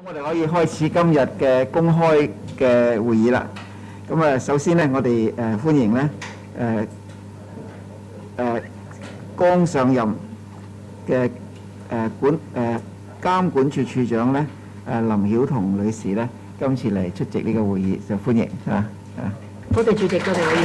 我哋可以開始今日嘅公開嘅會議啦。咁啊，首先咧，我哋歡迎咧剛上任嘅監管處處長咧林曉彤女士咧，今次嚟出席呢個會議，就歡迎啊！ 多謝主席，多謝委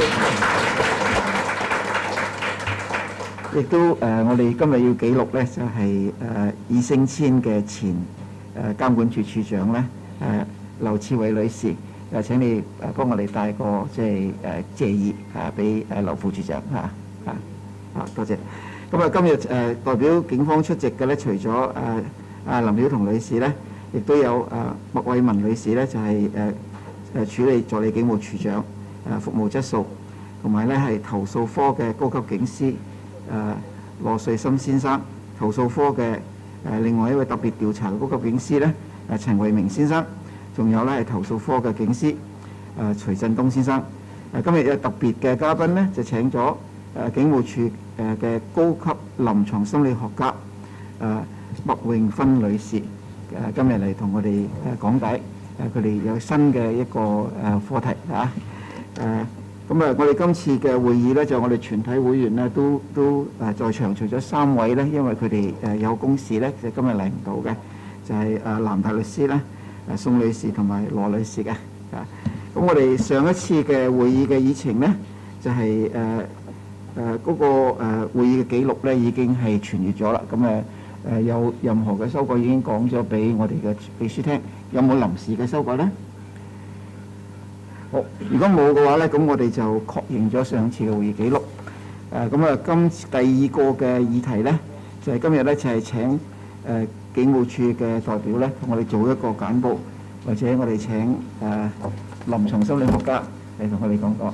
員。 亦都我哋今日要記錄咧，就係已升遷嘅前監管處處長咧劉賜蕙女士，請你幫我哋帶個即係謝意俾劉副處長多謝。咁啊，今日代表警方出席嘅咧，除咗林曉彤女士咧，亦都有麥慧文女士咧，就係處理助理警務處長服務質素，同埋咧係投訴科嘅高級警司羅瑞森先生，投訴科嘅另外一位特別調查嘅高級警司咧陳慧明先生，仲有咧係投訴科嘅警司徐振東先生。今日有特別嘅嘉賓咧，就請咗警務處嘅高級臨床心理學家麥詠芬女士今日嚟同我哋講解佢哋有新嘅一個課題咁啊，我哋今次嘅會議咧，就我哋全體會員咧都在場，除咗3位咧，因為佢哋有公事咧，就今日嚟唔到嘅，就係藍大律師咧，宋女士同埋羅女士嘅。咁我哋上一次嘅會議嘅議程咧，就係嗰個會議嘅記錄咧已經係傳閱咗啦。咁有任何嘅修改已經講咗俾我哋嘅秘書聽，有冇臨時嘅修改咧？好，如果冇嘅話咧，咁我哋就確認咗上次嘅會議記錄。咁啊，第二個嘅議題咧，就係今日咧就係請警務處嘅代表咧，同我哋做一個簡報，或者我哋請臨床心理學家嚟同我哋講講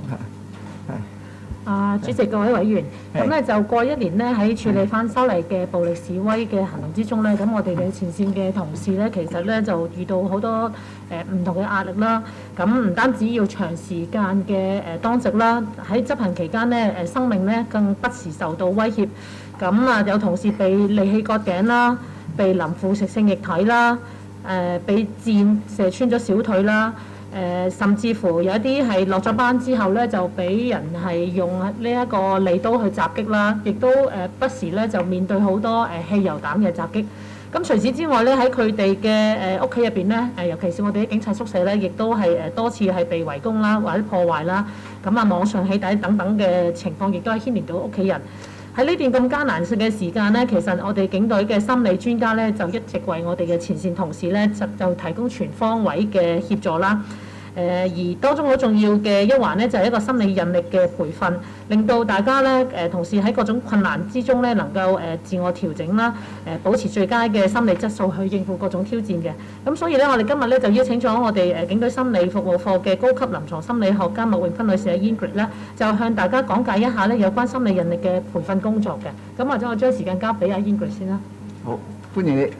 主席、各位委員，咁咧就過一年咧喺處理翻修例嘅暴力示威嘅行動之中咧，咁我哋嘅前線嘅同事咧，其實咧就遇到好多唔同嘅壓力啦。咁唔單止要長時間嘅當值啦，喺執行期間咧生命咧更不時受到威脅。咁啊有同事被利器割頸啦，被淋腐蝕性液體啦，被箭射穿咗小腿啦。甚至乎有一啲係落咗班之後咧，就俾人係用呢一個利刀去襲擊啦，亦都不時咧就面對好多汽油彈嘅襲擊。咁除此之外咧，喺佢哋嘅屋企入邊咧，尤其是我哋啲警察宿舍咧，亦都係多次係被圍攻啦，或者破壞啦。咁啊，網上起底等等嘅情況，亦都係牽連到屋企人。喺呢段咁艱難嘅時間呢，其實我哋警隊嘅心理專家呢，就一直為我哋嘅前線同事呢，就提供全方位嘅協助啦。而當中好重要嘅一環呢，就係一個心理韌力嘅培訓，令到大家呢同事喺各種困難之中呢，能夠自我調整啦，保持最佳嘅心理質素去應付各種挑戰嘅。咁所以呢，我哋今日呢，就邀請咗我哋警隊心理服務課嘅高級臨床心理學家麥詠芬女士 Ingrid 呢，就向大家講解一下呢有關心理韌力嘅培訓工作嘅。咁或者我將時間交俾阿 Ingrid 先啦。 好，歡迎你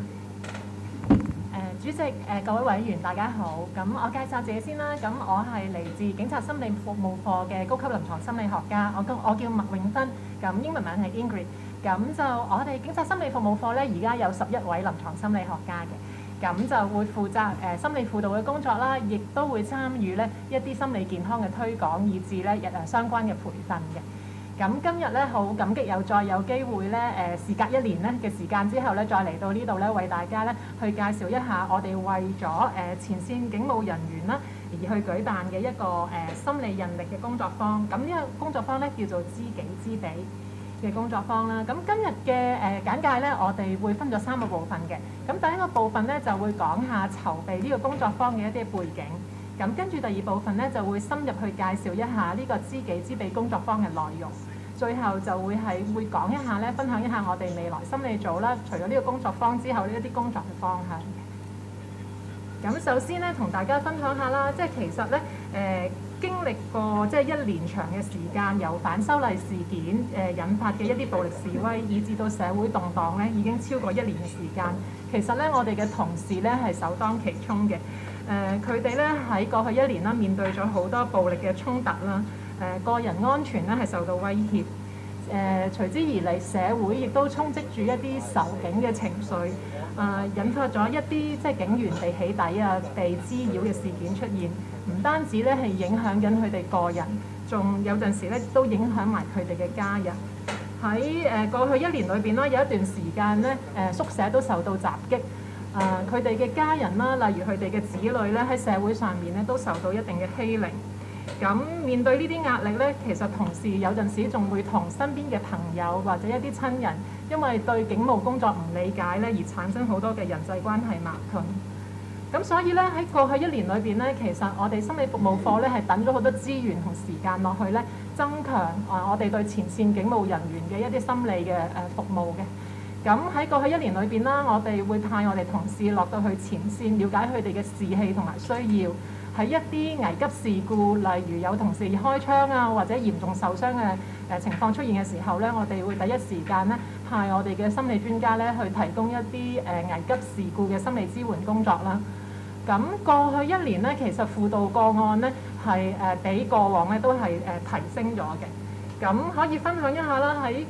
主席、各位委員大家好，咁我介紹自己先啦。咁我係嚟自警察心理服務課嘅高級臨床心理學家，我叫麥詠芬，咁英文名係 Ingrid。咁就我哋警察心理服務課咧，而家有11位臨床心理學家嘅，咁就會負責心理輔導嘅工作啦，亦都會參與咧一啲心理健康嘅推廣，以至咧相關嘅培訓嘅。咁今日咧好感激再有機會咧事隔1年咧嘅時間之後咧，再嚟到呢度咧，為大家咧去介紹一下我哋為咗前線警務人員啦而去舉辦嘅一個心理韌力嘅工作坊。咁呢個工作坊咧叫做知己知彼嘅工作坊啦。咁今日嘅簡介咧，我哋會分咗3個部分嘅。咁第一個部分咧就會講下籌備呢個工作坊嘅一啲背景。咁跟住第2部分咧就會深入去介紹一下呢個知己知彼工作坊嘅內容。最後就會講一下咧，分享一下我哋未來心理組啦，除咗呢個工作坊之後呢一啲工作嘅方向。咁首先咧，同大家分享下啦，即係其實咧經歷過即係1年長嘅時間，由反修例事件引發嘅一啲暴力示威，以至到社會動盪咧，已經超過1年嘅時間。其實咧，我哋嘅同事咧係首當其衝嘅。佢哋咧喺過去1年啦，面對咗好多暴力嘅衝突啦。個人安全咧係受到威脅，隨之而嚟社會亦都充斥住一啲仇警嘅情緒， 引發咗一啲即係警員被起底啊、被滋擾嘅事件出現，唔單止咧係影響緊佢哋個人，仲有陣時咧都影響埋佢哋嘅家人。喺過去1年裏邊啦，有一段時間咧宿舍都受到襲擊，佢哋嘅家人啦，例如佢哋嘅子女咧喺社會上面咧都受到一定嘅欺凌。咁面對呢啲壓力咧，其實同事有陣時仲會同身邊嘅朋友或者一啲親人，因為對警務工作唔理解咧，而產生好多嘅人際關係矛盾。咁所以咧喺過去1年裏邊咧，其實我哋心理服務課咧係等咗好多資源同時間落去咧，增強我哋對前線警務人員嘅一啲心理嘅服務嘅。咁喺過去1年裏邊啦，我哋會派我哋同事落到去前線，了解佢哋嘅士氣同埋需要。喺一啲危急事故，例如有同事開槍啊，或者嚴重受傷嘅情況出現嘅時候咧，我哋會第一時間咧派我哋嘅心理專家咧去提供一啲危急事故嘅心理支援工作啦。咁過去1年咧，其實輔導個案咧係比過往咧都係提升咗嘅。咁可以分享一下啦，喺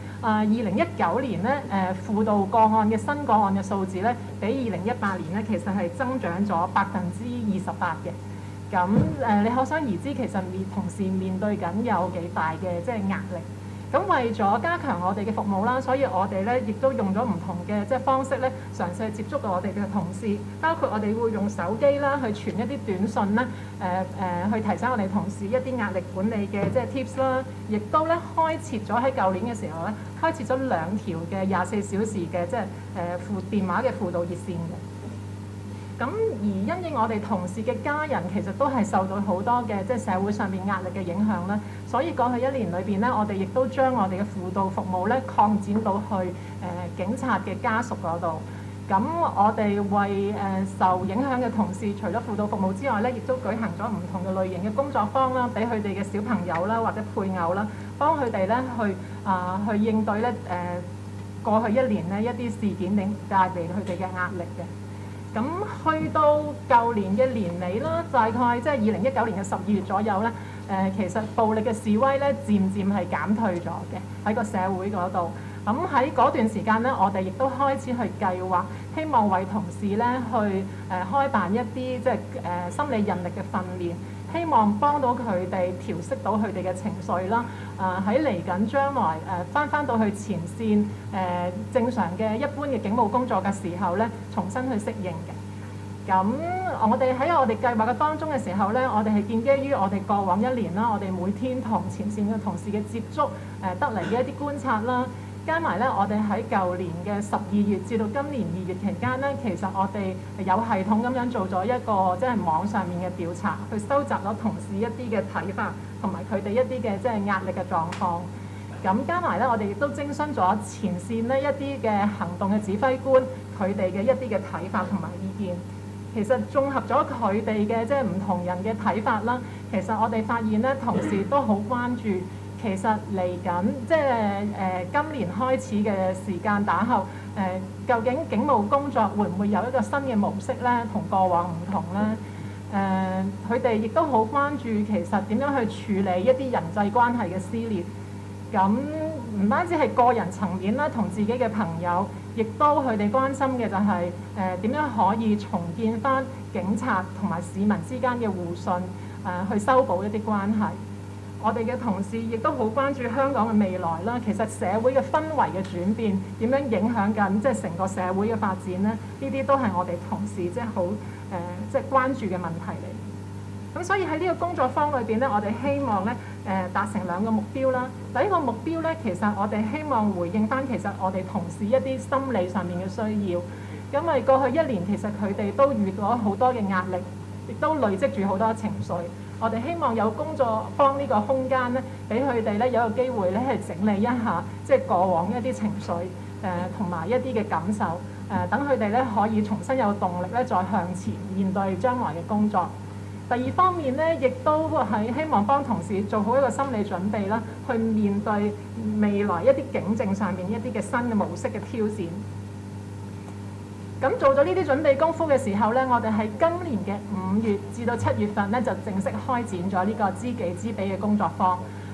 2019年咧輔導個案嘅新個案嘅數字咧，比2018年咧其實係增長咗28%嘅。咁你可想而知，其實同時面對緊有幾大嘅即係壓力。咁為咗加強我哋嘅服務啦，所以我哋咧亦都用咗唔同嘅即係方式咧，嘗試去接觸到我哋嘅同事，包括我哋會用手機啦去傳一啲短信啦，去提醒我哋同事一啲壓力管理嘅即係 tips 啦，亦都咧開設咗喺舊年嘅時候咧，開設咗2條嘅24小時嘅即係電話嘅輔導熱線嘅。咁而因應我哋同事嘅家人，其實都係受到好多嘅即係社會上面壓力嘅影響啦，所以過去1年裏邊咧，我哋亦都將我哋嘅輔導服務咧擴展到去警察嘅家屬嗰度。咁我哋為受影響嘅同事，除咗輔導服務之外咧，亦都舉行咗唔同嘅類型嘅工作坊啦，俾佢哋嘅小朋友啦或者配偶啦，幫佢哋咧去應對咧過去1年咧一啲事件令帶嚟佢哋嘅壓力嘅。咁去到舊年嘅年尾啦，大概即係2019年嘅12月左右咧，其實暴力嘅示威咧漸漸係減退咗嘅喺個社會嗰度。咁喺嗰段時間咧，我哋亦都開始去計劃，希望為同事咧去開辦一啲即係心理韌力嘅訓練，希望幫到佢哋調適到佢哋嘅情緒啦。喺嚟緊將來翻到去前線正常嘅一般嘅警務工作嘅時候咧，重新去適應嘅。咁我哋喺我哋計劃嘅當中嘅時候咧，我哋係建基於我哋過往1年啦，我哋每天同前線嘅同事嘅接觸得嚟嘅一啲觀察啦。加埋咧，我哋喺舊年嘅12月至到今年2月期間咧，其實我哋有系統咁樣做咗一個即係網上面嘅調查，去收集咗同事一啲嘅睇法，同埋佢哋一啲嘅即係壓力嘅狀況。咁加埋咧，我哋亦都徵詢咗前線呢一啲嘅行動嘅指揮官，佢哋嘅一啲嘅睇法同埋意見。其實綜合咗佢哋嘅即係唔同人嘅睇法啦，其實我哋發現咧，同事都好關注。其實嚟緊即係今年開始嘅時間打後，究竟警務工作會唔會有一個新嘅模式咧？同過往唔同咧？佢哋亦都好關注其實點樣去處理一啲人際關係嘅撕裂。咁唔單止係個人層面啦，同自己嘅朋友，亦都佢哋關心嘅就係點樣可以重建返警察同埋市民之間嘅互信，去修補一啲關係。我哋嘅同事亦都好關注香港嘅未來啦。其實社會嘅氛圍嘅轉變點樣影響緊即係成個社會嘅發展咧？呢啲都係我哋同事即係好即係關注嘅問題嚟。咁所以喺呢個工作坊裏邊咧，我哋希望咧達成2個目標啦。第一個目標咧，其實我哋希望回應翻其實我哋同事一啲心理上面嘅需要。因為過去1年其實佢哋都遇到好多嘅壓力，亦都累積住好多情緒。我哋希望有工作坊呢個空間咧，俾佢哋咧有一個機會咧係整理一下，即係過往一啲情緒同埋一啲嘅感受，等佢哋咧可以重新有動力咧再向前面對將來嘅工作。第二方面咧，亦都係希望幫同事做好一個心理準備啦，去面對未來一啲警政上面一啲嘅新嘅模式嘅挑戰。咁做咗呢啲準備功夫嘅時候咧，我哋喺今年嘅5月至到7月份咧，就正式開展咗呢個知己知彼嘅工作坊。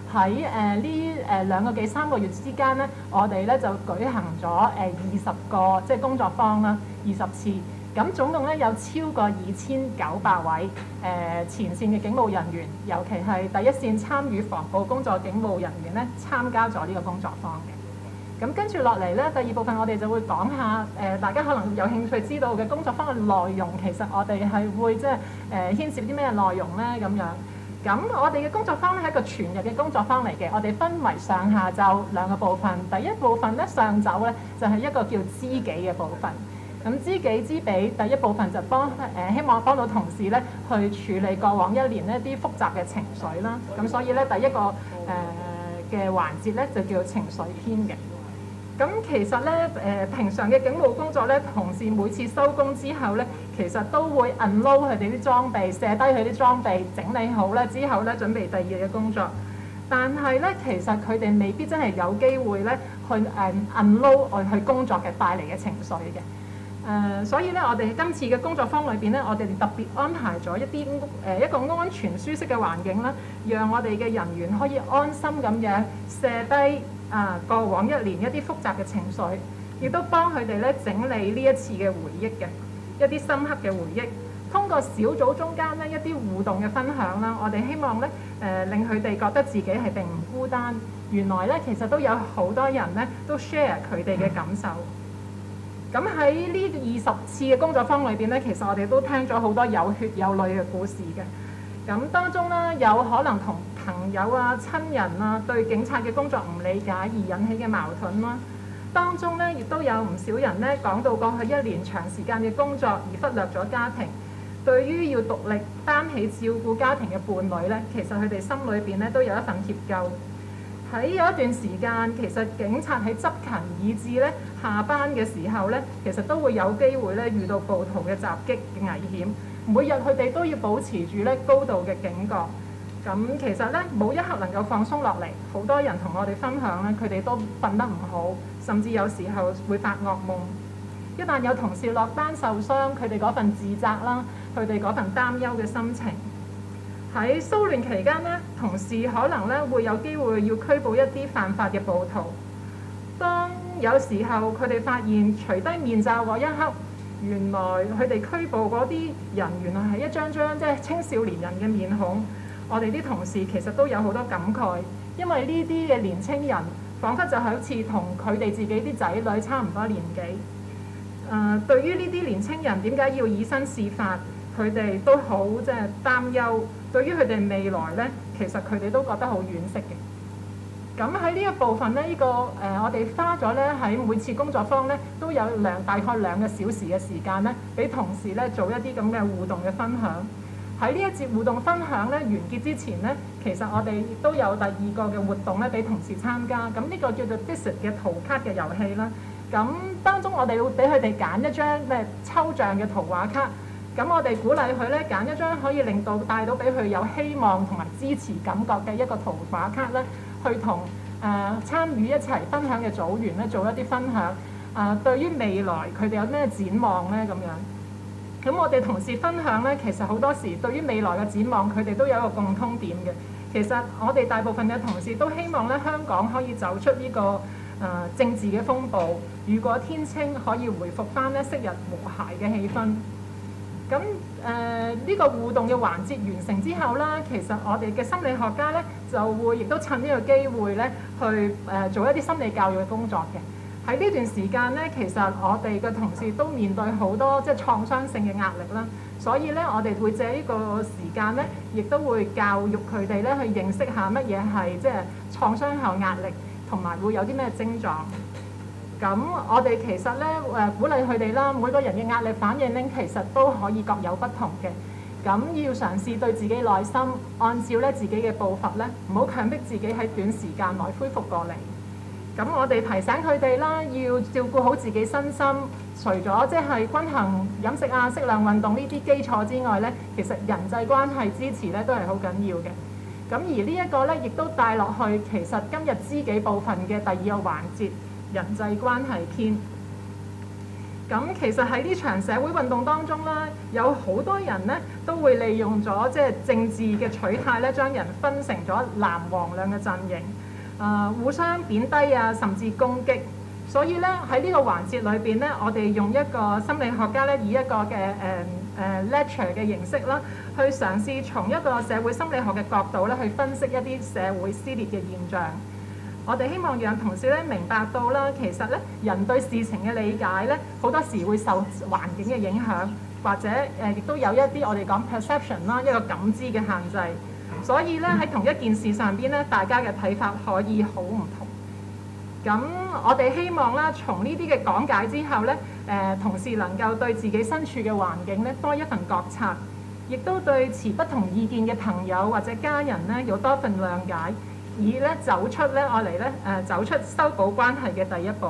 喺呢2個幾3個月之間咧，我哋咧就舉行咗20個即係工作坊啦，20次。咁總共咧有超過2900位前線嘅警務人員，尤其係第一線參與防暴工作警務人員咧，參加咗呢個工作坊嘅。咁跟住落嚟咧，第二部分我哋就會講下大家可能有興趣知道嘅工作坊嘅內容，其實我哋係會即係牽涉啲咩內容咧咁樣。咁我哋嘅工作坊咧係一個全日嘅工作坊嚟嘅，我哋分為上下晝2個部分。第一部分咧上晝咧就係一個叫知己嘅部分。咁知己知彼，第一部分就希望幫到同事咧去處理過往1年呢啲複雜嘅情緒啦。咁所以咧第一個嘅環節咧就叫情緒篇嘅。咁其實咧平常嘅警務工作咧，同事每次收工之後咧，其實都會 unload 佢哋啲裝備，卸低佢啲裝備，整理好咧之後咧準備第2日嘅工作。但係咧其實佢哋未必真係有機會咧去unload 我去工作嘅帶嚟嘅情緒嘅。所以咧，我哋今次嘅工作坊裏邊咧，我哋特別安排咗一個安全舒適嘅環境啦，讓我哋嘅人員可以安心咁樣卸低過往1年一啲複雜嘅情緒，亦都幫佢哋咧整理呢一次嘅回憶嘅一啲深刻嘅回憶。通過小組中間咧一啲互動嘅分享啦，我哋希望咧令佢哋覺得自己係並唔孤單，原來咧其實都有好多人咧都 share 佢哋嘅感受。咁喺呢20次嘅工作坊裏邊咧，其實我哋都聽咗好多有血有淚嘅故事嘅。咁當中咧有可能同朋友啊、親人啊對警察嘅工作唔理解而引起嘅矛盾啦。當中咧亦都有唔少人咧講到過去1年長時間嘅工作而忽略咗家庭，對於要獨力擔起照顧家庭嘅伴侶咧，其實佢哋心裏邊咧都有一份歉疚。喺有一段時間，其實警察喺執勤以至咧下班嘅時候咧，其實都會有機會咧遇到暴徒嘅襲擊嘅危險。每日佢哋都要保持住咧高度嘅警覺。咁其實咧冇一刻能夠放鬆落嚟。好多人同我哋分享咧，佢哋都瞓得唔好，甚至有時候會發噩夢。一旦有同事落班受傷，佢哋嗰份自責啦，佢哋嗰份擔憂嘅心情。喺騷亂期間咧，同事可能咧會有機會要拘捕一啲犯法嘅暴徒。當有時候佢哋發現除低面罩嗰一刻，原來佢哋拘捕嗰啲人原來係一張張即係青少年人嘅面孔。我哋啲同事其實都有好多感慨，因為呢啲嘅年青人彷彿就好似同佢哋自己啲仔女差唔多年紀。對於呢啲年青人點解要以身試法，佢哋都好即係擔憂。對於佢哋未來咧，其實佢哋都覺得好惋惜嘅。咁喺呢一部分咧，我哋花咗咧喺每次工作坊咧，都有大概2個小時嘅時間咧，俾同事咧做一啲咁嘅互動嘅分享。喺呢一節互動分享咧完結之前咧，其實我哋亦都有第2個嘅活動咧，俾同事參加。咁呢個叫做 Dixit 嘅圖卡嘅遊戲啦。咁當中我哋會俾佢哋揀一張抽象嘅圖畫卡。咁我哋鼓勵佢咧揀一張可以帶到俾佢有希望同埋支持感覺嘅一個圖畫卡咧，去同參與一齊分享嘅組員咧做一啲分享。對於未來佢哋有咩展望咧咁樣。咁我哋同事分享咧，其實好多時對於未來嘅展望，佢哋都有一個共通點嘅。其實我哋大部分嘅同事都希望咧香港可以走出呢個政治嘅風暴，雨過天青，可以回復翻咧昔日和諧嘅氣氛。咁呢個互動嘅環節完成之後啦，其實我哋嘅心理學家咧就會亦都趁呢個機會咧去做一啲心理教育嘅工作嘅。喺呢段時間咧，其實我哋嘅同事都面對好多即係創傷性嘅壓力啦，所以咧我哋會借呢個時間咧，亦都會教育佢哋咧去認識下乜嘢係即係創傷後壓力，同埋會有啲咩症狀。咁我哋其實咧鼓勵佢哋啦，每個人嘅壓力反應咧其實都可以各有不同嘅。咁要嘗試對自己耐心，按照咧自己嘅步伐咧，唔好強迫自己喺短時間內恢復過嚟。咁我哋提醒佢哋啦，要照顧好自己身心，除咗即係均衡飲食啊、適量運動呢啲基礎之外咧，其實人際關係支持咧都係好緊要嘅。咁而呢一個咧，亦都帶落去其實今日知己部分嘅第2個環節，人際關係篇。 咁其實喺呢場社會運動當中啦，有好多人咧都會利用咗即係政治嘅取態咧，將人分成咗藍黃兩個陣營，互相貶低啊，甚至攻擊。所以咧喺呢個環節裏邊咧，我哋用一個心理學家咧，以一個嘅lecture 嘅形式啦，去嘗試從一個社會心理學嘅角度咧，去分析一啲社會撕裂嘅現象。我哋希望讓同事咧明白到啦，其實咧人對事情嘅理解咧，好多時會受環境嘅影響，或者亦都有一啲我哋講 perception 啦，一個感知嘅限制。所以咧喺同一件事上邊咧，大家嘅睇法可以好唔同。咁我哋希望啦，從呢啲嘅講解之後咧，同事能夠對自己身處嘅環境咧多一份覺察，亦都對持不同意見嘅朋友或者家人咧有多份諒解。以咧走出咧，我嚟咧走出修補關係嘅第一步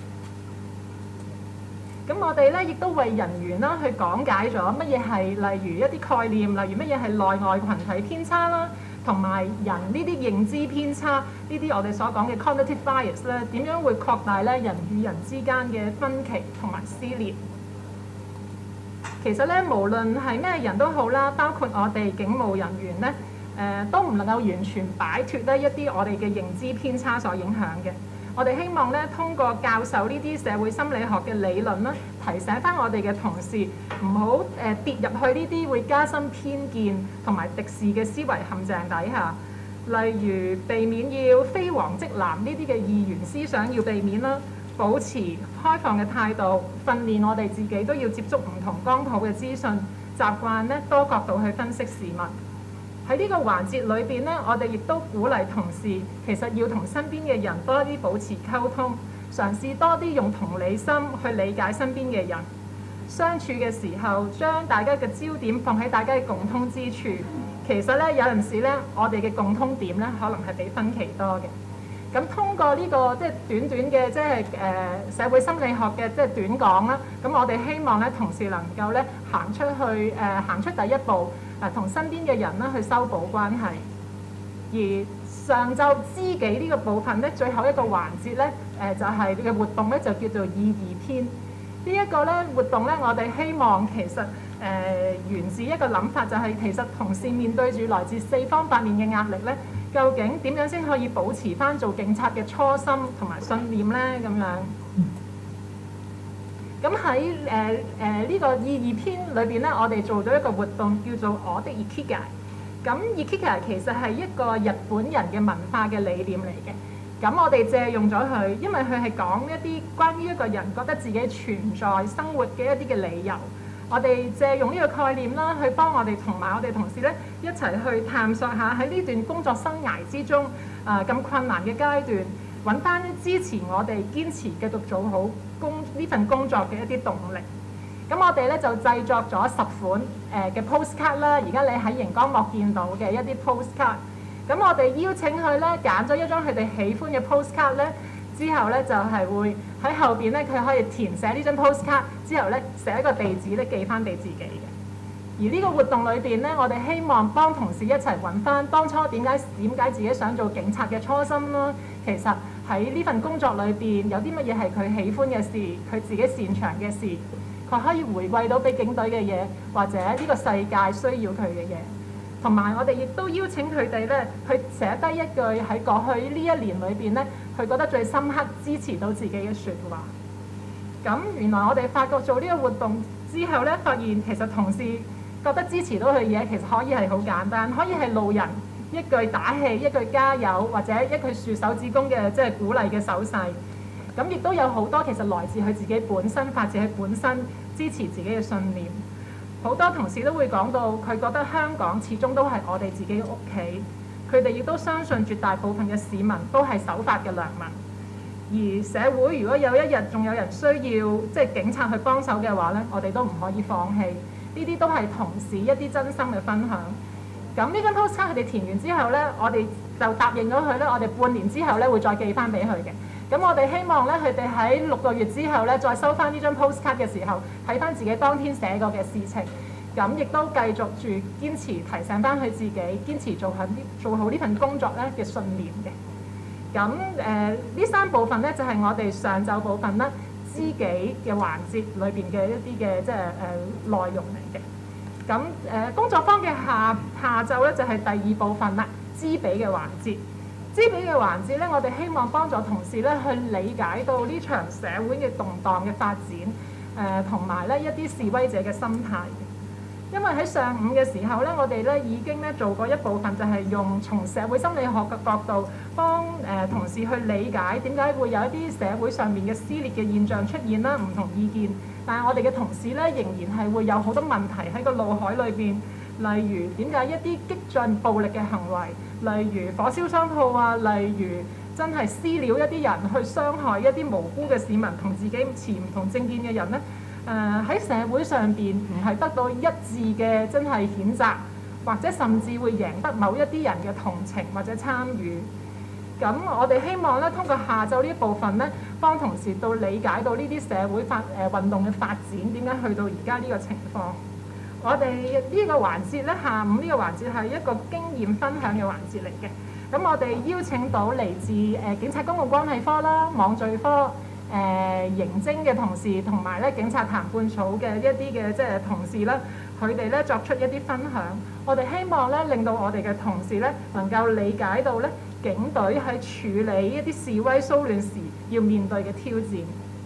嘅。咁我哋咧亦都為人緣啦去講解咗乜嘢係，例如一啲概念，例如乜嘢係內外群體偏差啦，同埋人呢啲認知偏差，呢啲我哋所講嘅 cognitive bias 咧，點樣會擴大咧人與人之間嘅分歧同埋撕裂。其實咧，無論係咩人都好啦，包括我哋警務人員咧。都唔能夠完全擺脫咧一啲我哋嘅認知偏差所影響嘅。我哋希望咧通過教授呢啲社會心理學嘅理論啦，提醒翻我哋嘅同事唔好跌入去呢啲會加深偏見同埋敵視嘅思維陷阱底下。例如避免要非黃即藍呢啲嘅二元思想要避免啦，保持開放嘅態度，訓練我哋自己都要接觸唔同光譜嘅資訊，習慣咧多角度去分析事物。喺呢個環節裏邊咧，我哋亦都鼓勵同事其實要同身邊嘅人多啲保持溝通，嘗試多啲用同理心去理解身邊嘅人。相處嘅時候，將大家嘅焦點放喺大家嘅共通之處。其實咧有陣時咧，我哋嘅共通點咧可能係比分歧多嘅。咁通過呢個即係短短嘅即係社會心理學嘅即係短講啦，咁我哋希望咧同事能夠咧行出第一步。同身邊嘅人咧去修補關係，而上晝知己呢個部分咧，最後一個環節咧，就係嘅活動咧就叫做意義篇。呢一個咧活動咧，我哋希望其實源自一個諗法，就係其實同事面對住來自四方八面嘅壓力咧，究竟點樣先可以保持翻做警察嘅初心同埋信念咧？咁樣。咁喺呢個意義篇裏邊咧，我哋做咗一個活動叫做我的 Ikigai。咁 Ikigai 其實係一個日本人嘅文化嘅理念嚟嘅。咁我哋借用咗佢，因為佢係講一啲關於一個人覺得自己存在生活嘅一啲嘅理由。我哋借用呢個概念啦，去幫我哋同埋我哋同事咧一齊去探索下喺呢段工作生涯之中咁困難嘅階段，揾翻支持我哋堅持繼續做好呢份工作嘅一啲動力。咁我哋咧就製作咗10款嘅 postcard 啦，而家你喺熒光幕見到嘅一啲 postcard。咁我哋邀請佢咧揀咗一張佢哋喜歡嘅 postcard 咧，之後咧就係會喺後邊咧佢可以填寫呢張 postcard，之後咧寫一個地址咧寄翻俾自己嘅。而呢個活動裏邊咧，我哋希望幫同事一齊揾翻當初點解自己想做警察嘅初心啦。其實喺呢份工作裏邊有啲乜嘢係佢喜歡嘅事，佢自己擅長嘅事，佢可以回饋到俾警隊嘅嘢，或者呢個世界需要佢嘅嘢。同埋我哋亦都邀請佢哋咧去寫低一句喺過去呢一年裏邊咧，佢覺得最深刻支持到自己嘅説話。咁原來我哋發覺做呢個活動之後咧，發現其實同事覺得支持到佢嘅嘢，其實可以係好簡單，可以係路人一句打氣、一句加油，或者一句豎手指公嘅即係鼓勵嘅手勢。咁亦都有好多其實來自佢自己本身，發自佢本身支持自己嘅信念。好多同事都會講到，佢覺得香港始終都係我哋自己嘅屋企。佢哋亦都相信絕大部分嘅市民都係守法嘅良民。而社會如果有一日仲有人需要即係警察去幫手嘅話咧，我哋都唔可以放棄。呢啲都係同事一啲真心嘅分享。咁呢張 postcard 佢哋填完之後咧，我哋就答應咗佢咧，我哋半年之後咧會再寄翻俾佢嘅。咁我哋希望咧，佢哋喺6個月之後咧，再收翻呢張 postcard 嘅時候，睇翻自己當天寫過嘅事情，咁亦都繼續住堅持提醒翻佢自己，堅持做好呢份工作咧嘅信念嘅。咁呢3部分咧就係我哋上晝部分啦，知知己嘅環節裏邊嘅一啲嘅即係內容嚟嘅。咁工作坊嘅下晝咧就係第二部分啦，知彼嘅環節。知彼嘅環節咧，我哋希望幫助同事咧去理解到呢場社會嘅動盪嘅發展，同埋咧一啲示威者嘅心態。因為喺上午嘅時候咧，我哋咧已經咧做過一部分，就係用從社會心理學嘅角度幫同事去理解點解會有一啲社會上面嘅撕裂嘅現象出現啦，唔同意見。但係我哋嘅同事咧仍然係會有好多問題喺個腦海裏邊，例如點解一啲激進暴力嘅行為，例如火燒商鋪啊，例如真係私了一啲人去傷害一啲無辜嘅市民同自己持唔同政見嘅人咧。喺社會上邊唔係得到一致嘅真係譴責，或者甚至會贏得某一啲人嘅同情或者參與。咁我哋希望咧通過下晝呢一部分咧，幫同事到理解到呢啲社會運動嘅發展點解去到而家呢個情況。我哋呢個環節咧，下午呢個環節係一個經驗分享嘅環節嚟嘅。咁我哋邀請到嚟自警察公共關係科啦、網罪科、刑偵嘅同事同埋咧警察談判組嘅一啲嘅即係同事啦，佢哋咧作出一啲分享。我哋希望咧令到我哋嘅同事咧能夠理解到咧警隊喺處理一啲示威騷亂時要面對嘅挑戰。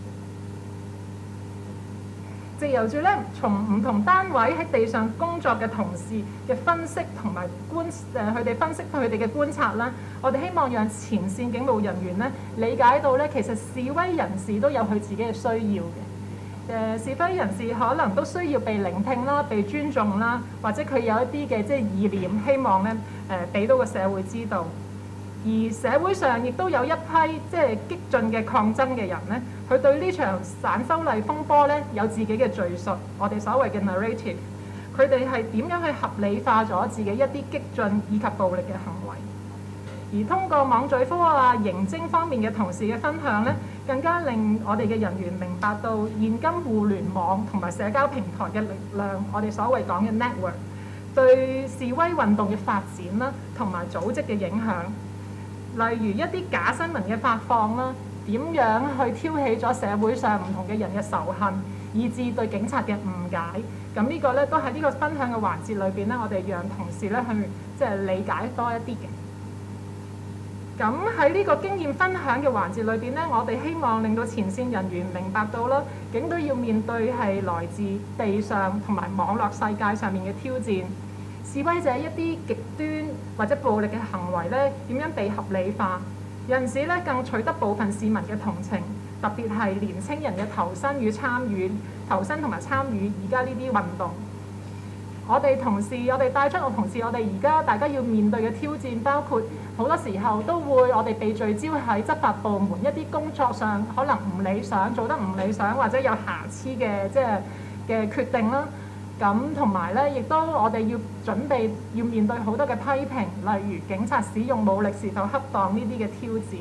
藉由住咧從唔同單位喺地上工作嘅同事嘅分析同埋佢哋分析佢哋嘅觀察啦，我哋希望讓前線警務人員咧理解到咧，其實示威人士都有佢自己嘅需要嘅。示威人士可能都需要被聆聽啦、被尊重啦，或者佢有一啲嘅即係意念，希望咧俾到個社會知道。而社會上亦都有一批即係激進嘅抗爭嘅人咧，佢對呢場反修例風波咧有自己嘅敘述，我哋所謂嘅 narrative。佢哋係點樣去合理化咗自己一啲激進以及暴力嘅行為？而通過網罪科啊、刑偵方面嘅同事嘅分享咧，更加令我哋嘅人員明白到現今互聯網同埋社交平台嘅力量，我哋所謂講嘅 network 對示威運動嘅發展啦，同埋組織嘅影響。例如一啲假新聞嘅發放啦，點樣去挑起咗社會上唔同嘅人嘅仇恨，以至對警察嘅誤解。咁呢個咧都喺呢個分享嘅環節裏邊咧，我哋讓同事咧去即係理解多一啲嘅。咁喺呢個經驗分享嘅環節裏邊咧，我哋希望令到前線人員明白到啦，警隊要面對係來自地上同埋網絡世界上面嘅挑戰。示威者一啲極端或者暴力嘅行為咧，點樣被合理化？有陣時咧，更取得部分市民嘅同情，特別係年輕人嘅投身同埋參與而家呢啲運動。我哋帶出我同事，我哋而家大家要面對嘅挑戰，包括好多時候都會我哋被聚焦喺執法部門一啲工作上可能唔理想，做得唔理想或者有瑕疵嘅即係嘅決定啦。咁同埋咧，亦都我哋要準備要面對好多嘅批評，例如警察使用武力是否恰當呢啲嘅挑戰。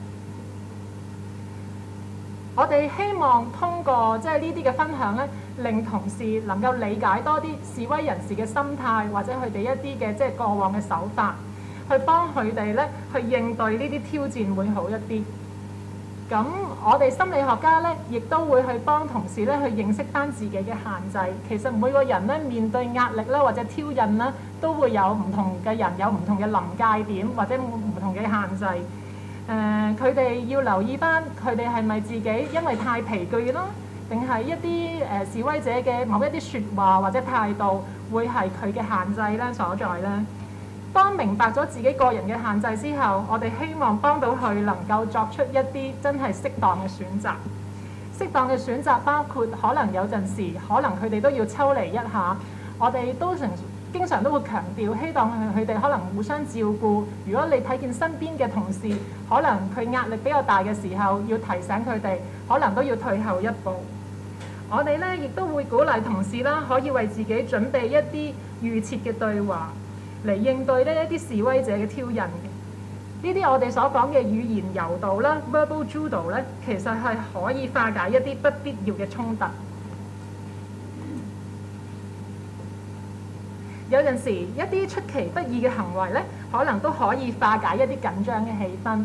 我哋希望通過即係呢啲嘅分享咧，令同事能夠理解多啲示威人士嘅心態，或者佢哋一啲嘅即係過往嘅手法，去幫佢哋咧去應對呢啲挑戰會好一啲。咁我哋心理學家咧，亦都會去幫同事咧去認識翻自己嘅限制。其實每個人咧面對壓力啦或者挑釁啦，都會有唔同嘅人有唔同嘅臨界點或者唔同嘅限制。佢哋要留意翻佢哋係咪自己因為太疲倦啦，定係一啲示威者嘅某一啲説話或者態度會係佢嘅限制咧所在咧。當明白咗自己個人嘅限制之後，我哋希望幫到佢能夠作出一啲真係適當嘅選擇。適當嘅選擇包括可能有陣時，可能佢哋都要抽離一下。我哋都經常都會強調，希望佢哋可能互相照顧。如果你睇見身邊嘅同事，可能佢壓力比較大嘅時候，要提醒佢哋，可能都要退後一步。我哋咧亦都會鼓勵同事啦，可以為自己準備一啲預設嘅對話，嚟應對呢一啲示威者嘅挑釁嘅。呢啲我哋所講嘅語言柔道啦 （verbal judo） 咧，其實係可以化解一啲不必要嘅衝突。有陣時一啲出其不意嘅行為咧，可能都可以化解一啲緊張嘅氣氛。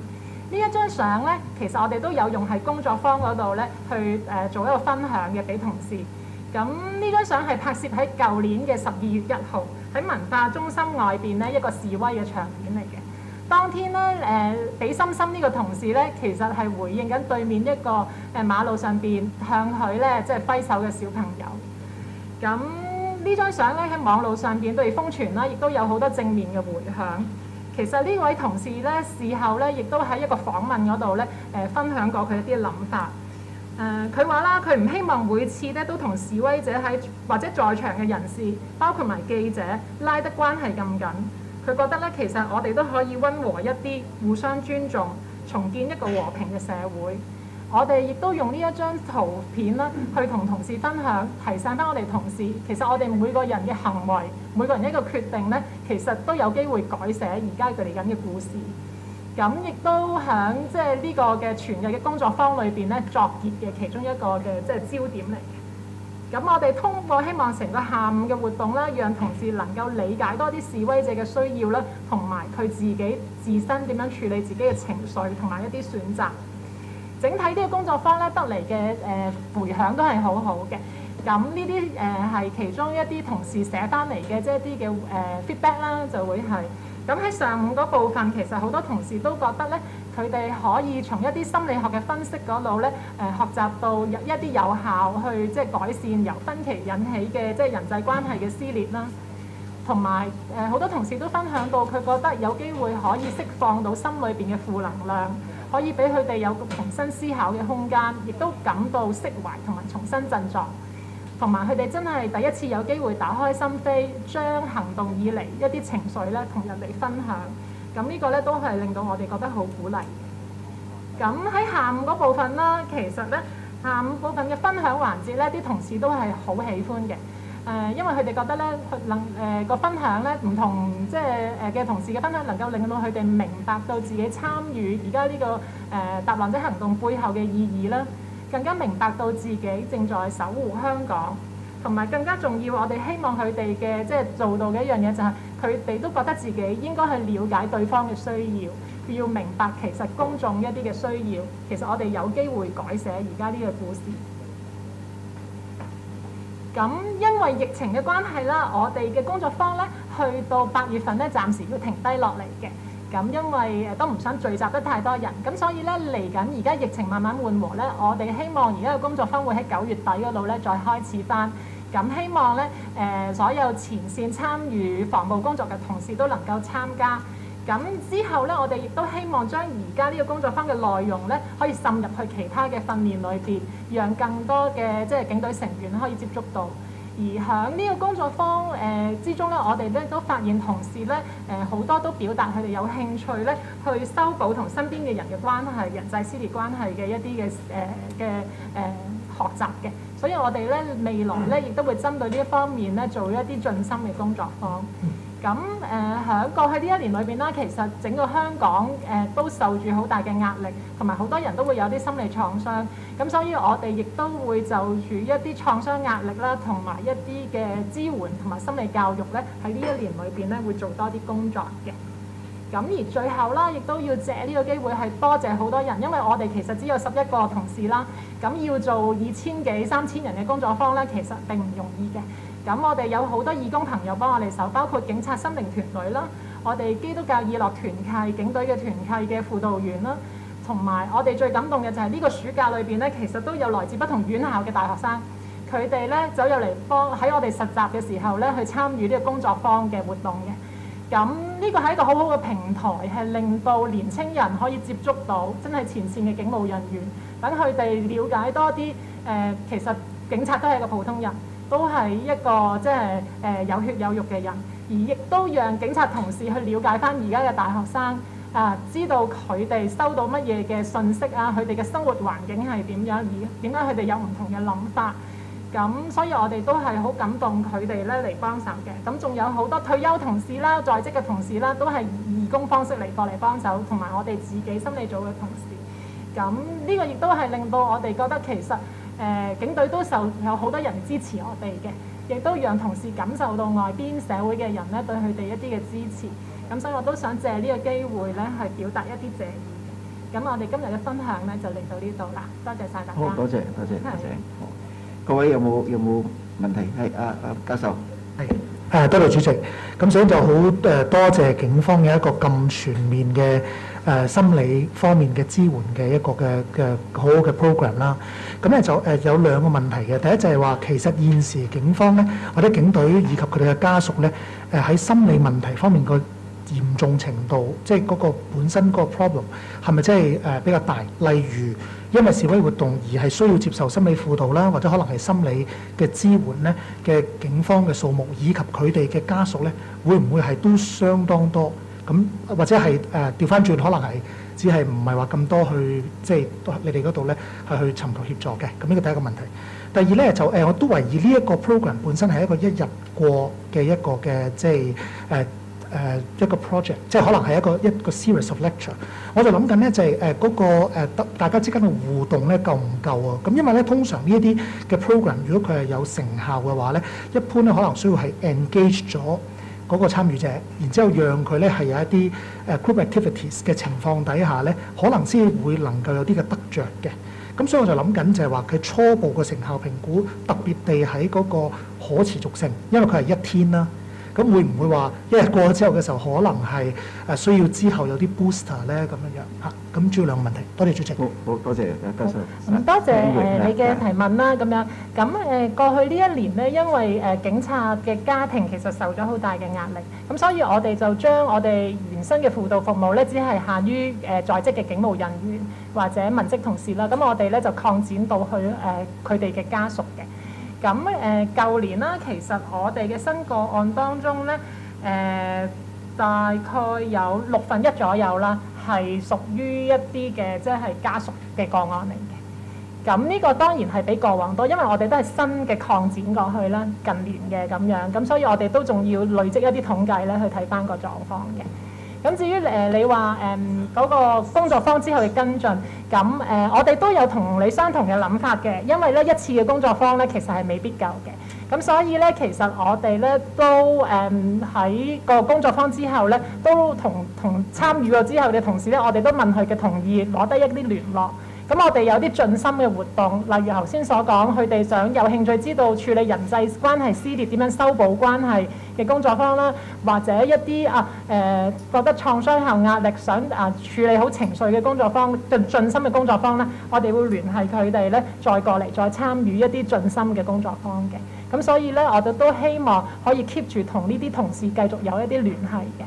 呢一張相咧，其實我哋都有用喺工作坊嗰度咧去做一個分享嘅俾同事。咁呢張相係拍攝喺舊年嘅12月1號喺文化中心外邊咧一個示威嘅場面嚟嘅。當天咧俾心心呢個同事咧，其實係回應緊對面一個馬路上邊向佢咧即係揮手嘅小朋友。咁呢張相咧喺網路上邊都被瘋傳啦，亦都有好多正面嘅迴響。其實呢位同事咧事後咧亦都喺一個訪問嗰度咧分享過佢一啲諗法。佢話啦，佢唔希望每次咧都同示威者或者在場嘅人士，包括埋記者拉得關係咁緊。佢覺得咧，其實我哋都可以溫和一啲，互相尊重，重建一個和平嘅社會。我哋亦都用呢一張圖片啦，去同同事分享，提醒翻我哋同事，其實我哋每個人嘅行為，每個人一個決定咧，其實都有機會改寫而家佢哋緊嘅故事。咁亦都喺即係呢個嘅全日嘅工作坊裏邊咧，作結嘅其中一個嘅即係焦點嚟嘅。咁我哋通過希望成個下午嘅活動啦，讓同事能夠理解多啲示威者嘅需要啦，同埋佢自己自身點樣處理自己嘅情緒同埋一啲選擇。整體呢個工作坊咧得嚟嘅迴響都係好好嘅。咁呢啲係其中一啲同事寫翻嚟嘅即係一啲嘅feedback 啦，就會係。咁喺上午嗰部分，其實好多同事都覺得咧，佢哋可以從一啲心理學嘅分析嗰度咧，學習到一啲有效去即係改善由分歧引起嘅即係人際關係嘅撕裂啦。同埋好多同事都分享到，佢覺得有機會可以釋放到心裏邊嘅負能量，可以俾佢哋有個重新思考嘅空間，亦都感到釋懷同埋重新振作。同埋佢哋真係第一次有機會打開心扉，將行動以嚟一啲情緒咧同人哋分享。咁呢個咧都係令到我哋覺得好鼓勵。咁喺下午嗰部分啦，其實咧下午部分嘅分享環節咧，啲同事都係好喜歡嘅。因為佢哋覺得咧，個分享咧唔同即係嘅同事嘅分享，能夠令到佢哋明白到自己參與而家呢個踏浪者行動背後嘅意義啦。更加明白到自己正在守護香港，同埋更加重要，我哋希望佢哋嘅即係做到嘅一樣嘢就係佢哋都覺得自己應該去了解對方嘅需要，要明白其實公眾一啲嘅需要，其實我哋有機會改寫而家呢個故事。咁因為疫情嘅關係啦，我哋嘅工作坊咧去到8月份咧，暫時要停低落嚟嘅。咁因為都唔想聚集得太多人，咁所以咧嚟緊而家疫情慢慢緩和咧，我哋希望而家嘅工作坊會喺9月底嗰度咧再開始翻。咁希望咧所有前線參與防暴工作嘅同事都能夠參加。咁之後咧，我哋亦都希望將而家呢個工作坊嘅內容咧，可以滲入去其他嘅訓練裏邊，讓更多嘅即係警隊成員可以接觸到。而喺呢個工作坊之中咧，我哋咧都發現同事咧好多都表達佢哋有興趣咧去修補同身邊嘅人嘅關係、人際撕裂關係嘅一啲嘅學習嘅。所以我哋咧未來咧亦都會針對呢一方面咧做一啲進深嘅工作坊。咁喺過去呢1年裏邊啦，其實整個香港都受住好大嘅壓力，同埋好多人都會有啲心理創傷。咁所以我哋亦都會就住一啲創傷壓力啦，同埋一啲嘅支援同埋心理教育咧，喺呢1年裏邊咧會做多啲工作嘅。咁而最後啦，亦都要借呢個機會係多謝好多人，因為我哋其實只有11個同事啦，咁要做2000幾3000人嘅工作坊咧，其實並唔容易嘅。咁我哋有好多義工朋友幫我哋手，包括警察心靈團隊啦，我哋基督教義樂團契、警隊嘅團契嘅輔導員啦，同埋我哋最感動嘅就係呢個暑假裏邊咧，其實都有來自不同院校嘅大學生，佢哋咧走入嚟幫喺我哋實習嘅時候咧，去參與呢個工作坊嘅活動嘅。咁呢個係一個好好嘅平台，係令到年青人可以接觸到真係前線嘅警務人員，等佢哋了解多啲其實警察都係一個普通人，都係一個即係有血有肉嘅人，而亦都讓警察同事去了解翻而家嘅大學生知道佢哋收到乜嘢嘅信息啊，佢哋嘅生活環境係點樣，而點解佢哋有唔同嘅諗法。咁所以我哋都係好感動佢哋咧嚟幫手嘅。咁仲有好多退休同事啦、在職嘅同事啦，都係義工方式嚟幫手，同埋我哋自己心理組嘅同事。咁呢個亦都係令到我哋覺得其實警隊都有好多人支持我哋嘅，亦都讓同事感受到外邊社會嘅人咧對佢哋一啲嘅支持。咁所以我都想借呢個機會咧係表達一啲謝意。 咁我哋今日嘅分享咧就嚟到呢度啦，多謝晒大家。 好，多謝。好，各位有冇問題？係教授。 係多謝主席。咁首先就好多謝警方嘅一個咁全面嘅心理方面嘅支援嘅一個嘅好好嘅 program 啦。咁咧就有兩個問題嘅。第一就係話，其實現時警方咧或者警隊以及佢哋嘅家屬咧，喺心理問題方面個嚴重程度，即係嗰個本身嗰個 problem 係咪真係比較大？例如因為示威活動而係需要接受心理輔導啦，或者可能係心理嘅支援咧嘅警方嘅數目，以及佢哋嘅家屬咧，會唔會係都相當多？咁或者係調翻轉，可能係只係唔係話咁多去，即係你哋嗰度咧係去尋求協助嘅。咁呢個第一個問題。第二咧就我都懷疑呢一個 program 本身係一個一日過嘅一個嘅即係一個 project， 即係可能係一個 series of lecture。我就諗緊咧就係嗰個大家之間嘅互動咧夠唔夠啊？咁因為咧通常呢一啲嘅 program 如果佢係有成效嘅話咧，一般咧可能需要係 engage 咗嗰個參與者，然之後讓佢咧係有一啲group activities 嘅情況底下咧，可能先會能夠有啲嘅得着嘅。咁所以我就諗緊就係話佢初步嘅成效評估，特別地喺嗰個可持續性，因為佢係一天啦。咁會唔會話一日過咗之後嘅時候，可能係需要之後有啲 booster 咧咁樣嚇？咁主要兩個問題，多謝主席。 好多謝教授。 多謝你嘅提問啦，咁樣咁過去呢一年呢，因為警察嘅家庭其實受咗好大嘅壓力，咁所以我哋就將我哋原生嘅輔導服務咧，只係限於在職嘅警務人員或者文職同事啦。咁我哋咧就擴展到去佢哋嘅家屬嘅。咁舊年啦，其實我哋嘅新個案當中咧，大概有1/6左右啦，係屬於一啲嘅即係家屬嘅個案嚟嘅。咁呢個當然係比過往多，因為我哋都係新嘅擴展過去啦，近年嘅咁樣，咁所以我哋都仲要累積一啲統計咧去睇翻個狀況嘅。咁至於你話嗰個工作坊之後嘅跟進，咁我哋都有同你相同嘅諗法嘅，因為咧一次嘅工作坊咧其實係未必夠嘅，咁所以咧其實我哋咧都喺個工作坊之後咧，都同參與過之後嘅同事咧，我哋都問佢嘅同意，攞低一啲聯絡。咁我哋有啲盡心嘅活動，例如頭先所講，佢哋想有興趣知道處理人際關係撕裂點樣修補關係嘅工作坊啦，或者一啲覺得創傷後壓力想處理好情緒嘅工作坊，盡心嘅工作坊咧，我哋會聯繫佢哋咧，再過嚟再參與一啲盡心嘅工作坊嘅。咁所以咧，我哋都希望可以 keep 住同呢啲同事繼續有一啲聯繫嘅。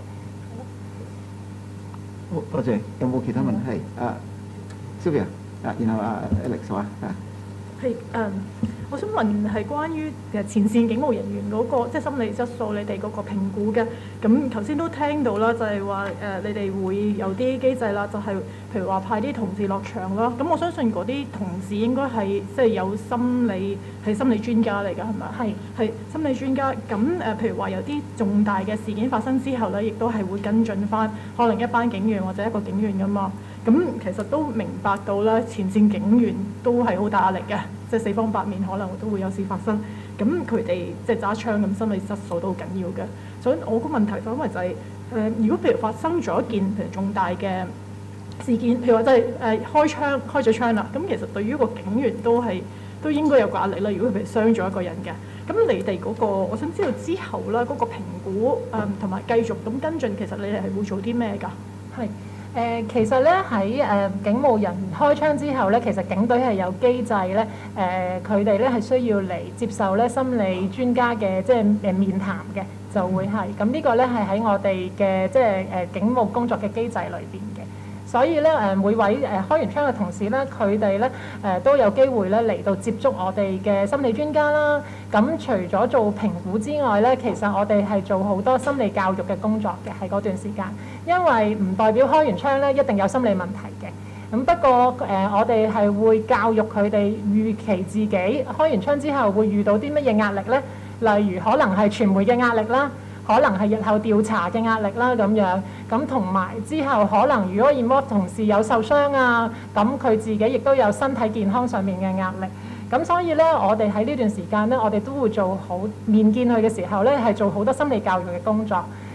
好，多謝。有冇其他問題？Sylvia。然後Alex 話係我想問係關於前線警務人員嗰個即係心理質素，你哋嗰個評估嘅。咁頭先都聽到啦，就係話你哋會有啲機制啦，就係譬如話派啲同事落場啦。咁我相信嗰啲同事應該係即係有心理專家嚟㗎，係咪？係心理專家。咁譬如話有啲重大嘅事件發生之後咧，亦都係會跟進返，可能一班警員或者一個警員㗎嘛。咁其實都明白到啦，前線警員都係好大壓力嘅，即係四方八面可能都會有事發生。咁佢哋即係揸槍咁，心理質素都好緊要嘅。所以我個問題反為就係如果譬如發生咗一件譬如重大嘅事件，譬如話即係開咗槍啦，咁其實對於一個警員都應該有個壓力啦。如果佢譬如傷咗一個人嘅，咁你哋嗰個我想知道之後啦，嗰個評估同埋繼續咁跟進，其實你哋係會做啲咩㗎？係。 其實咧喺警務人員開槍之後咧，其實警隊係有機制咧，佢哋咧係需要嚟接受咧心理專家嘅即係面談嘅，就會係咁呢個咧係喺我哋嘅即係警務工作嘅機制裏邊嘅。所以咧每位開完槍嘅同事咧，佢哋咧都有機會咧嚟到接觸我哋嘅心理專家啦。咁除咗做評估之外咧，其實我哋係做好多心理教育嘅工作嘅，喺嗰段時間。因為唔代表開完槍咧一定有心理問題嘅。咁不過我哋係會教育佢哋預期自己開完槍之後會遇到啲乜嘢壓力咧，例如可能係傳媒嘅壓力啦。可能係日後調查嘅壓力啦咁樣，咁同埋之後可能如果 involve 同事有受傷啊，咁佢自己亦都有身體健康上面嘅壓力。咁所以咧，我哋喺呢段時間咧，我哋都會做好面見佢嘅時候咧，係做好多心理教育嘅工作。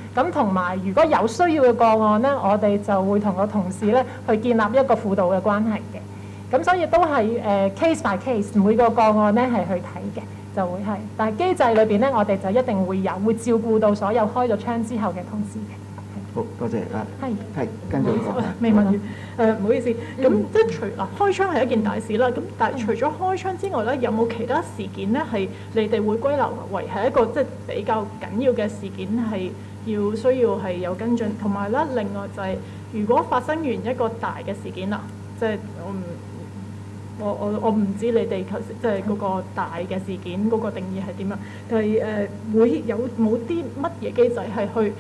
咁同埋如果有需要嘅個案咧，我哋就會同個同事咧去建立一個輔導嘅關係嘅。咁所以都係case by case， 每個個案咧係去睇嘅，就會係。但係機制裏邊咧，我哋就一定會照顧到所有開咗槍之後嘅同事嘅。 好多謝啊。係跟住講啊。 未問完唔好意思。咁即係除開槍係一件大事啦。咁但係除咗開槍之外咧，有冇其他事件咧係你哋會歸納為係一個即係比較緊要嘅事件係需要係有跟進？同埋咧，另外就係如果發生完一個大嘅事件啦，即係我唔知你哋頭先即係嗰個大嘅事件嗰個定義係點樣，但係會有冇啲乜嘢機制係去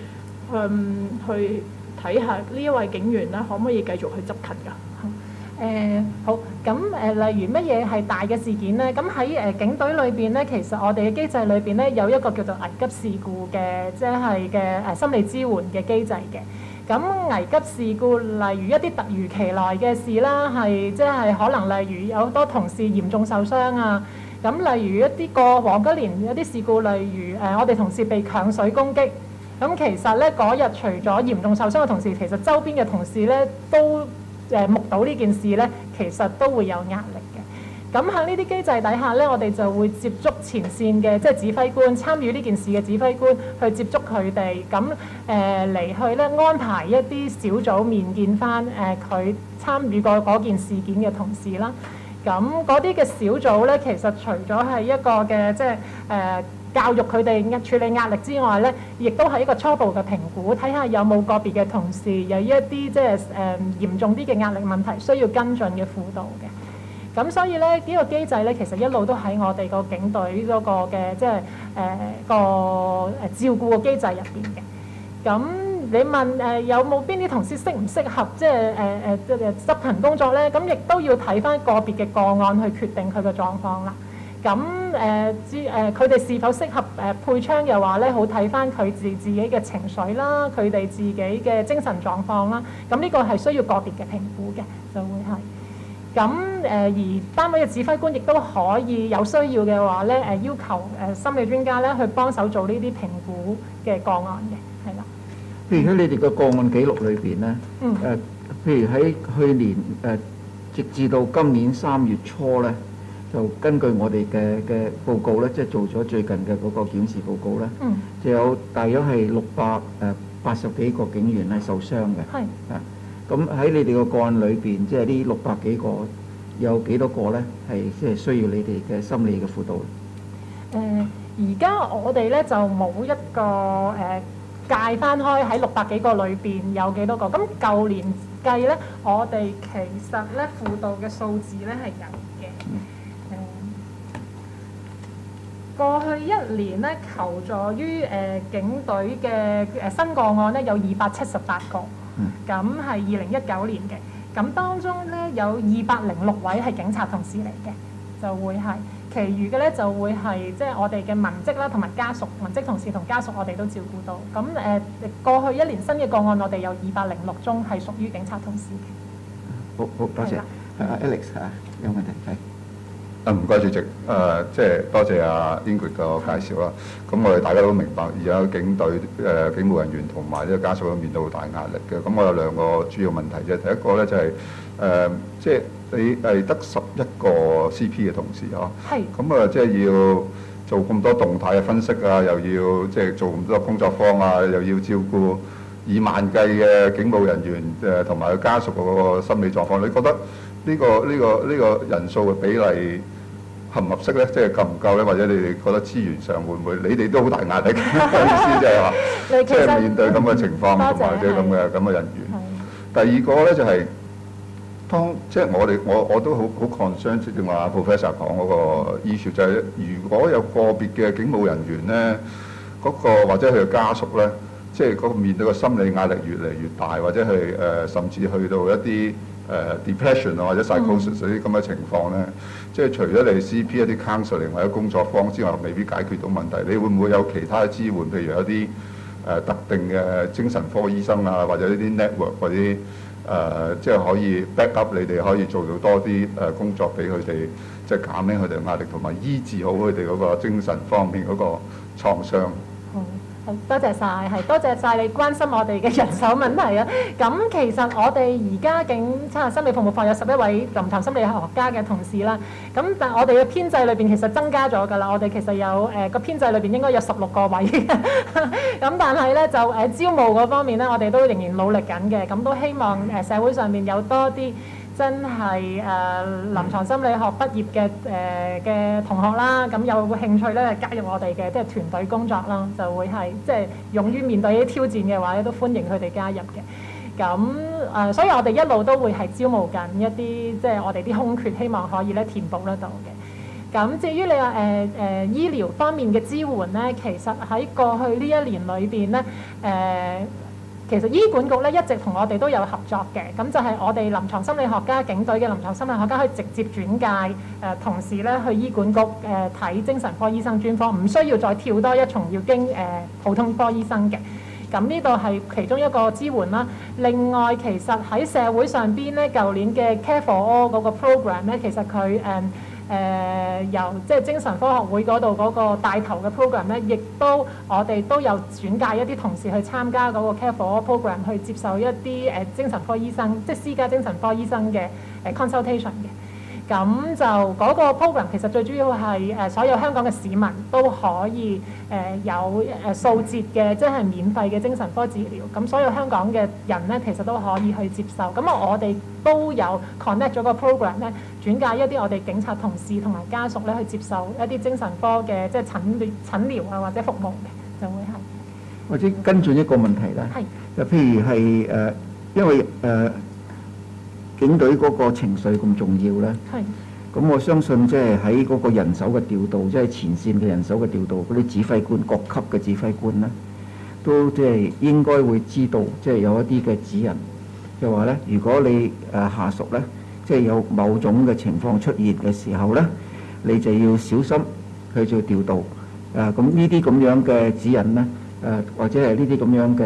睇下呢一位警員咧可唔可以繼續去執勤㗎？ 好，咁例如乜嘢係大嘅事件咧？咁喺警隊裏邊咧，其實我哋嘅機制裏邊咧有一個叫做危急事故嘅，即係嘅心理支援嘅機制嘅。咁危急事故，例如一啲突如其來嘅事啦，係即係可能例如有好多同事嚴重受傷啊。咁例如一啲過往嗰年有啲事故，例如我哋同事被強水攻擊。咁其實咧嗰日除咗嚴重受傷嘅同事，其實周邊嘅同事咧都目睹呢件事咧，其實都會有壓力嘅。咁喺呢啲機制底下咧，我哋就會接觸前線嘅即係指揮官，參與呢件事嘅指揮官去接觸佢哋，咁嚟去咧安排一啲小組面見翻佢參與過嗰件事件嘅同事啦。咁嗰啲嘅小組咧，其實除咗係一個嘅即係教育佢哋處理壓力之外咧，亦都係一個初步嘅評估，睇下有冇個別嘅同事有一啲即係嚴重啲嘅壓力問題需要跟進嘅輔導嘅。咁所以咧呢個機制咧，其實一路都喺我哋個警隊嗰個嘅即係個照顧嘅機制入邊嘅。咁你問有冇邊啲同事適唔適合即係執勤工作咧？咁亦都要睇翻個別嘅個案去決定佢嘅狀況啦。咁佢哋是否適合配槍嘅話咧，好睇翻佢自己嘅情緒啦，佢哋自己嘅精神狀況啦。咁呢個係需要個別嘅評估嘅，就會係。咁而單位嘅指揮官亦都可以有需要嘅話咧，要求心理專家咧去幫手做呢啲評估嘅個案嘅，係啦。 譬如喺你哋嘅個案記錄裏邊咧，譬如喺去年直至到今年3月初咧，就根據我哋嘅報告咧，即係做咗最近嘅嗰個檢視報告咧，就有大約係680幾個警員係受傷嘅。係啊。咁喺你哋個個案裏邊，即係呢600幾個，有幾多個咧係即係需要你哋嘅心理嘅輔導？ 而家我哋咧就冇一個界翻開喺600幾個裏邊有幾多個。咁舊年計咧，我哋其實咧輔導嘅數字咧係有嘅。過去1年咧求助於警隊嘅新個案咧有278個。咁係2019年嘅，咁當中咧有206位係警察同事嚟嘅，就會係，其餘嘅咧就會係即係我哋嘅文職啦，同埋家屬，文職同事同家屬我哋都照顧到。咁過去1年新嘅個案，我哋有206宗係屬於警察同事嘅。 好多謝。Alex 有問題係。 唔該主席，即係多謝阿 Ingrid 個介紹啦。咁我哋大家都明白，而家警隊警務人員同埋呢個家屬都面對好大壓力嘅。咁我有2個主要問題啫。第一個咧就係即係你係得11個 CP 嘅同事嗬。係。咁即係要做咁多動態嘅分析啊，又要即係做咁多工作坊啊，又要照顧以萬計嘅警務人員同埋家屬嗰個心理狀況。你覺得呢個人數嘅比例合唔合適咧？即係夠唔夠咧？或者你哋覺得資源上會唔會？你哋都好大壓力嘅意思，即係話，即係面對咁嘅情況同埋即係咁嘅人員。第二個咧就係當即係我都好 concern，正話 Professor 講嗰個 issue，就係如果有個別嘅警務人員咧，嗰個或者佢嘅家屬咧，即係嗰個面對嘅心理壓力越嚟越大，或者係甚至去到一啲depression 啊或者 psychosis 嗰啲咁嘅情況咧，即係除咗你 CP 一啲 counseling 或者工作坊之外，未必解決到問題。你會唔會有其他嘅支援？譬如有啲特定嘅精神科醫生啊，或者呢啲 network 嗰啲即係可以 back up 你哋可以做到多啲工作俾佢哋，即係減輕佢哋嘅壓力，同埋醫治好佢哋嗰個精神方面嗰個創傷。 多謝晒，係多謝晒你關心我哋嘅人手問題啊！咁其實我哋而家警察心理服務課有11位臨床心理學家嘅同事啦。咁但係我哋嘅編制裏邊其實增加咗㗎啦，我哋其實有個編制裏邊應該有16個位。咁但係咧就招募嗰方面咧，我哋都仍然努力緊嘅。咁都希望社會上面有多啲真係臨床心理學畢業嘅同學啦，咁有興趣咧加入我哋嘅即係團隊工作啦，就會係即係勇於面對啲挑戰嘅話咧，都歡迎佢哋加入嘅。咁所以我哋一路都會係招募緊一啲即係我哋啲空缺，希望可以咧填補得到嘅。咁至於你話醫療方面嘅支援咧，其實喺過去呢一年裏邊咧其實醫管局咧一直同我哋都有合作嘅，咁就係我哋臨床心理學家警隊嘅臨床心理學家可以直接轉介同事咧去醫管局睇精神科醫生專科，唔需要再跳多一重要經普通科醫生嘅。咁呢度係其中一個支援啦。另外其實喺社會上邊咧，舊年嘅 Care for All 嗰個 program 咧，其實佢由即係精神科學會嗰度嗰個帶頭嘅 program 咧，亦都我哋都有轉介一啲同事去參加嗰個 Care for All program，去接受一啲精神科醫生，即係私家精神科醫生嘅consultation 嘅。咁就嗰個 program 其實最主要係所有香港嘅市民都可以有數節嘅即係免費嘅精神科治療。咁所有香港嘅人咧，其實都可以去接受。咁我哋都有 connect 咗個 program 咧，轉介一啲我哋警察同事同埋家屬咧去接受一啲精神科嘅即係診療啊或者服務嘅，就會係。 或者跟進一個問題啦，就譬如係因為警隊嗰個情緒咁重要咧，咁我相信即係喺嗰個人手嘅調度，即係前線嘅人手嘅調度，嗰啲指揮官各級嘅指揮官咧，都即係應該會知道，即係有一啲嘅指引，就話咧，如果你下屬咧，即係有某種嘅情況出現嘅時候咧，你就要小心去做調度。咁呢啲咁樣嘅指引咧，或者係呢啲咁樣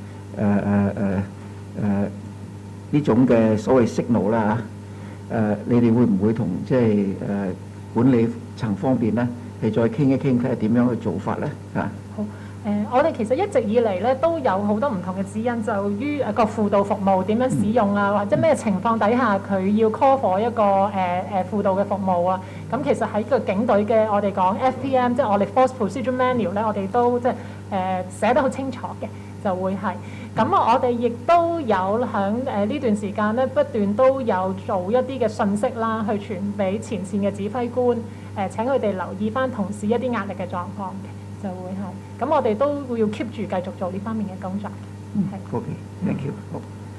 嘅呢種嘅所謂 signal 啦嚇，你哋會唔會同即係管理層方面咧，係再傾一傾睇下點樣去做法咧嚇？ 好，我哋其實一直以嚟咧都有好多唔同嘅指引，就於個輔導服務點樣使用啊，或者咩情況底下佢要 call for 一個輔導嘅服務啊。咁其實喺個警隊嘅我哋講 FPM， 即係我哋 Force Procedure Manual 咧，我哋都即係寫得好清楚嘅，就會係。咁我哋亦都有喺呢段時間咧，不斷都有做一啲嘅信息啦，去傳俾前線嘅指揮官，請佢哋留意翻同事一啲壓力嘅狀況嘅，就會係。咁我哋都會要 keep 住繼續做呢方面嘅工作。係。 OK，thank you。好，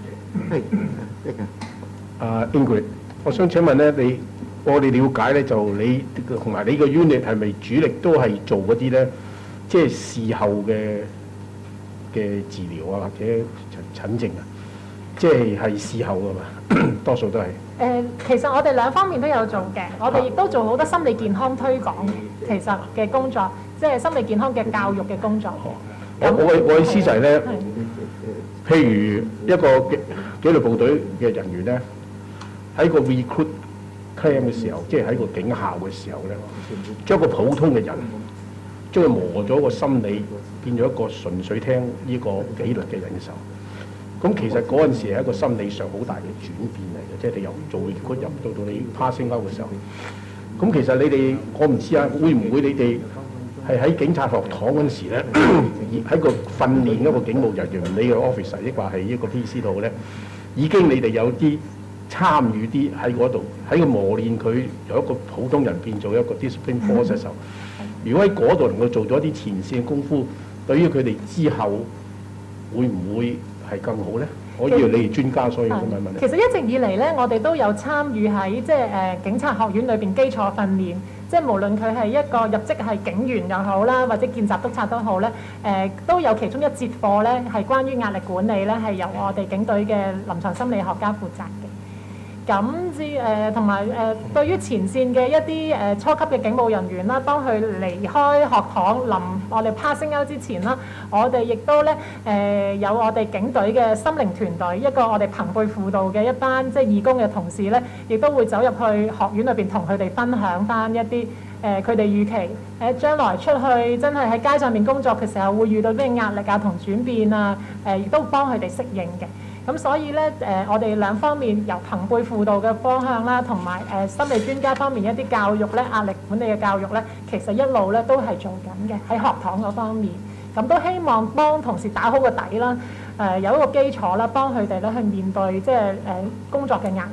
係， Ingrid，我想請問咧，我哋了解咧，就你同埋你個 unit 係咪主力都係做嗰啲咧，即係事後嘅治療啊，或者診症啊，即係事後㗎嘛，多數都係。 其實我哋兩方面都有做嘅，我哋亦都做好多心理健康推廣其實嘅工作，即係心理健康嘅教育嘅工作。 我意思就係咧，譬如一個紀律部隊嘅人員咧，喺個 recruit camp 嘅時候，即係喺個警校嘅時候咧，將個普通嘅人將佢磨咗個心理，變咗一個純粹聽呢個紀律嘅人嘅時候，咁其實嗰陣時係一個心理上好大嘅轉變嚟嘅，即係你由做 recruit 入到你 passing out 嘅時候，咁其實你哋我唔知啊，會唔會你哋係喺警察學堂嗰陣時咧，喺個訓練一個警務人員，你嘅 officer 亦或係一個 PC 度咧，已經你哋有啲參與啲喺嗰度，喺個磨練佢由一個普通人變做一個 discipline force 嘅時候，如果喺嗰度能夠做咗啲前線功夫，對於佢哋之後會唔會係更好咧？我以為你係專家，所以咁問你。 其實一直以嚟咧，我哋都有參與喺即係警察學院裏邊基礎訓練，即係無論佢係一個入職係警員又好啦，或者見習督察都好咧，都有其中一節課咧係關於壓力管理咧，係由我哋警隊嘅臨床心理學家負責嘅。咁同埋對於前線嘅一啲初級嘅警務人員啦，當佢離開學堂臨我哋 passing out 之前啦，我哋亦都咧有我哋警隊嘅心靈團隊，一個我哋朋輩輔導嘅一班即係義工嘅同事咧，亦都會走入去學院裏邊同佢哋分享翻一啲佢哋預期將來出去真係喺街上面工作嘅時候會遇到咩壓力啊同轉變啊，亦都幫佢哋適應嘅。咁所以咧我哋兩方面由朋輩輔導嘅方向啦，同埋心理專家方面一啲教育咧，壓力管理嘅教育咧，其實一路咧都係做緊嘅喺學堂嗰方面。咁都希望幫同事打好個底啦，有一個基礎啦，幫佢哋咧去面對即係工作嘅壓力。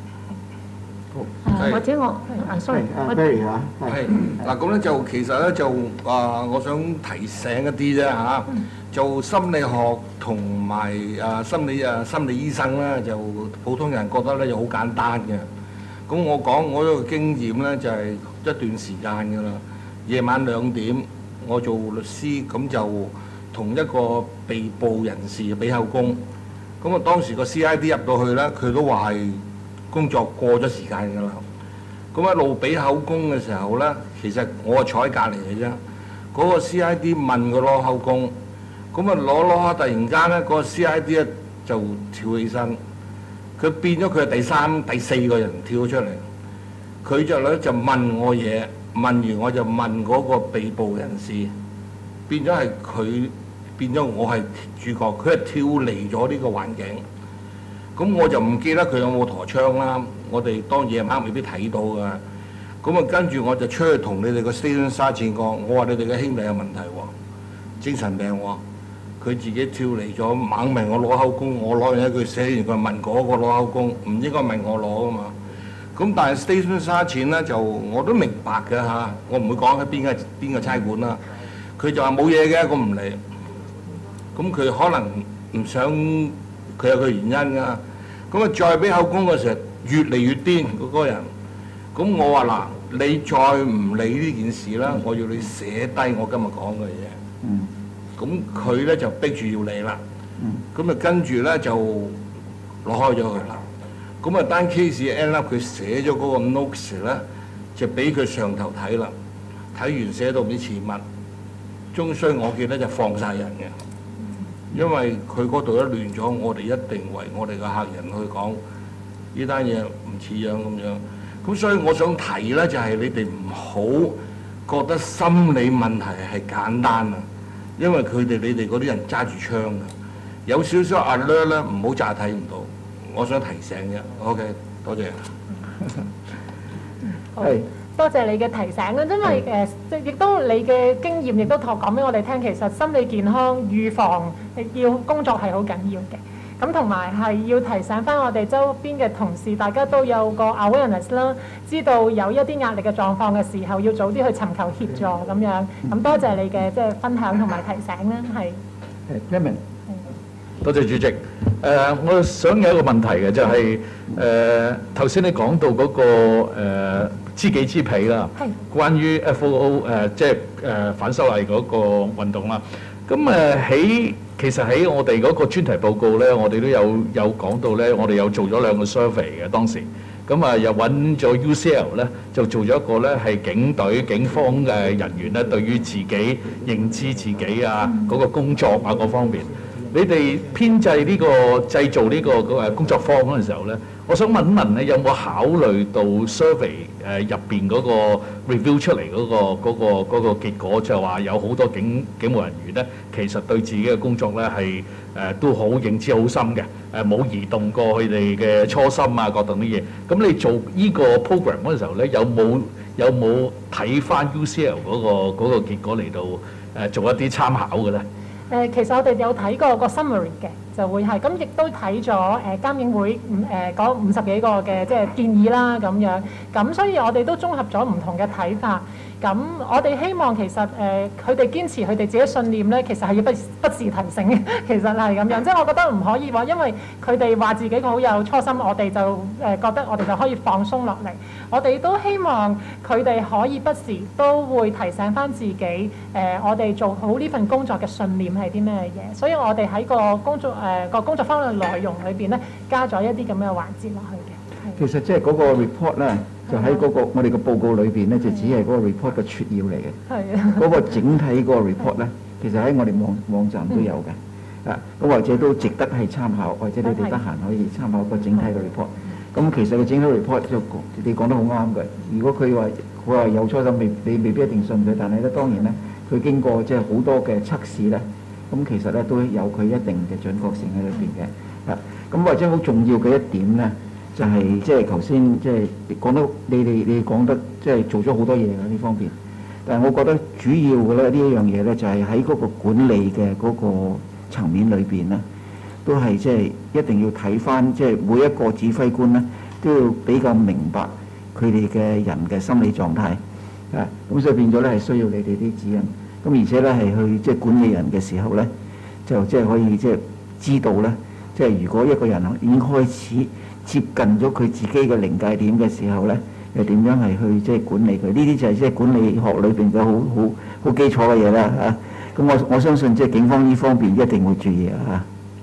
或者我sorry， 阿 Barry 嚇， 係嗱咁咧就其實咧就我想提醒一啲啫嚇，做心理學同埋心理醫生咧，就普通人覺得咧就好簡單嘅。咁我講我一個經驗咧，就係一段時間㗎啦。夜晚2點，我做律師，咁就同一個被捕人士俾口供。咁啊當時個 CID 入到去咧，佢都話係工作過咗時間㗎啦。咁一路俾口供嘅時候咧，其實我坐喺隔離嘅啫。嗰個 CID 問佢攞口供，咁啊攞下，突然間咧，嗰個 CID 咧就跳起身，佢變咗佢係第3、第4個人跳咗出嚟。佢就問我嘢，問完我就問嗰個被捕人士，變咗係佢，變咗我係主角，佢係跳離咗呢個環境。咁我就唔記得佢有冇陀槍啦，我哋當夜晚未必睇到㗎。咁啊跟住我就出去同你哋個 station sergeant講，我話你哋嘅兄弟有問題喎，精神病喎。佢自己跳離咗，猛問我攞口供，我攞完一句寫完，佢問嗰個攞口供，唔應該問我攞㗎嘛。咁但係 station sergeant咧就我都明白嘅嚇，我唔會講喺邊個差館啦。佢就話冇嘢嘅，我唔理。咁佢可能唔想，佢有佢原因㗎。咁啊再俾口供嘅時候，越嚟越癲嗰個人。咁我話嗱，你再唔理呢件事啦，我要你寫低我今日講嘅嘢。咁佢咧就逼住要你啦。咁啊跟住咧就攞開咗佢啦。咁啊單 case end up 佢寫咗嗰個 notes 咧，就俾佢上頭睇啦。睇完寫到唔知似乜，終須我記得就放晒人嘅。因為佢嗰度一亂咗，我哋一定為我哋嘅客人去講呢單嘢唔似樣咁樣。咁所以我想提咧，就係你哋唔好覺得心理問題係簡單啊，因為你哋嗰啲人揸住槍嘅，有少少 alert 咧，唔好詐睇唔到。我想提醒啫。OK， 多謝。 係。多謝你嘅提醒啦，因為亦都你嘅經驗亦都講俾我哋聽，其實心理健康預防要工作係好緊要嘅。咁同埋係要提醒翻我哋周邊嘅同事，大家都有個 awareness 啦，知道有一啲壓力嘅狀況嘅時候，要早啲去尋求協助咁樣。咁多謝你嘅分享同埋提醒啦，係。 Clement。 多謝主席。我想有一個問題嘅，就係頭先你講到嗰個知己知彼啦，關於 FOO 即係反修例嗰個運動啦。咁其實喺我哋嗰個專題報告咧，我哋都有講到咧，我哋有做咗2個 survey 嘅當時。咁啊又揾咗 UCL 咧，就做咗一個咧係警方嘅人員咧，對於自己認知自己啊嗰個工作啊嗰方面。你哋編製呢個製造呢個工作坊嗰陣時候咧，我想問一問咧，有冇考慮到 survey 入邊嗰個 review 出嚟嗰個結果，就係話有好多警務人員咧，其實對自己嘅工作咧係都好認知好深嘅，冇移動過佢哋嘅初心啊各等啲嘢。咁你做呢個 program 嗰陣時候咧，有冇睇翻 UCL 嗰個結果嚟到做一啲參考嘅咧？ 其實我哋有睇過個 summary 嘅，就會係咁，亦都睇咗監警會嗰50幾個嘅即係建議啦咁樣，咁所以我哋都綜合咗唔同嘅睇法。咁我哋希望其實佢哋堅持佢哋自己信念咧，其實係要不時提醒嘅。其實係咁樣，即係我覺得唔可以話，因為佢哋話自己好有初心，我哋就覺得我哋就可以放鬆落嚟。我哋都希望佢哋可以不時都會提醒翻自己，我哋做好呢份工作嘅信念係啲咩嘢。所以我哋喺個工作方面嘅內容裏邊咧，加咗一啲咁嘅環節落去嘅。 其實即係嗰個 report 咧。就喺嗰個我哋個報告裏邊咧，就只係嗰個 report 嘅撮要嚟嘅。係啊。嗰個整體嗰個 report 咧，其實喺我哋網站都有嘅。咁或者都值得係參考，或者你哋得閒可以參考個整體嘅 report。咁其實個整體 report 就你講得好啱嘅。如果佢話佢話有初心，你未必一定信佢，但係咧當然咧，佢經過即係好多嘅測試咧，咁其實咧都有佢一定嘅準確性喺裏邊嘅。咁或者好重要嘅一點咧，就係即係頭先即係講得你講得即係做咗好多嘢嘅呢方面。但係我覺得主要嘅咧呢一樣嘢咧，就係喺嗰個管理嘅嗰個層面裏邊咧，都係即係一定要睇翻，即係每一個指揮官咧都要比較明白佢哋嘅人嘅心理狀態啊。咁所以變咗咧係需要你哋啲指引。咁而且咧係去即係管理人嘅時候咧，就即係可以即係知道咧，即係如果一個人已經開始接近咗佢自己嘅臨界點嘅時候咧，又點樣係去即係管理佢？呢啲就係即係管理學裏邊嘅好基礎嘅嘢啦嚇。咁我相信即係警方呢方面一定會注意啊。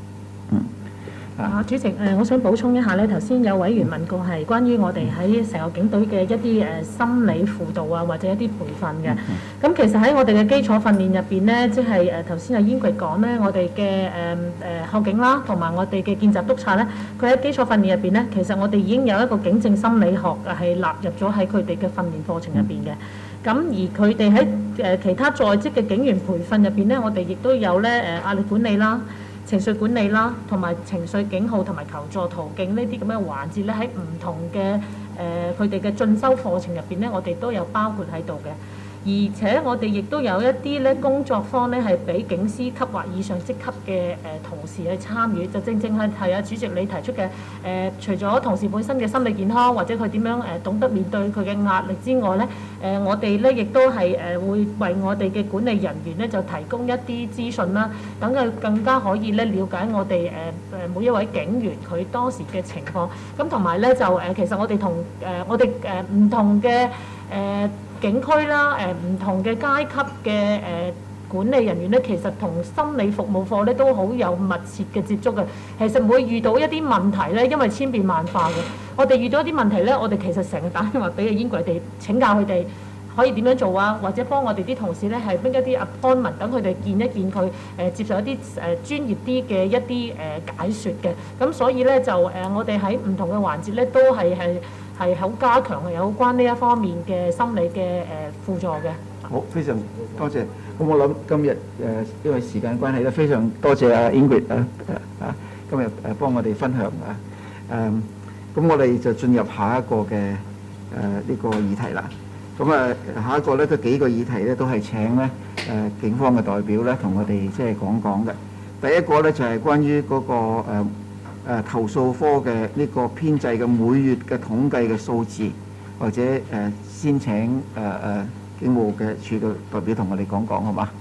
主席，我想補充一下咧，頭先有委員問過係關於我哋喺成個警隊嘅一啲心理輔導啊，或者一啲培訓嘅。咁其實喺我哋嘅基礎訓練入邊咧，即係頭先阿Ingrid講咧，我哋嘅學警啦，同埋我哋嘅見習督察咧，佢喺基礎訓練入邊咧，其實我哋已經有一個警政心理學係納入咗喺佢哋嘅訓練課程入邊嘅。咁而佢哋喺其他在職嘅警員培訓入邊咧，我哋亦都有咧壓力管理啦、情緒管理啦，同埋情緒警號同埋求助途徑呢啲咁嘅環節咧，喺唔同嘅佢哋嘅進修課程入邊咧，我哋都有包括喺度嘅。而且我哋亦都有一啲咧工作坊咧，係俾警司級或以上職級嘅同事去參與，就正正係啊主席你提出嘅除咗同事本身嘅心理健康或者佢點樣懂得面對佢嘅壓力之外咧，我哋咧亦都係會為我哋嘅管理人員咧就提供一啲資訊啦，等佢更加可以咧了解我哋每一位警員佢當時嘅情況。咁同埋咧就其實我哋同我哋唔同嘅警區啦，唔同嘅階級嘅管理人員咧，其實同心理服務課咧都好有密切嘅接觸嘅。其實會遇到一啲問題咧，因為千變萬化嘅。我哋遇到一啲問題咧，我哋其實成日打電話俾Ingrid哋請教佢哋可以點樣做啊，或者幫我哋啲同事咧係逼一啲 appointment，等佢哋見一見佢接受一啲專業啲嘅一啲解説嘅。咁所以咧就我哋喺唔同嘅環節咧都係好加強係有關呢一方面嘅心理嘅輔助嘅。 好，非常多謝。咁我諗今日因為時間關係咧，非常多謝阿 Ingrid 今日幫我哋分享咁我哋就進入下一個嘅呢個議題啦。咁下一個咧都幾個議題咧都係請咧警方嘅代表咧同我哋即係講嘅。第一個咧就係關於嗰個投訴科嘅呢個編制嘅每月嘅統計嘅數字，或者先請警務嘅處嘅代表同我哋講好嗎？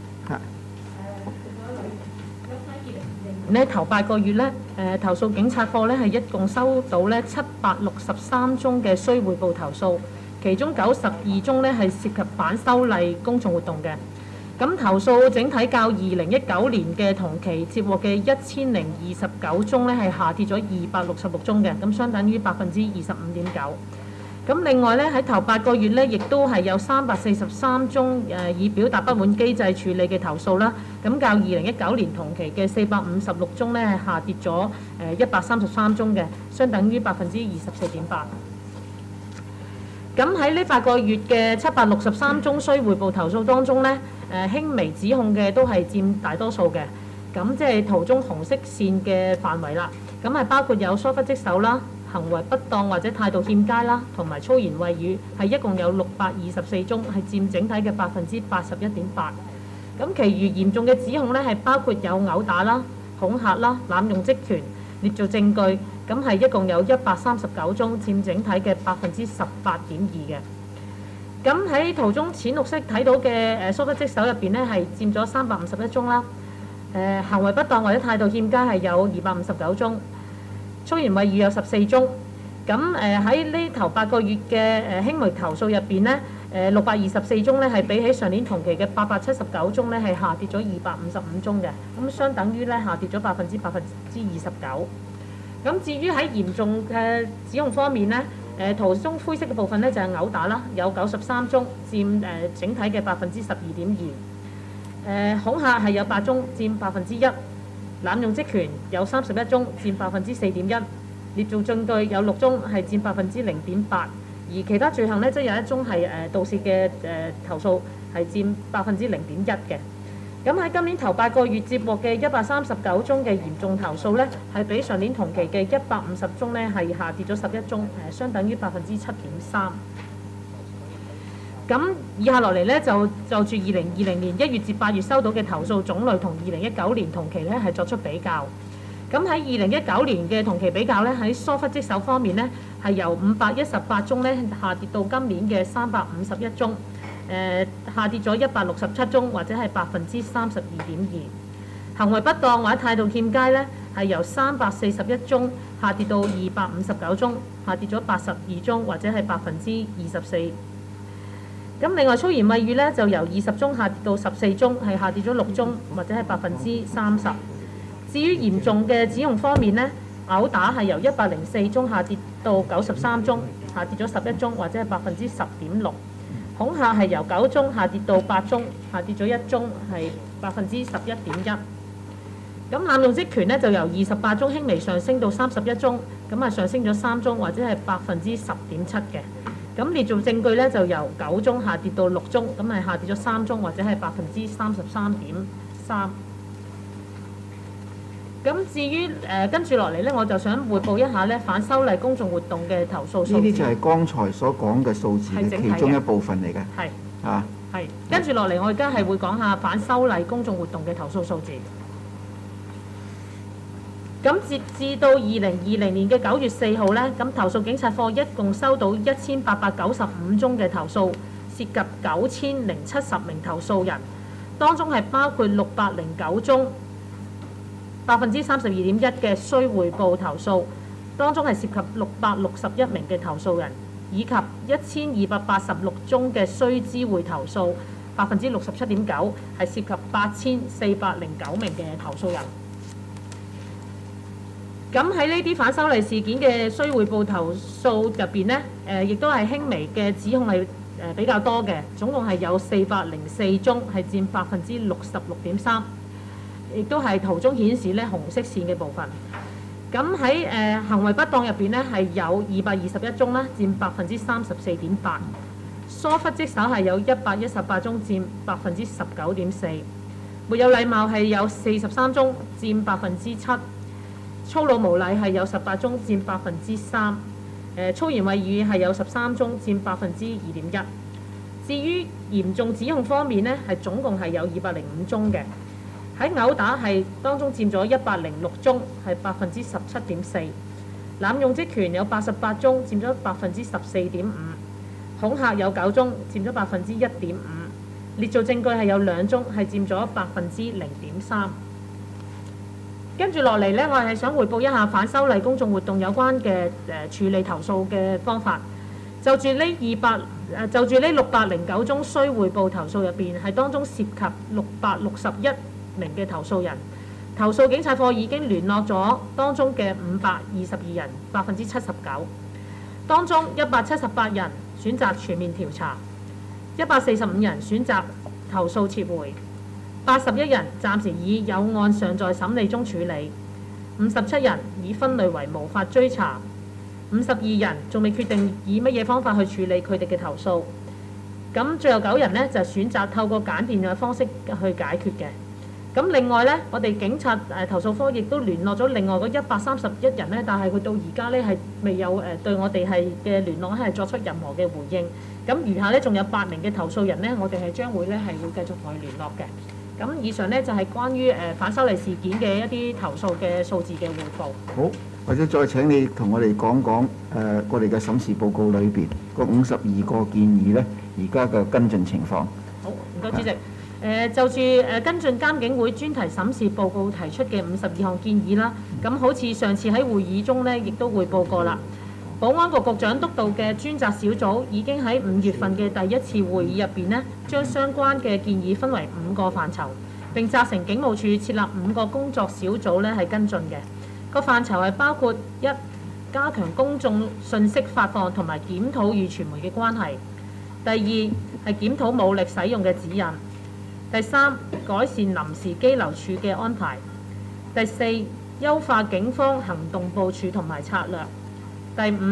咧頭8個月咧，投訴警察課咧係一共收到咧763宗嘅需匯報投訴，其中92宗咧係涉及反修例公眾活動嘅。咁投訴整體較2019年嘅同期接獲嘅1029宗咧係下跌咗266宗嘅，咁相等於25.9%。咁另外咧喺頭8個月咧，亦都係有343宗以表達不滿機制處理嘅投訴啦。咁較2019年同期嘅456宗咧係下跌咗133宗嘅，相等於24.8%。咁喺呢8個月嘅763宗需匯報投訴當中咧，輕微指控嘅都係佔大多數嘅。咁即係途中紅色線嘅範圍啦。咁係包括有疏忽職守啦、行為不當或者態度欠佳啦，同埋粗言穢語，係一共有624宗，係佔整體嘅81.8%。咁其餘嚴重嘅指控咧係包括有毆打啦、恐嚇啦、濫用職權、捏造證據，咁係一共有139宗，佔整體嘅18.2%嘅。咁喺途中淺綠色睇到嘅疏忽職守入邊咧係佔咗351宗啦。行為不當或者態度欠佳係有259宗。粗言穢語有14宗，咁喺呢頭8個月嘅輕微投訴入邊呢，624宗呢係比起上年同期嘅879宗呢係下跌咗255宗嘅，咁相等於呢下跌咗29%。咁至於喺嚴重嘅指控方面呢，途中灰色嘅部分呢就係毆打啦，有93宗，佔整體嘅12.2%。恐嚇係有8宗，佔1%。濫用職權有31宗，佔4.1%；捏造證據有6宗，係佔0.8%；而而其他罪行咧，即係有一宗係盜竊嘅投訴係佔0.1%嘅。咁喺今年頭8個月接獲嘅139宗嘅嚴重投訴咧，係比上年同期嘅150宗咧係下跌咗11宗，相等於7.3%。咁以下落嚟咧就住2020年1月至8月收到嘅投訴種類同2019年同期咧係作出比較。咁喺2019年嘅同期比較咧，喺疏忽職守方面咧係由518宗咧下跌到今年嘅351宗。下跌咗167宗，或者係32.2%。行為不當或者態度欠佳咧，係由341宗下跌到259宗，下跌咗82宗，或者係24%。咁另外粗言穢語咧，就由20宗下跌到14宗，係下跌咗6宗，或者係30%。至於嚴重嘅指控方面咧，毆打係由104宗下跌到93宗，下跌咗11宗，或者係10.6%。恐嚇係由9宗下跌到8宗，下跌咗1宗，係11.1%。咁濫用職權咧就由28宗輕微上升到31宗，咁上升咗3宗，或者係10.7%嘅。咁捏造證據咧就由9宗下跌到6宗，咁下跌咗3宗，或者係33.3%。咁至於跟住落嚟咧，我就想匯報一下咧反修例公眾活動嘅投訴數字。 呢啲就係剛才所講嘅數字嘅其中一部分嚟嘅。係啊， 係跟住落嚟，我而家係會講下反修例公眾活動嘅投訴數字。咁截至到2020年嘅9月4號咧，咁投訴警察課一共收到1895宗嘅投訴，涉及9070名投訴人，當中係包括609宗。32.1% 嘅需匯報投訴，當中係涉及661名嘅投訴人，以及1286宗嘅須知會投訴，67.9%係涉及8409名嘅投訴人。咁喺呢啲反修例事件嘅須匯報投訴入邊呢，亦都係輕微嘅指控係比較多嘅，總共係有404宗，係佔66.3%。亦都係圖中顯示咧紅色線嘅部分。咁喺行為不當入邊咧係有221宗啦，佔34.8%。疏忽職守係有118宗，佔19.4%。沒有禮貌係有43宗，佔7%。粗魯無禮係有18宗，佔3%。粗言穢語係有13宗，佔2.1%。至於嚴重指控方面咧，係總共係有205宗嘅。喺毆打係當中佔咗106宗，係17.4%。濫用職權有88宗，佔咗14.5%。恐嚇有9宗，佔咗1.5%。捏造證據係有2宗，係佔咗0.3%。跟住落嚟呢，我係想匯報一下反修例公眾活動有關嘅處理投訴嘅方法。就住呢609宗須匯報投訴入邊，係當中涉及661名嘅投訴人，投訴警察課已經聯絡咗當中嘅522人，79%。當中178人選擇全面調查，145人選擇投訴撤回，81人暫時以有案尚在審理中處理，57人已分類為無法追查，52人仲未決定以乜嘢方法去處理佢哋嘅投訴。咁最後9人呢，就選擇透過簡便嘅方式去解決嘅。咁另外咧，我哋警察投訴科亦都聯絡咗另外嗰131人咧，但係佢到而家咧係未有對我哋係嘅聯絡係作出任何嘅回應。咁餘下咧仲有8名嘅投訴人咧，我哋係將會咧係會繼續同佢聯絡嘅。咁以上咧就係關於反修例事件嘅一啲投訴嘅數字嘅匯報。 好，或者再請你同我哋講講我哋嘅審視報告裏邊個52個建議咧，而家嘅跟進情況。 好，唔該主席。就住跟進監警會專題審視報告提出嘅52項建議啦，咁好似上次喺會議中呢，亦都匯報過啦。保安局局長督導嘅專責小組已經喺5月份嘅第一次會議入邊呢，將相關嘅建議分為5個範疇，並責成警務處設立5個工作小組呢係跟進嘅。個範疇係包括1、加強公眾信息發放同埋檢討與傳媒嘅關係；第2係檢討武力使用嘅指引。第3，改善臨時羈留處嘅安排；第4，優化警方行動部署同埋策略；第5，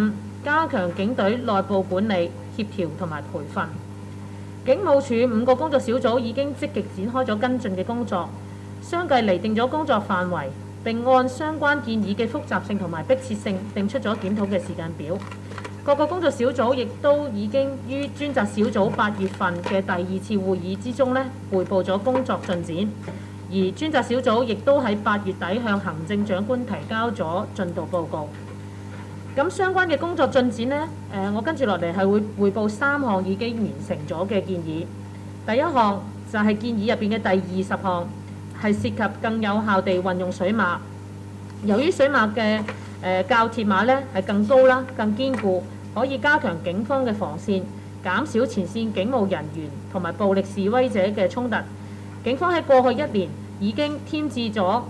加強警隊內部管理、協調同埋培訓。警務處5個工作小組已經積極展開咗跟進嘅工作，相繼釐定咗工作範圍，並按相關建議嘅複雜性同埋迫切性定出咗檢討嘅時間表。各個工作小組亦都已經於專責小組8月份嘅第2次會議之中匯報咗工作進展，而專責小組亦都喺8月底向行政長官提交咗進度報告。咁相關嘅工作進展呢，我跟住落嚟係會匯報3項已經完成咗嘅建議。第一項就係建議入邊嘅第20項，係涉及更有效地運用水馬。由於水馬嘅較鐵馬呢係更高啦、更堅固，可以加強警方嘅防線，減少前線警務人員同埋暴力示威者嘅衝突。警方喺過去1年已經添置咗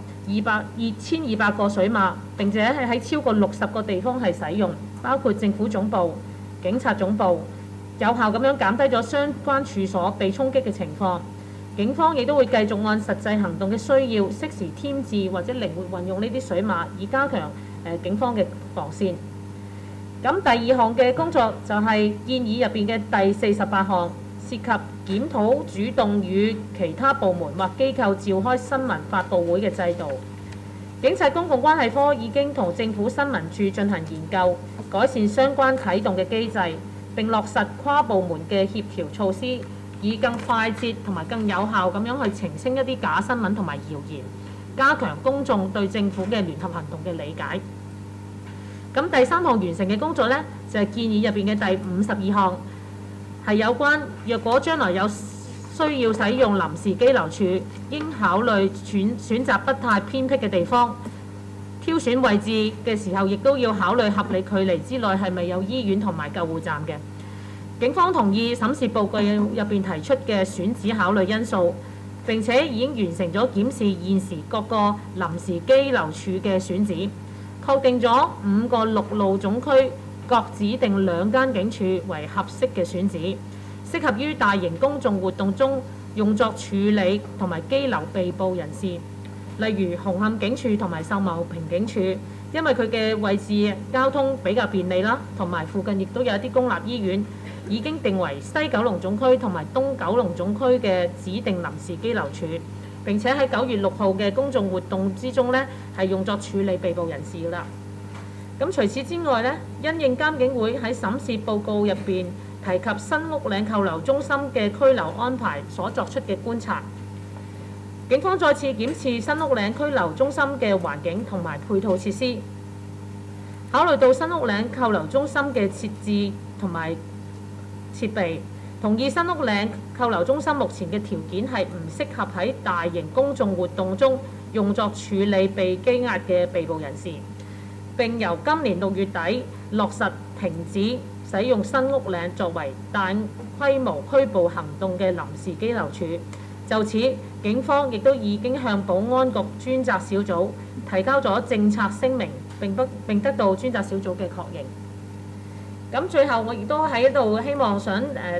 2200個水馬，並且係喺超過60個地方係使用，包括政府總部、警察總部，有效咁樣減低咗相關處所被衝擊嘅情況。警方亦都會繼續按實際行動嘅需要，適時添置或者靈活運用呢啲水馬，以加強警方嘅防線。咁第2項嘅工作就係建議入邊嘅第48項，涉及檢討主動與其他部門或機構召開新聞發佈會嘅制度。警察公共關係科已經同政府新聞處進行研究，改善相關啟動嘅機制，並落實跨部門嘅協調措施，以更快捷同埋更有效咁樣去澄清一啲假新聞同埋謠言，加強公眾對政府嘅聯合行動嘅理解。咁第3項完成嘅工作呢，就係建議入邊嘅第52項，係有關若果將來有需要使用臨時羈留處，應考慮選擇不太偏僻嘅地方，挑選位置嘅時候，亦都要考慮合理距離之內係咪有醫院同埋救護站嘅。警方同意審視報告入邊提出嘅選址考慮因素，並且已經完成咗檢視現時各個臨時羈留處嘅選址，確定咗5個陸路總區各指定2間警署為合適嘅選址，適合於大型公眾活動中用作處理同埋羈留被捕人士，例如紅磡警署同埋秀茂坪警署，因為佢嘅位置交通比較便利啦，同埋附近亦都有一啲公立醫院，已經定為西九龍總區同埋東九龍總區嘅指定臨時羈留處，並且喺9月6號嘅公眾活動之中呢，係用作處理被捕人士啦。咁除此之外呢，因應監警會喺審視報告入邊提及新屋嶺扣留中心嘅拘留安排所作出嘅觀察，警方再次檢視新屋嶺拘留中心嘅環境同埋配套設施，考慮到新屋嶺扣留中心嘅設置同埋設備，同意新屋嶺扣留中心目前嘅條件係唔適合喺大型公眾活動中用作處理被羈押嘅被捕人士，並由今年6月底落實停止使用新屋嶺作為大規模拘捕行動嘅臨時羈留處。就此，警方亦都已經向保安局專責小組提交咗政策聲明，並得到專責小組嘅確認。咁最後我亦都喺度希望想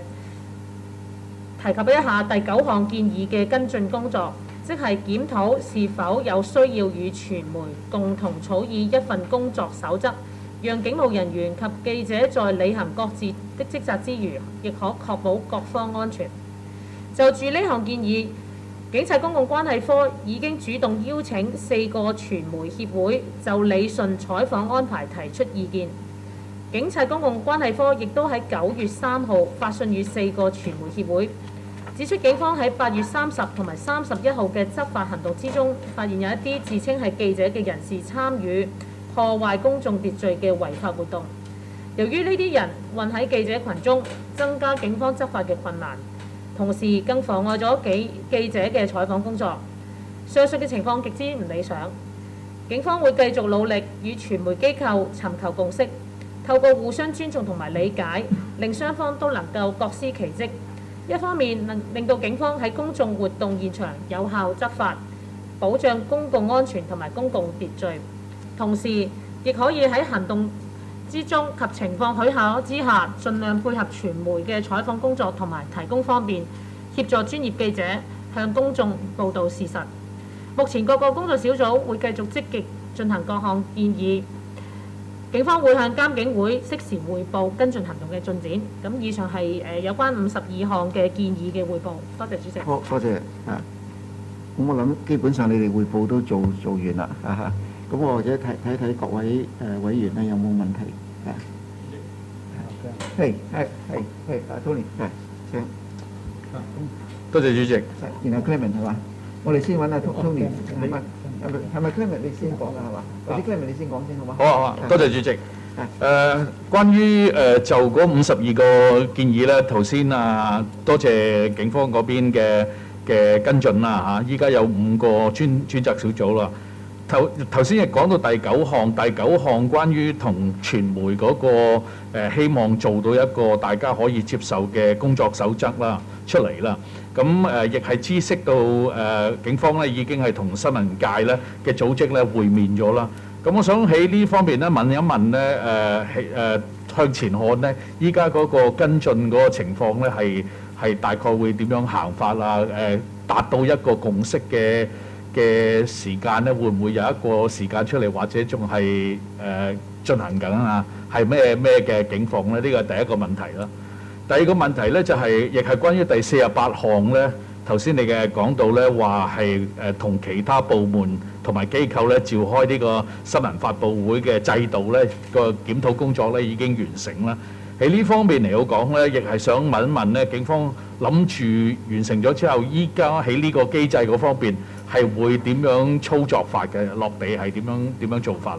提及一下第9項建議嘅跟進工作，即係檢討是否有需要與傳媒共同草擬一份工作守則，讓警務人員及記者在履行各自的職責之餘，亦可確保各方安全。就住呢項建議，警察公共關係科已經主動邀請4個傳媒協會就理順採訪安排提出意見。警察公共關係科亦都喺9月3號發信予4個傳媒協會，指出警方喺8月30同埋31號嘅執法行動之中，發現有一啲自稱係記者嘅人士參與破壞公眾秩序嘅違法活動。由於呢啲人混喺記者群中，增加警方執法嘅困難，同時更妨礙咗記者嘅採訪工作。上述嘅情況極之唔理想，警方會繼續努力與傳媒機構尋求共識，透過互相尊重同埋理解，令雙方都能夠各司其職。一方面能令到警方喺公眾活動現場有效執法，保障公共安全同埋公共秩序，同時亦可以喺行動之中及情況許可之下，盡量配合傳媒嘅採訪工作同埋提供方便，協助專業記者向公眾報導事實。目前各個工作小組會繼續積極進行各項建議， 警方會向監警會適時匯報跟進行動嘅進展。咁以上係有關52項嘅建議嘅匯報。多謝主席。 好，多謝啊。咁我諗基本上你哋匯報都做完啦，咁我或者睇各位委員咧有冇問題啊？係Tony， 請。 多謝主席。 然後 Clement 係嘛？我哋先揾阿 Tony， 係咪 Clement 你先講㗎係嘛？或者 Clement 你先講先好嗎？ 好啊，多謝主席。關於就嗰52個建議咧，頭先多謝警方嗰邊嘅跟進啦嚇。依家有5個專責小組啦。頭先亦講到第9項關於同傳媒嗰個希望做到一個大家可以接受嘅工作守則啦出嚟啦。咁亦係知悉到警方咧已經係同新聞界咧嘅組織咧會面咗啦。咁我想喺呢方面咧問一問咧向前看咧，依家嗰個跟進嗰個情況咧係大概會點樣行法啊？達到一個共識嘅時間咧，會唔會有一個時間出嚟，或者仲係進行緊啊？係咩嘅境況咧？呢個係第一個問題啦。第二個問題咧就係亦係關於第48項咧。頭先你嘅講到咧話係同其他部門同埋機構咧召開呢個新聞發佈會嘅制度咧個檢討工作咧已經完成啦。喺呢方面嚟講咧，亦係想問一問咧，警方諗住完成咗之後，依家喺呢個機制嗰方面係會點樣操作法嘅？落地係點樣做法啊？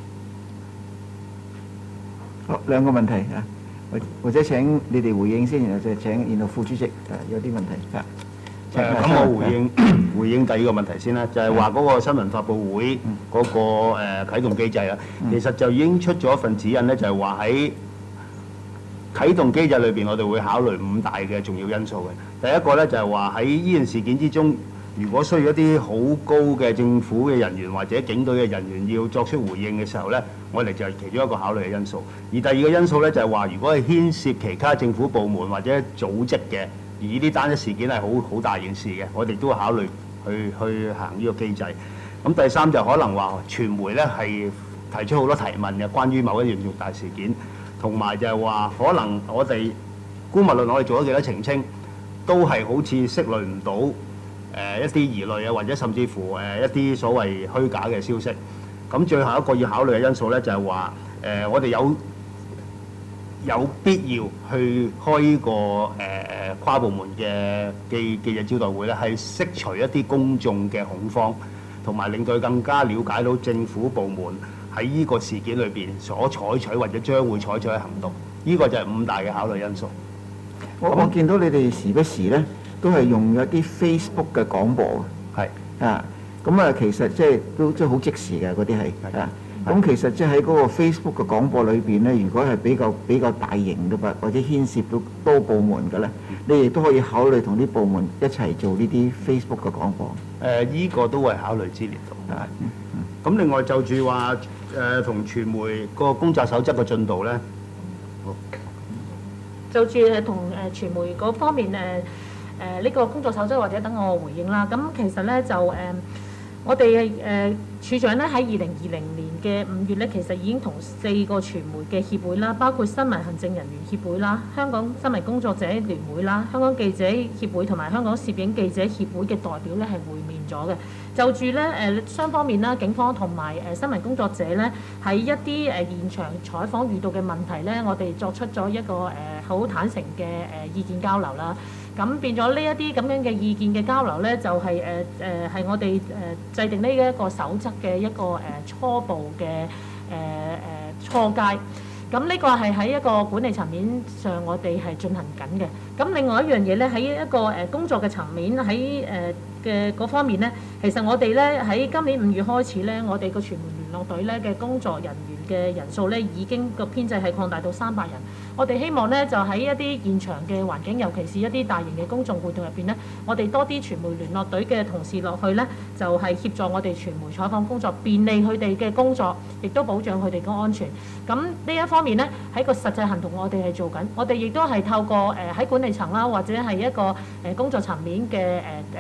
好，兩個問題啊，或者請你哋回應先，然後就請副主席有啲問題啊。 咁我回應第二個問題先啦，就係話嗰個新聞發佈會嗰個啟動機制啦，其實就已經出咗一份指引咧，就係話喺啟動機制裏邊，我哋會考慮5大嘅重要因素嘅。第一個咧就係話喺呢件事件之中，如果需要一啲好高嘅政府嘅人員或者警隊嘅人員要作出回應嘅時候咧，我哋就係其中一個考慮嘅因素。而第二個因素咧就係話，如果係牽涉其他政府部門或者組織嘅，而呢啲單一事件係好大件事嘅，我哋都會考慮去行呢個機制。咁第三就可能話傳媒咧係提出好多提問嘅，關於某一樣重大事件，同埋就係話可能我哋姑勿論我哋做咗幾多澄清，都係好似釋慮唔到一啲疑慮啊，或者甚至乎一啲所謂虛假嘅消息。咁最後一個要考慮嘅因素咧就係話我哋有必要去開呢個跨部門嘅記者招待會咧，係釋除一啲公眾嘅恐慌，同埋令到佢更加了解到政府部門喺呢個事件裏邊所採取或者將會採取嘅行動。呢個就係5大嘅考慮因素。 我見到你哋時不時咧都係用咗啲 Facebook 嘅廣播嘅，係啊，咁啊其實即係都即係好即時嘅嗰啲係啊。咁其實即係喺嗰個 Facebook 嘅廣播裏邊咧，如果係比較大型嘅吧，或者牽涉到多部門嘅咧，你亦都可以考慮同啲部門一齊做呢啲 Facebook 嘅廣播。 依個都會考慮之列度。咁另外就住話同傳媒個工作守則嘅進度咧， 就住同傳媒嗰方面呢個工作守則，或者等我回應啦。咁其實咧就我哋處長咧喺2020年嘅5月咧，其實已經同4個傳媒嘅協會啦，包括新聞行政人員協會啦、香港新聞工作者聯會啦、香港記者協會同埋香港攝影記者協會嘅代表咧係會面咗嘅。就住咧雙方面啦，警方同埋新聞工作者咧喺一啲現場採訪遇到嘅問題咧，我哋作出咗一個好坦誠嘅意見交流啦。咁變咗呢一啲咁樣嘅意見嘅交流咧，就係係我哋制定呢一個守則嘅一個初步嘅初階。咁呢個係喺一個管理層面上，我哋係進行緊嘅。咁另外一樣嘢咧，喺一個工作嘅層面，喺嘅嗰方面咧，其實我哋咧喺今年5月開始咧，我哋個傳媒聯絡隊咧嘅工作人員嘅人數咧已經個編制係擴大到300人。我哋希望咧就喺一啲現場嘅環境，尤其是一啲大型嘅公眾活動入邊咧，我哋多啲傳媒聯絡隊嘅同事落去咧，就係協助我哋傳媒採訪工作，便利佢哋嘅工作，亦都保障佢哋嘅安全。咁呢一方面咧，喺個實際行動我哋係做緊，我哋亦都係透過喺管理層啦，或者係一個工作層面嘅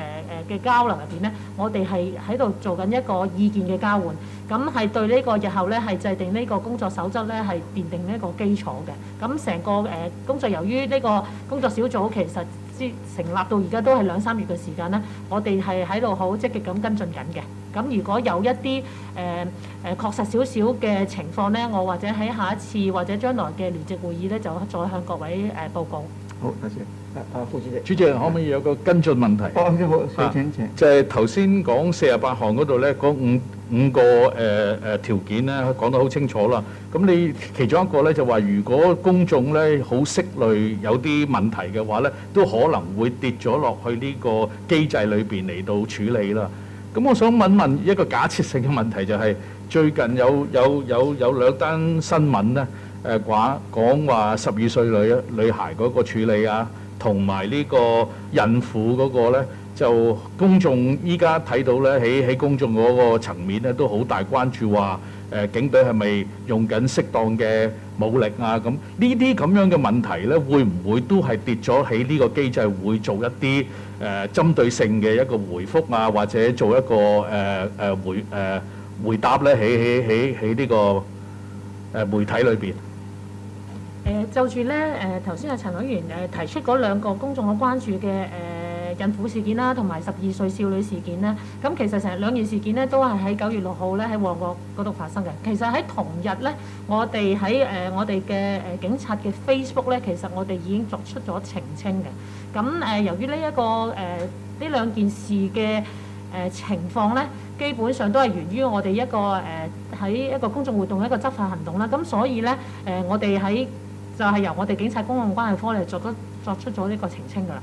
嘅交流入邊咧，我哋係喺度做緊一個意見嘅交換，咁係對呢個日後咧係制定呢個工作守則咧係奠定呢個基礎嘅。咁成個工作由於呢個工作小組其實成立到而家都係2-3月嘅時間咧，我哋係喺度好積極咁跟進緊嘅。咁如果有一啲確實少少嘅情況咧，我或者喺下一次或者將來嘅聯席會議咧，就再向各位報告。 好，多謝。副主席。 主席可唔可以有個跟進問題？ 好，請。 就係頭先講48項嗰度咧，嗰五個條件咧講得好清楚啦。咁你其中一個咧就話，如果公眾咧好識慮有啲問題嘅話咧，都可能會跌咗落去呢個機制裏邊嚟到處理啦。咁我想問一個假設性嘅問題，就係最近有2單新聞咧，講話12歲女孩嗰個處理啊，同埋呢個孕婦嗰個咧，就公眾依家睇到咧，喺公眾嗰個層面咧，都好大關注話警隊係咪用緊適當嘅武力啊？咁呢啲咁樣嘅問題咧，會唔會都係跌咗喺呢個機制，會做一啲針對性嘅一個回覆啊，或者做一個回答咧？喺呢個媒體裏邊。 就住咧頭先阿陳委員提出嗰2個公眾嘅關注嘅孕婦事件啦，同埋12歲少女事件咧，咁其實成2件事件咧都係喺9月6號咧喺旺角嗰度發生嘅。其實喺同日咧，我哋喺我哋嘅警察嘅 Facebook 咧，其實我哋已經作出咗澄清嘅。咁由於呢2件事嘅情況咧，基本上都係源於我哋一個喺一個公眾活動一個執法行動啦。咁所以咧我哋就係由我哋警察公共關係科嚟作出咗呢個澄清㗎啦。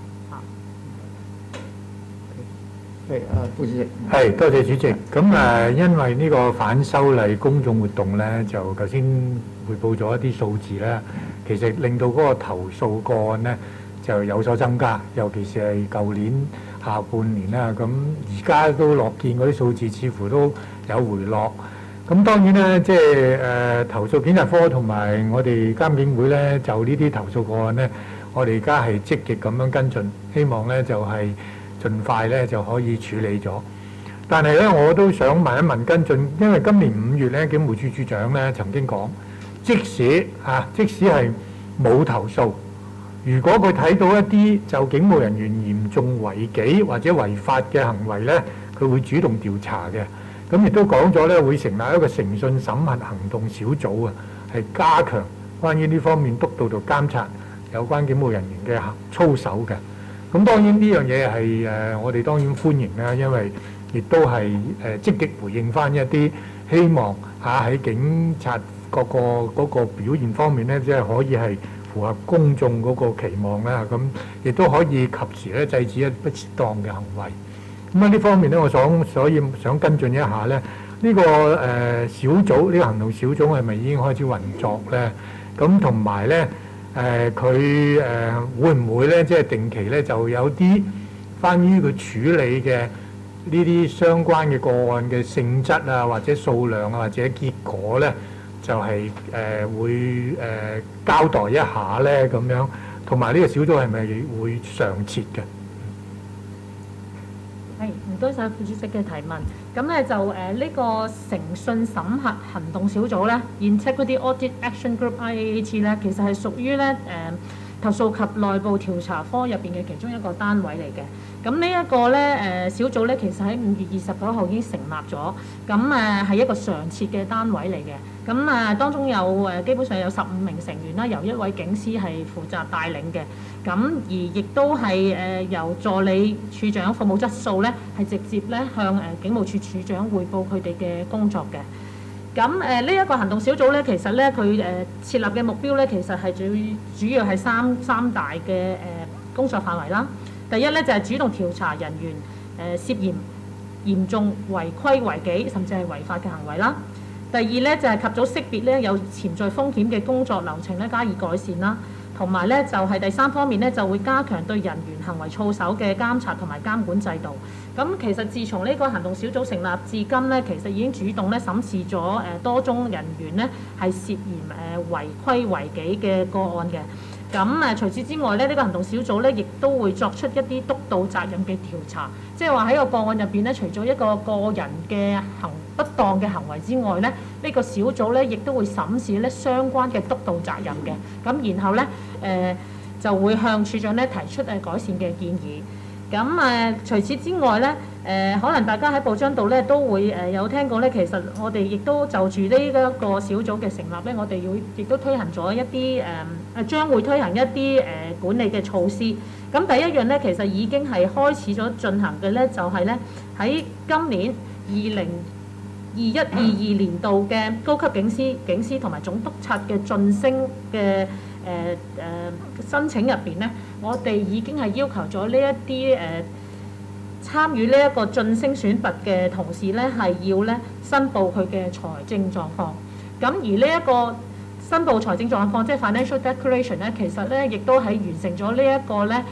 副主席。 係，多謝主席。咁因為呢個反修例公眾活動咧，就頭先匯報咗一啲數字咧，其實令到嗰個投訴個案咧就有所增加，尤其是係舊年下半年啦。咁而家都樂見嗰啲數字似乎都有回落。咁當然咧，即係投訴警察科同埋我哋監警會咧，就呢啲投訴個案咧，我哋而家係積極咁樣跟進，希望咧就係盡快咧就可以處理咗。但係咧，我都想問一問跟進，因為今年5月咧，警務處處長咧曾經講，即使係冇投訴，如果佢睇到一啲就警務人員嚴重違紀或者違法嘅行為咧，佢會主動調查嘅。咁亦都講咗咧，會成立一個誠信審核行動小組啊，係加強關於呢方面督導同監察有關警務人員嘅操守嘅。咁當然呢樣嘢係我哋當然歡迎啦，因為亦都係積極回應翻一啲希望喺警察嗰個表現方面咧，即係可以係符合公眾嗰個期望啦。咁亦都可以及時咧制止一不適當嘅行為。咁喺呢方面咧，所以想跟進一下咧，呢個小組呢個行動小組係咪已經開始運作咧？咁同埋咧佢會唔會咧即係定期咧就有啲關於佢處理嘅呢啲相關嘅個案嘅性質啊，或者數量啊，或者結果咧，就係會交代一下咧咁樣，同埋呢個小組係咪會常設嘅？ 係，唔該晒副主席嘅提問。咁咧就呢個誠信審核行動小組咧 ，Integrity Audit Action Group IAAG 咧，其實係屬於咧投訴及內部調查科入邊嘅其中一個單位嚟嘅。咁呢一個咧小組咧，其實喺5月29號已經成立咗，咁係一個常設嘅單位嚟嘅。咁當中有基本上有15名成員啦，由1位警司係負責帶領嘅。咁而亦都係由助理處長服務質素咧，係直接咧向警務處處長匯報佢哋嘅工作嘅。咁呢一個行動小組咧，其實咧佢設立嘅目標咧，其實係主要係三大嘅工作範圍啦。第一咧就係主動調查人員涉嫌嚴重違規違紀甚至係違法嘅行為啦。第二咧就係及早識別咧有潛在風險嘅工作流程咧加以改善啦。同埋咧就係第三方面咧就會加強對人員行為操守嘅監察同埋監管制度。咁其實自從呢個行動小組成立至今咧，其實已經主動咧審視咗多宗人員咧係涉嫌違規違紀嘅個案嘅。 咁除此之外咧，呢個行動小組咧亦都會作出一啲督導責任嘅調查，即係話喺個個案入邊咧，除咗一個個人嘅不當嘅行為之外咧，呢個小組咧亦都會審視咧相關嘅督導責任嘅，咁然後咧就會向處長咧提出改善嘅建議。咁除此之外咧，可能大家喺報章度咧都會有聽過咧，其實我哋亦都就住呢一個小組嘅成立咧，我哋亦都推行咗一啲將會推行一啲管理嘅措施。咁第一樣咧，其實已經係開始咗進行嘅咧，就係咧喺今年2021-22年度嘅高級警司同埋總督察嘅晉升嘅申請入邊咧，我哋已經係要求咗呢一啲參與呢一個晉升選拔嘅同事咧，係要咧申報佢嘅財政狀況。咁而呢一個申報財政狀況，即係 financial declaration 咧，其實咧亦都係完成咗呢一個咧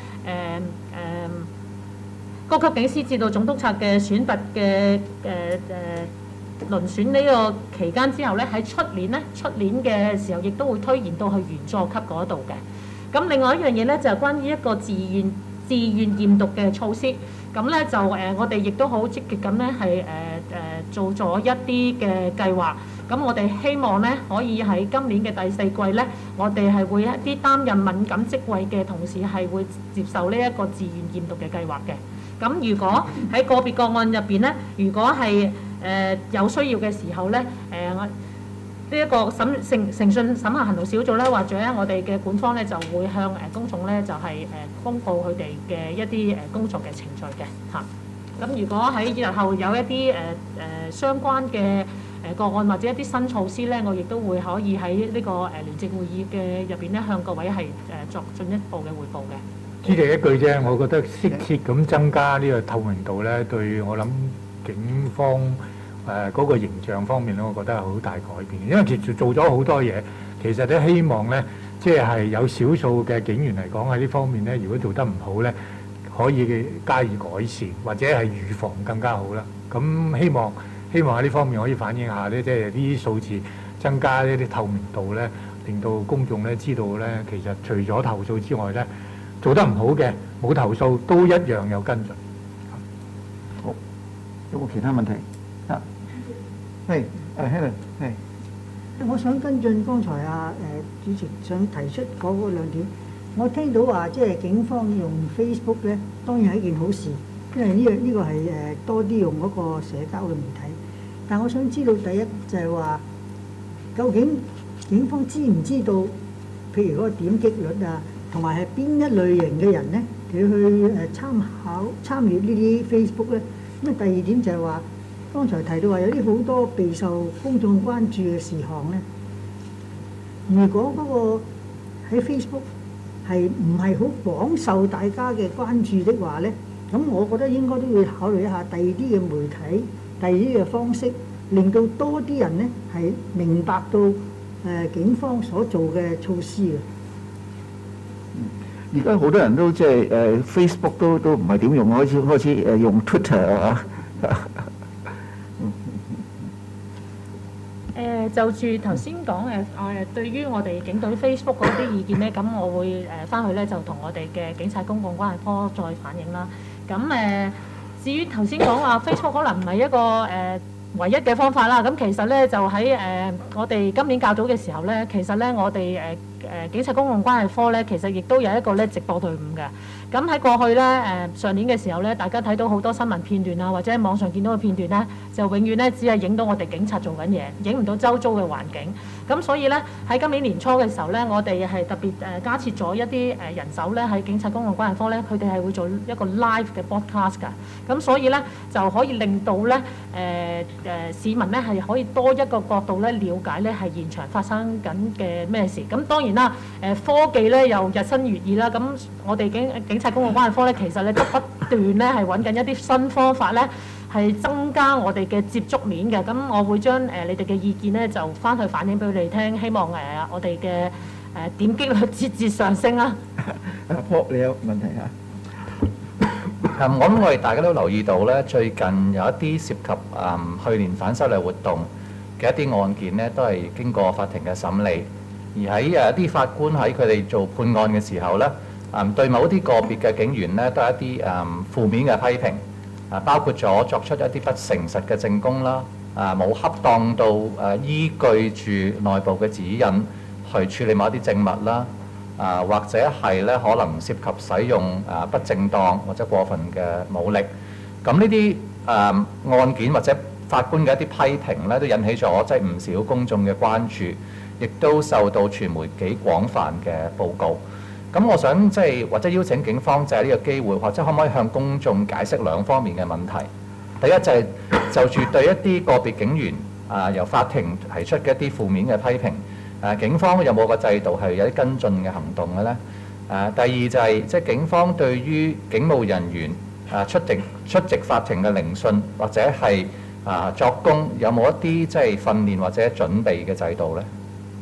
高級警司至到總督察嘅選拔嘅遴選呢個期間之後咧，喺出年嘅時候，亦都會推延到去員佐級嗰度嘅。咁另外一樣嘢咧，就係關於一個自願驗毒嘅措施。咁咧就我哋亦都好積極咁咧係做咗一啲嘅計劃。咁我哋希望咧可以喺今年嘅第4季咧，我哋係會一啲擔任敏感職位嘅同事係會接受呢一個自願驗毒嘅計劃嘅。咁如果喺個別個案入邊咧，如果係有需要嘅時候咧，呢一個誠信審核行動小組咧，或者我哋嘅管方咧就會向公眾咧就係公佈佢哋嘅一啲工作嘅程序嘅嚇。咁如果喺日後有一啲相關嘅個案或者一啲新措施咧，我亦都會可以喺呢個聯席會議嘅入邊咧向各位係作進一步嘅彙報嘅。 主席一句啫，我覺得適切咁增加呢個透明度咧，對我諗警方嗰個形象方面咧，我覺得係好大改變。因為其實做咗好多嘢，其實都希望咧，即係有少數嘅警員嚟講喺呢方面咧，如果做得唔好咧，可以加以改善，或者係預防更加好啦。咁希望喺呢方面可以反映下咧，即係呢啲數字增加呢啲透明度咧，令到公眾咧知道咧，其實除咗投訴之外咧，做得唔好嘅冇投訴都一樣有跟進。 好，有冇其他問題？係，Helen，係。 我想跟進剛才主席想提出嗰2點。我聽到話即係警方用 Facebook 咧，當然係一件好事，因為呢個係多啲用嗰個社交嘅媒體。但我想知道第一就係話，究竟警方知唔知道，譬如嗰個點擊率啊，同埋係邊一類型嘅人咧，佢去參與呢啲 Facebook 咧？咁第二點就係話，剛才提到話有啲好多備受公眾關注嘅事項咧，如果嗰個喺 Facebook 係唔係好廣受大家嘅關注的話咧，咁我覺得應該都要考慮一下第二啲嘅媒體、第二啲嘅方式，令到多啲人咧係明白到警方所做嘅措施嘅。 而家好多人都即係Facebook 都唔係點用，開始用 Twitter 啊。 就住頭先講對於我哋警隊 Facebook 嗰啲意見咧，咁我會翻去咧就同我哋嘅警察公共關係科再反映啦。咁至於頭先講話 Facebook 可能唔係一個唯一嘅方法啦。咁其實咧就喺我哋今年較早嘅時候咧，其實咧我哋警察公共關係科咧，其實亦都有一個咧直播隊伍嘅。咁喺過去咧上年嘅時候咧，大家睇到好多新聞片段啊，或者喺網上見到嘅片段咧，就永遠咧只係影到我哋警察做緊嘢，影唔到周遭嘅環境。咁所以咧喺今年年初嘅時候咧，我哋係特別加設咗一啲人手咧喺警察公共關係科咧，佢哋係會做一個 live 嘅 broadcast 㗎。咁所以咧就可以令到咧市民咧係可以多一個角度咧了解咧係現場發生緊嘅咩事。咁當然啦，科技咧又日新月異啦。咁我哋警察公共關係科咧，其實咧都不斷咧係揾緊一啲新方法咧，係增加我哋嘅接觸面嘅。咁我會將你哋嘅意見咧就翻去反映俾佢哋聽，希望我哋嘅點擊率節節上升啦。 Paul，你有問題啊？ 我諗我哋大家都留意到咧，最近有一啲涉及去年反修例活動嘅一啲案件咧，都係經過法庭嘅審理。 而喺啲法官喺佢哋做判案嘅時候咧，對某啲個別嘅警員咧都有一啲負面嘅批評，包括咗作出一啲不誠實嘅證供啦，冇恰當到依據住內部嘅指引去處理某一啲證物啦，或者係咧可能涉及使用不正當或者過分嘅武力。咁呢啲案件或者法官嘅一啲批評咧，都引起咗即係唔少公眾嘅關注，亦都受到傳媒幾廣泛嘅報告。咁我想即係或者邀請警方借呢個機會，或者可唔可以向公眾解釋兩方面嘅問題？第一就係就住對一啲個別警員由法庭提出嘅一啲負面嘅批評，警方有冇個制度係有啲跟進嘅行動嘅咧？第二就係即係警方對於警務人員出席法庭嘅聆訊或者係作供，有冇一啲即係訓練或者準備嘅制度咧？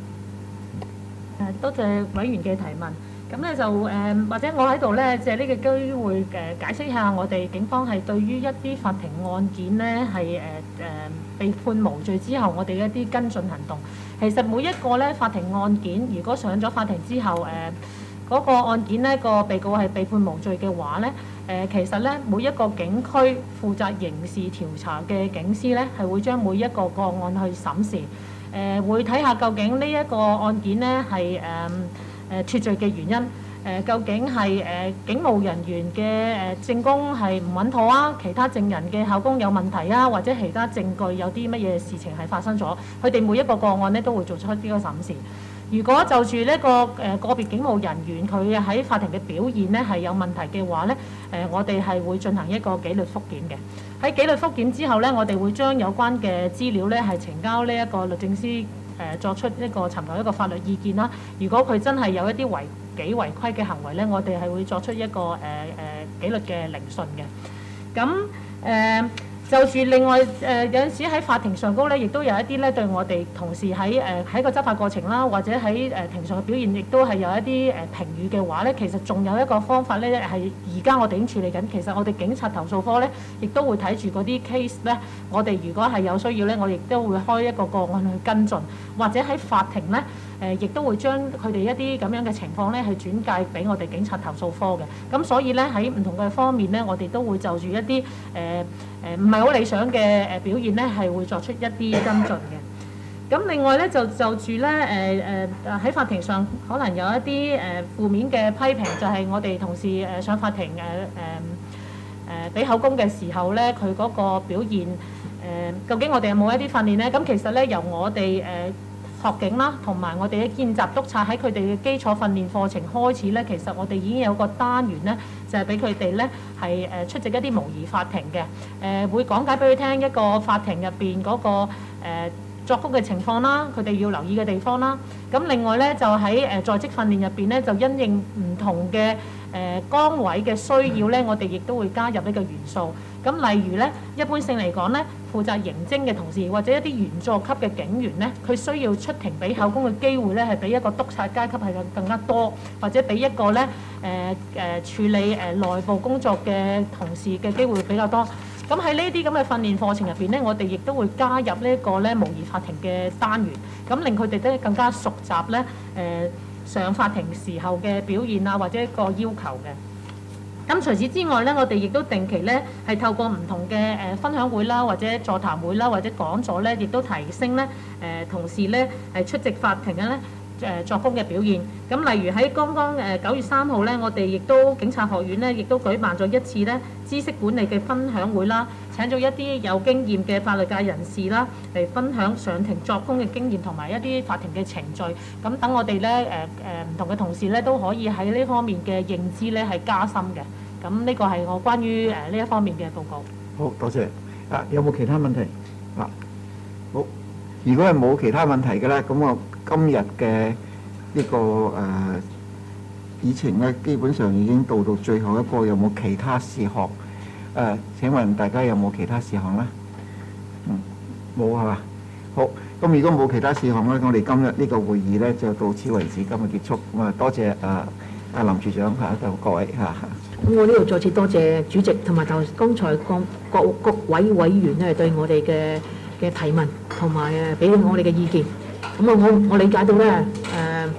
多謝委員嘅提問。咁咧就或者我喺度咧借呢個機會解釋下，我哋警方係對於一啲法庭案件咧係被判無罪之後，我哋一啲跟進行動。其實每一個咧法庭案件，如果上咗法庭之後，嗰個案件呢個被告係被判無罪嘅話咧，其實咧每一個警區負責刑事調查嘅警司咧係會將每一個個案去審視，會睇下究竟呢一個案件咧係脫罪嘅原因，究竟係警務人員嘅證供係唔穩妥啊，其他證人嘅口供有問題啊，或者其他證據有啲乜嘢事情係發生咗，佢哋每一個個案咧都會做出呢個審視。如果就住呢個個別警務人員佢喺法庭嘅表現咧係有問題嘅話咧，我哋係會進行一個紀律覆檢嘅。喺紀律覆檢之後咧，我哋會將有關嘅資料咧係呈交呢一個律政司作出一個尋求一個法律意見啦。如果佢真係有一啲違紀違規嘅行為咧，我哋係會作出一個紀律嘅聆訊嘅。咁就住另外有陣時喺法庭上高咧，亦都有一啲咧對我哋同事喺個執法過程啦，或者喺庭上嘅表現，亦都係有一啲評語嘅話咧，其實仲有一個方法咧係而家我哋已經處理緊。其實我哋警察投訴科咧，亦都會睇住嗰啲 case 咧，我哋如果係有需要咧，我亦都會開一個個案去跟進，或者喺法庭咧。亦都會將佢哋一啲咁樣嘅情況咧，係轉介俾我哋警察投訴科嘅。咁所以咧喺唔同嘅方面咧，我哋都會就住一啲唔係好理想嘅表現咧，係會作出一啲跟進嘅。咁另外咧就住咧喺法庭上可能有一啲負面嘅批評，就係我哋同事上法庭俾口供嘅時候咧，佢嗰個表現究竟我哋有冇一啲訓練咧？咁其實咧由我哋學警啦，同埋我哋嘅見習督察喺佢哋嘅基礎訓練課程開始咧，其實我哋已經有個單元咧，就係俾佢哋咧係出席一啲模擬法庭嘅，會講解俾佢聽一個法庭入邊嗰個作供嘅情況啦，佢哋要留意嘅地方啦。咁另外咧就喺在職訓練入邊咧，就因應唔同嘅崗位嘅需要咧，我哋亦都會加入呢個元素。咁例如咧，一般性嚟講咧，負責刑偵嘅同事或者一啲員佐級嘅警員咧，佢需要出庭俾口供嘅機會咧，係比一個督察階級係更加多，或者比一個咧處理內部工作嘅同事嘅機會比較多。咁喺呢啲咁嘅訓練課程入邊咧，我哋亦都會加入呢一個咧模擬法庭嘅單元，咁令佢哋咧更加熟習咧上法庭時候嘅表現啊，或者一個要求嘅。咁除此之外咧，我哋亦都定期咧係透過唔同嘅分享會啦，或者座談會啦，或者講座咧，亦都提升咧同事咧係出席法庭嘅咧作供嘅表現。咁例如喺剛剛9月3號咧，我哋亦都警察學院咧，亦都舉辦咗一次咧知識管理嘅分享會啦，請咗一啲有經驗嘅法律界人士啦嚟分享上庭作供嘅經驗同埋一啲法庭嘅程序。咁等我哋咧唔同嘅同事咧都可以喺呢方面嘅認知咧係加深嘅。咁呢個係我關於呢一方面嘅報告。好多謝。有冇其他問題？好。如果係冇其他問題嘅咧，咁我今日嘅呢個議程咧，基本上已經到最後一個，有冇其他事項？請問大家有冇其他事項咧？冇係嘛？好，咁如果冇其他事項咧，我哋今日呢個會議咧就到此為止，今日結束。咁多謝阿林處長就各位嚇。 咁我呢度再次多謝主席同埋剛才各位委員咧對我哋嘅提問同埋俾我哋嘅意見。咁我理解到咧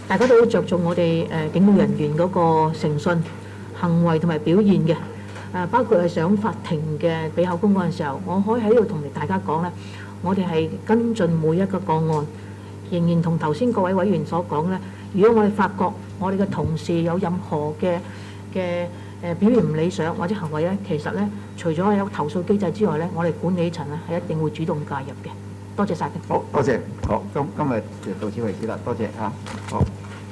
大家都好着重我哋警務人員嗰個誠信、行為同埋表現嘅。包括係上法庭嘅俾口供嗰陣時候，我可以喺度同大家講咧，我哋係跟進每一個個案，仍然同頭先各位委員所講咧，如果我哋發覺我哋嘅同事有任何嘅表現唔理想或者行為咧，其實咧除咗有投訴機制之外咧，我哋管理層咧係一定會主動介入嘅。多謝晒嘅。 好，多謝。好，今日就到此為止啦。多謝嚇。好。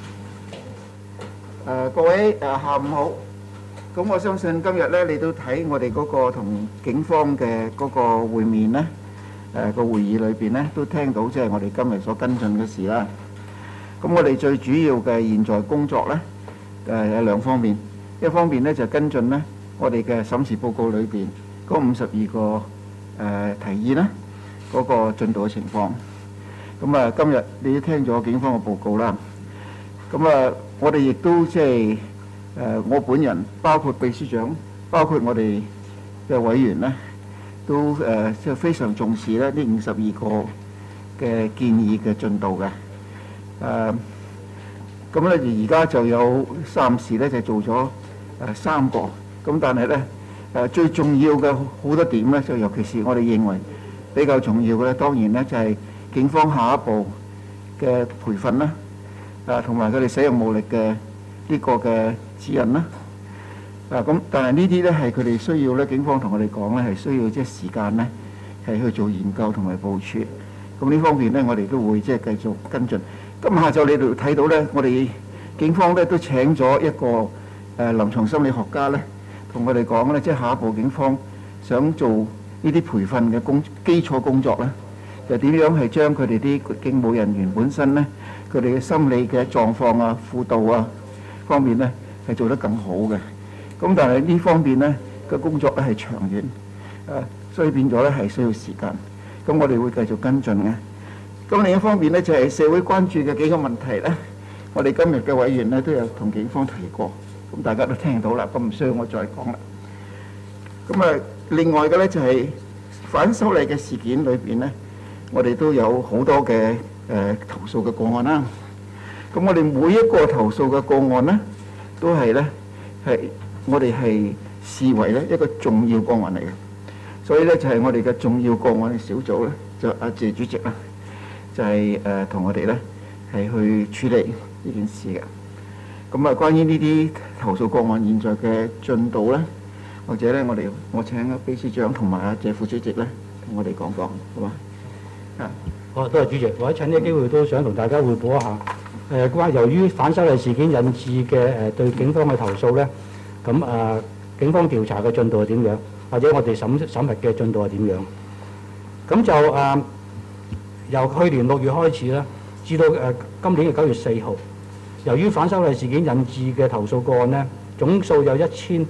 各位下午好。咁我相信今日咧，你都睇我哋嗰個同警方嘅嗰個會面咧，個會議裏邊咧，都聽到即係我哋今日所跟進嘅事啦。咁我哋最主要嘅現在工作咧，有兩方面。一方面咧就跟進咧我哋嘅審視報告裏邊嗰52個提議咧嗰個進度嘅情況。咁啊，今日你都聽咗警方嘅報告啦。咁啊，我哋亦都即係我本人，包括秘書長，包括我哋嘅委員咧，都即係非常重視咧呢52個嘅建議嘅進度嘅。咁咧而家就有暫時咧就做咗3個，咁但係咧最重要嘅好多點咧，就尤其是我哋認為比較重要嘅咧，當然咧就係警方下一步嘅培訓啦，同埋佢哋使用武力嘅呢個嘅指引啦。咁但係呢啲咧係佢哋需要咧，警方同我哋講咧係需要即係時間咧係去做研究同埋部署。咁呢方面咧，我哋都會即係繼續跟進。今下晝你哋睇到咧，我哋警方咧都請咗一個臨床心理學家咧，同我哋講咧，即係下一步警方想做呢啲培訓嘅基礎工作咧，就點樣係將佢哋啲警務人員本身咧，佢哋嘅心理嘅狀況啊、輔導啊方面咧係做得更好嘅。咁但係呢方面咧嘅工作咧係長遠，所以變咗咧係需要時間。咁我哋會繼續跟進嘅。咁另一方面咧就係社會關注嘅幾個問題咧，我哋今日嘅委員咧都有同警方提過，咁大家都聽到啦，咁唔需要我再講啦。咁啊，另外嘅咧就係反修例嘅事件裏邊咧，我哋都有好多嘅投訴嘅個案啦。咁我哋每一個投訴嘅個案咧，都係咧係我哋係視為咧一個重要個案嚟嘅。所以咧就係我哋嘅重要個案嘅小組咧，就阿謝主席啦，就係同我哋咧係去處理呢件事嘅。咁啊，關於呢啲投訴個案現在嘅進度咧，或者咧我請秘書長同埋阿謝副主席咧同我哋講講，好嘛？ 好，多謝主席。我趁呢個機會都想同大家匯報一下，由於反修例事件引致嘅對警方嘅投訴咧，咁警方調查嘅進度係點樣？或者我哋審核嘅進度係點樣？咁就由去年6月開始啦，至到今年嘅9月4號，由於反修例事件引致嘅投訴個案呢，總數有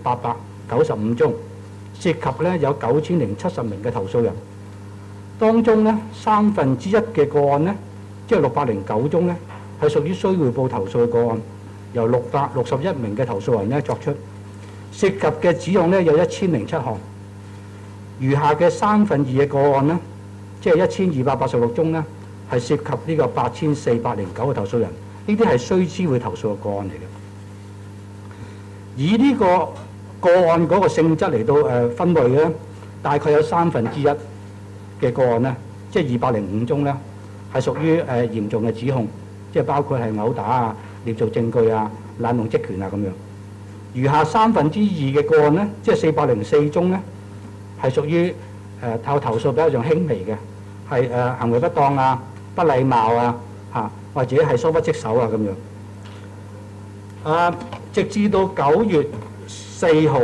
1895宗，涉及呢有9070名嘅投訴人。當中呢1/3嘅個案呢，即係609宗呢，係屬於需匯報投訴嘅個案，由661名嘅投訴人呢作出。涉及嘅指控呢有1007項，餘下嘅2/3嘅個案呢，即係1286宗呢，係涉及呢個8409個投訴人，呢啲係須知會投訴嘅個案嚟嘅。以呢個個案嗰個性質嚟到分類嘅，大概有1/3嘅個案呢，即係205宗呢，係屬於嚴重嘅指控，即係包括係毆打啊、捏造證據啊、濫用職權啊咁樣。餘下2/3嘅個案呢，即係404宗呢，係屬於投訴比較上輕微嘅，係行為不當啊、不禮貌啊或者係疏忽職守啊咁樣。直至到9月4號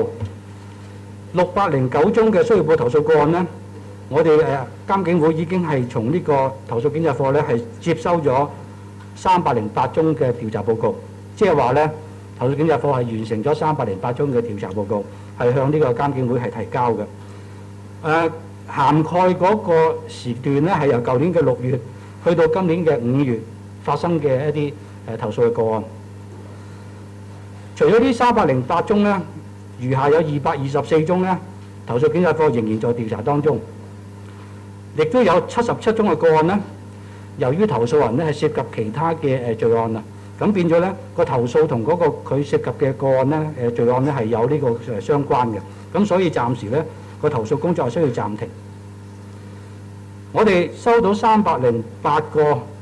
，609宗嘅需要報投訴個案呢，我哋監警會已經係從呢個投訴檢察課呢係接收咗308宗嘅調查報告，即係話呢。投訴檢察課係完成咗308宗嘅調查報告，係向呢個監警會係提交嘅。涵蓋嗰個時段咧，係由舊年嘅6月去到今年嘅5月發生嘅一啲投訴嘅個案。除咗呢308宗咧，餘下有224宗咧，投訴檢察課仍然在調查當中，亦都有77宗嘅個案咧，由於投訴人咧係涉及其他嘅罪案啊， 咁變咗咧個投訴同嗰個佢涉及嘅個案咧罪案咧係有呢個相關嘅，咁所以暫時咧個投訴工作係需要暫停。我哋收到308個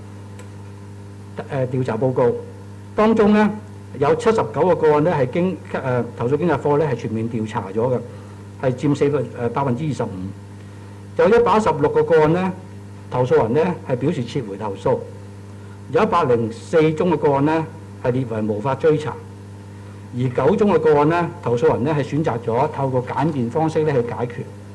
調查報告，當中咧有79個個案咧係經投訴警察課咧係全面調查咗嘅，係佔25%。有116個個案咧，投訴人咧係表示撤回投訴，有104宗嘅個案咧係列為無法追查，而9宗嘅個案咧，投訴人咧係選擇咗透過簡便方式咧去解決。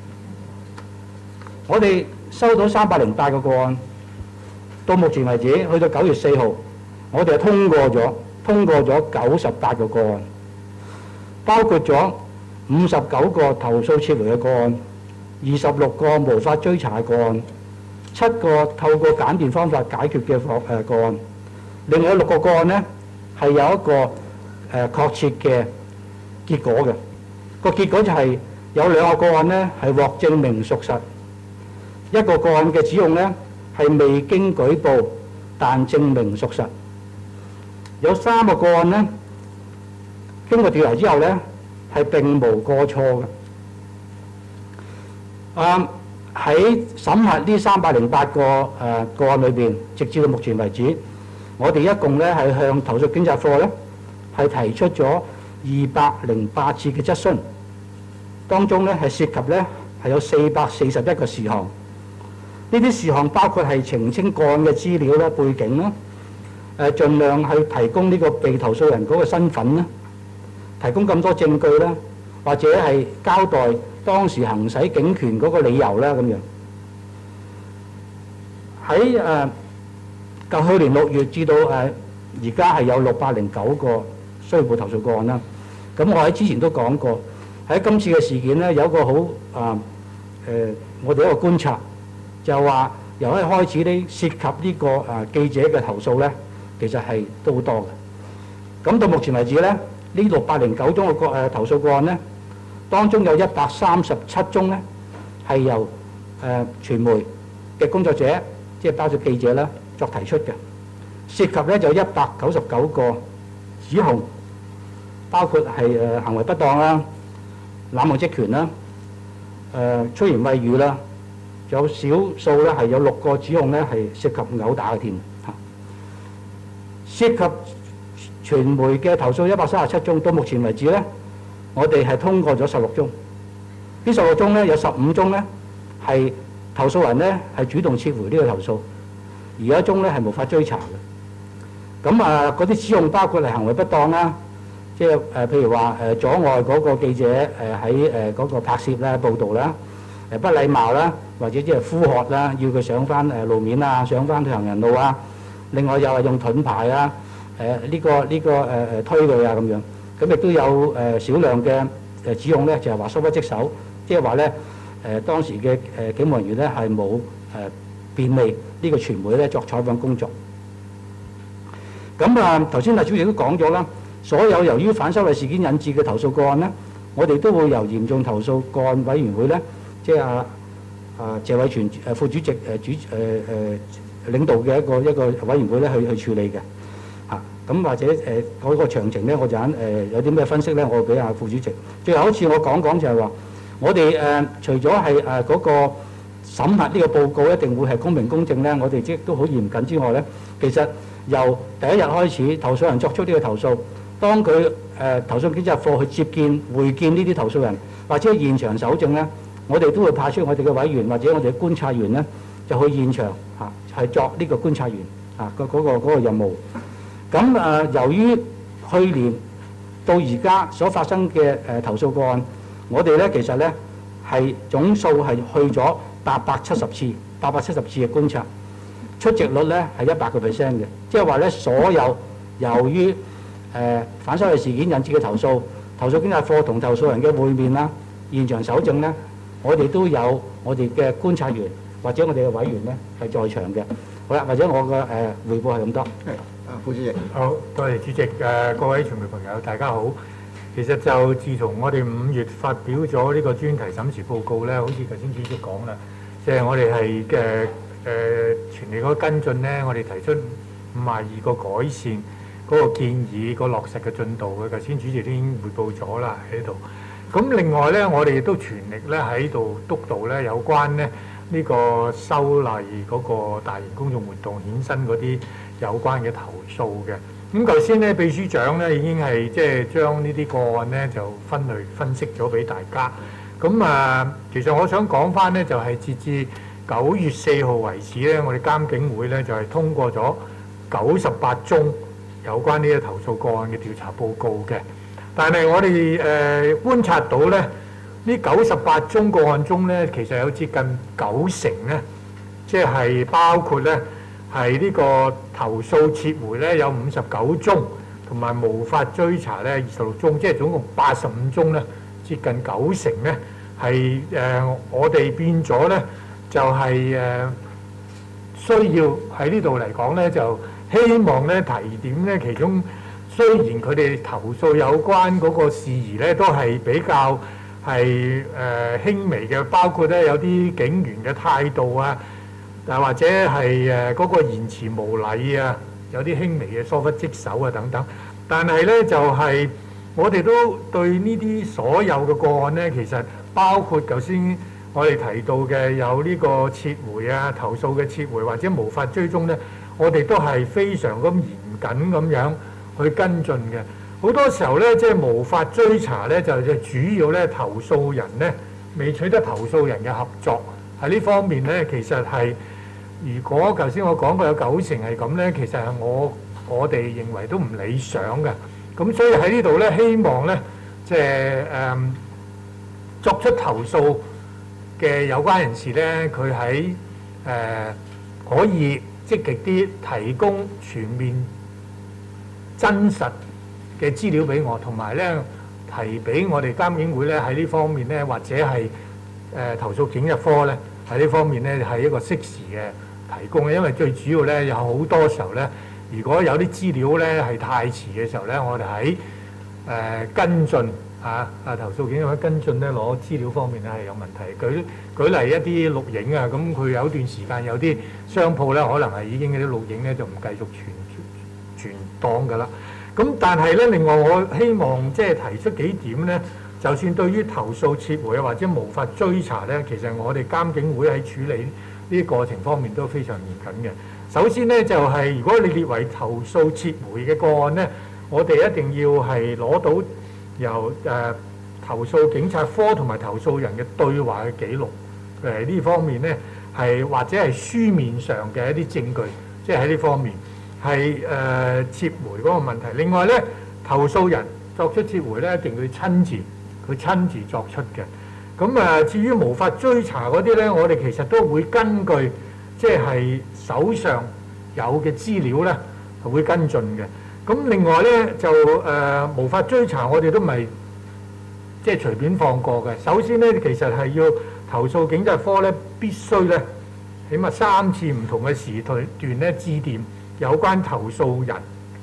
我哋收到308個個案，到目前為止，去到9月4號，我哋係通過咗98個個案，包括咗59個投訴撤回嘅個案，26個無法追查嘅個案，7個透過簡便方法解決嘅個案，另外6個個案呢係有一個確切嘅結果嘅，個結果就係有2個個案呢係獲證明屬實，一個個案嘅指控呢係未經舉報但證明屬實，有3個個案呢經過調查之後呢係並無過錯嘅。喺審核呢308個個案裏邊，直至到目前為止，我哋一共咧係向投訴警察課咧係提出咗208次嘅質詢，當中咧係涉及咧係有441個事項。呢啲事項包括係澄清個案嘅資料啦、背景啦，盡量去提供呢個被投訴人嗰個身份啦，提供咁多證據啦，或者係交代當時行使警權嗰個理由啦咁樣。喺去年6月至到而家係有609個需要報投訴個案啦。咁我喺之前都講過，喺今次嘅事件咧有一個好我哋一個觀察，就係話由一開始呢涉及呢個記者嘅投訴咧，其實係都好多嘅。咁到目前為止咧，呢609宗嘅投訴個案咧，當中有137宗咧係由傳媒嘅工作者，即係包括記者啦，作提出嘅，涉及咧就199個指控，包括係行為不當啦、濫用職權啦、粗言穢語啦，有少數咧係有6個指控咧係涉及毆打嘅添嚇。涉及傳媒嘅投訴137宗，到目前為止咧，我哋係通過咗16宗。呢16宗咧有15宗咧係投訴人咧係主動撤回呢個投訴，而有1宗咧係無法追查嘅。咁嗰啲指控包括係行為不當啦，即係譬如話阻礙嗰個記者喺嗰個拍攝啦、報導啦，不禮貌啦，或者即係呼喝啦，要佢上翻路面啊，上翻行人路啊。另外又係用盾牌啊，呢個推佢啊咁樣。咁亦都有少量嘅指控咧，就係話疏忽職守，即係話咧當時嘅警務人員咧係冇便利呢個傳媒咧作採訪工作。咁頭先主席都講咗啦，所有由於反修例事件引致嘅投訴個案咧，我哋都會由嚴重投訴個案委員會咧，即係謝偉銓副主席領導嘅一個委員會咧去處理嘅。咁或者嗰個詳情咧，我就有啲咩分析咧，我俾副主席。最後一次我講講就係話，我哋除咗係嗰個審核呢個報告一定會係公平公正咧，我哋即都好嚴謹之外咧，其實由第一日開始，投訴人作出呢個投訴，當佢投訴警察課去接見、會見呢啲投訴人，或者現場搜證咧，我哋都會派出我哋嘅委員或者我哋嘅觀察員咧，就去現場係作呢個觀察員嗰個任務。咁由於去年到而家所發生嘅投訴個案，我哋咧其實咧係總數係去咗870次嘅觀察，出席率咧係100%嘅，即係話咧所有由於反修例事件引致嘅投訴警察課同投訴人嘅會面啦、現場搜證咧，我哋都有我哋嘅觀察員或者我哋嘅委員咧係在場嘅。好啦，或者我嘅彙報係咁多。 副主席，好多謝主席。各位傳媒朋友，大家好。其實就自從我哋5月發表咗呢個專題審視報告咧，好似頭先主席講啦，即係我哋係全力嗰跟進咧，我哋提出52個改善， 嗰個建議個落實嘅進度嘅，頭先主席已經彙報咗啦喺度。咁另外咧，我哋亦都全力咧喺度督導咧有關咧呢個修例嗰個大型公眾活動衍生嗰啲有關嘅投訴嘅。咁頭先咧秘書長咧已經係即係將呢啲個案咧就分類分析咗俾大家。咁其實我想講翻咧，就係截至9月4號為止咧，我哋監警會咧就係通過咗98宗有關呢啲投訴個案嘅調查報告嘅。但係我哋觀察到咧，呢98宗個案中咧，其實有接近90成咧，即係包括咧係呢個投訴撤回咧有59宗，同埋無法追查咧26宗，即係總共85宗咧，接近90成咧係我哋變咗咧就係需要喺呢度嚟講咧，就希望咧提點咧，其中雖然佢哋投訴有關嗰個事宜咧都係比較係輕微嘅，包括咧有啲警員嘅態度啊，或者係嗰個言辭無禮啊，有啲輕微嘅疏忽職守啊等等。但係咧就係我哋都對呢啲所有嘅個案咧，其實包括頭先我哋提到嘅有呢個撤回啊、投訴嘅撤回或者無法追蹤咧，我哋都係非常咁嚴謹咁樣去跟進嘅。好多時候咧，即係無法追查咧，就主要咧投訴人咧未取得投訴人嘅合作。喺呢方面咧，其實係如果頭先我講過有90成係咁咧，其實係我哋認為都唔理想嘅。咁所以喺呢度咧，希望咧即係作出投訴嘅有關人士咧，佢喺可以積極啲提供全面真實嘅資料俾我，同埋咧提俾我哋監警會咧喺呢方面咧，或者係投訴警察科咧喺呢方面咧係一個適時嘅提供嘅，因為最主要咧有好多時候咧，如果有啲資料咧係太遲嘅時候咧，我哋喺跟進投訴警察科跟進咧攞資料方面咧係有問題。舉例一啲錄影啊，咁佢有段時間有啲商鋪咧可能係已經嗰啲錄影咧就唔繼續存檔㗎啦。咁但係咧，另外我希望即係提出幾點咧，就算對於投訴撤回啊或者無法追查咧，其實我哋監警會喺處理呢啲過程方面都非常嚴謹嘅。首先咧就係如果你列為投訴撤回嘅個案咧，我哋一定要係攞到由投訴警察科同埋投訴人嘅對話嘅記錄，呢方面咧係或者係書面上嘅一啲證據，即係喺呢方面係撤回嗰個問題。另外咧，投訴人作出撤回咧，一定要親自作出嘅。咁至於無法追查嗰啲咧，我哋其實都會根據即係手上有嘅資料咧，係會跟進嘅。咁另外咧就無法追查，我哋都唔係即係隨便放過嘅。首先咧，其實係要投訴警察科咧，必須咧起碼3次唔同嘅時段咧致電有關投訴人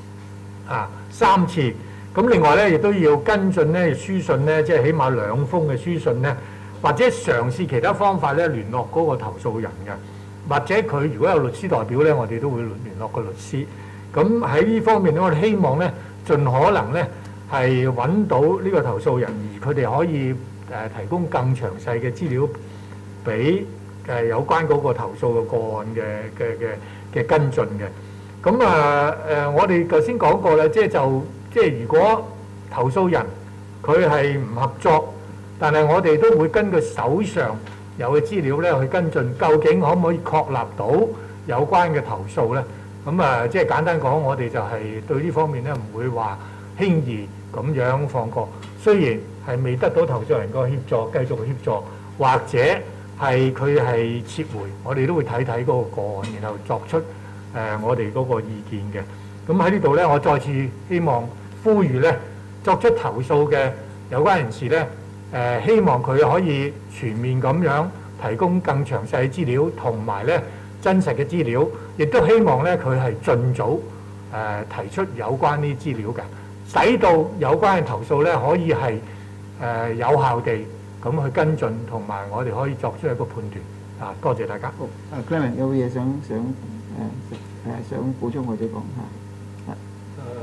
3次。咁另外咧亦都要跟進咧書信咧，即係起碼2封嘅書信咧，或者嘗試其他方法咧聯絡嗰個投訴人嘅，或者佢如果有律師代表咧，我哋都會聯絡個律師。咁喺呢方面咧，我哋希望咧盡可能咧係揾到呢個投訴人，而佢哋可以提供更詳細嘅資料俾有關嗰個投訴嘅個案嘅跟進嘅。咁我哋頭先講過啦，即係如果投訴人佢係唔合作，但係我哋都會根據手上有嘅資料咧去跟進，究竟可唔可以確立到有關嘅投訴咧？咁即係簡單講，我哋就係對呢方面咧唔會話輕易咁樣放過。雖然係未得到投訴人個協助，繼續協助，或者係佢係撤回，我哋都會睇睇嗰個個案，然後作出我哋嗰個意見嘅。咁喺呢度咧，我再次希望呼籲咧，作出投訴嘅有關人士咧，希望佢可以全面咁樣提供更詳細嘅資料，同埋咧真實嘅資料，亦都希望咧佢係盡早提出有關呢啲資料嘅，使到有關嘅投訴咧可以係有效地咁去跟進，同埋我哋可以作出一個判斷。多謝大家。 好，Clement 有嘢想補充或者講下。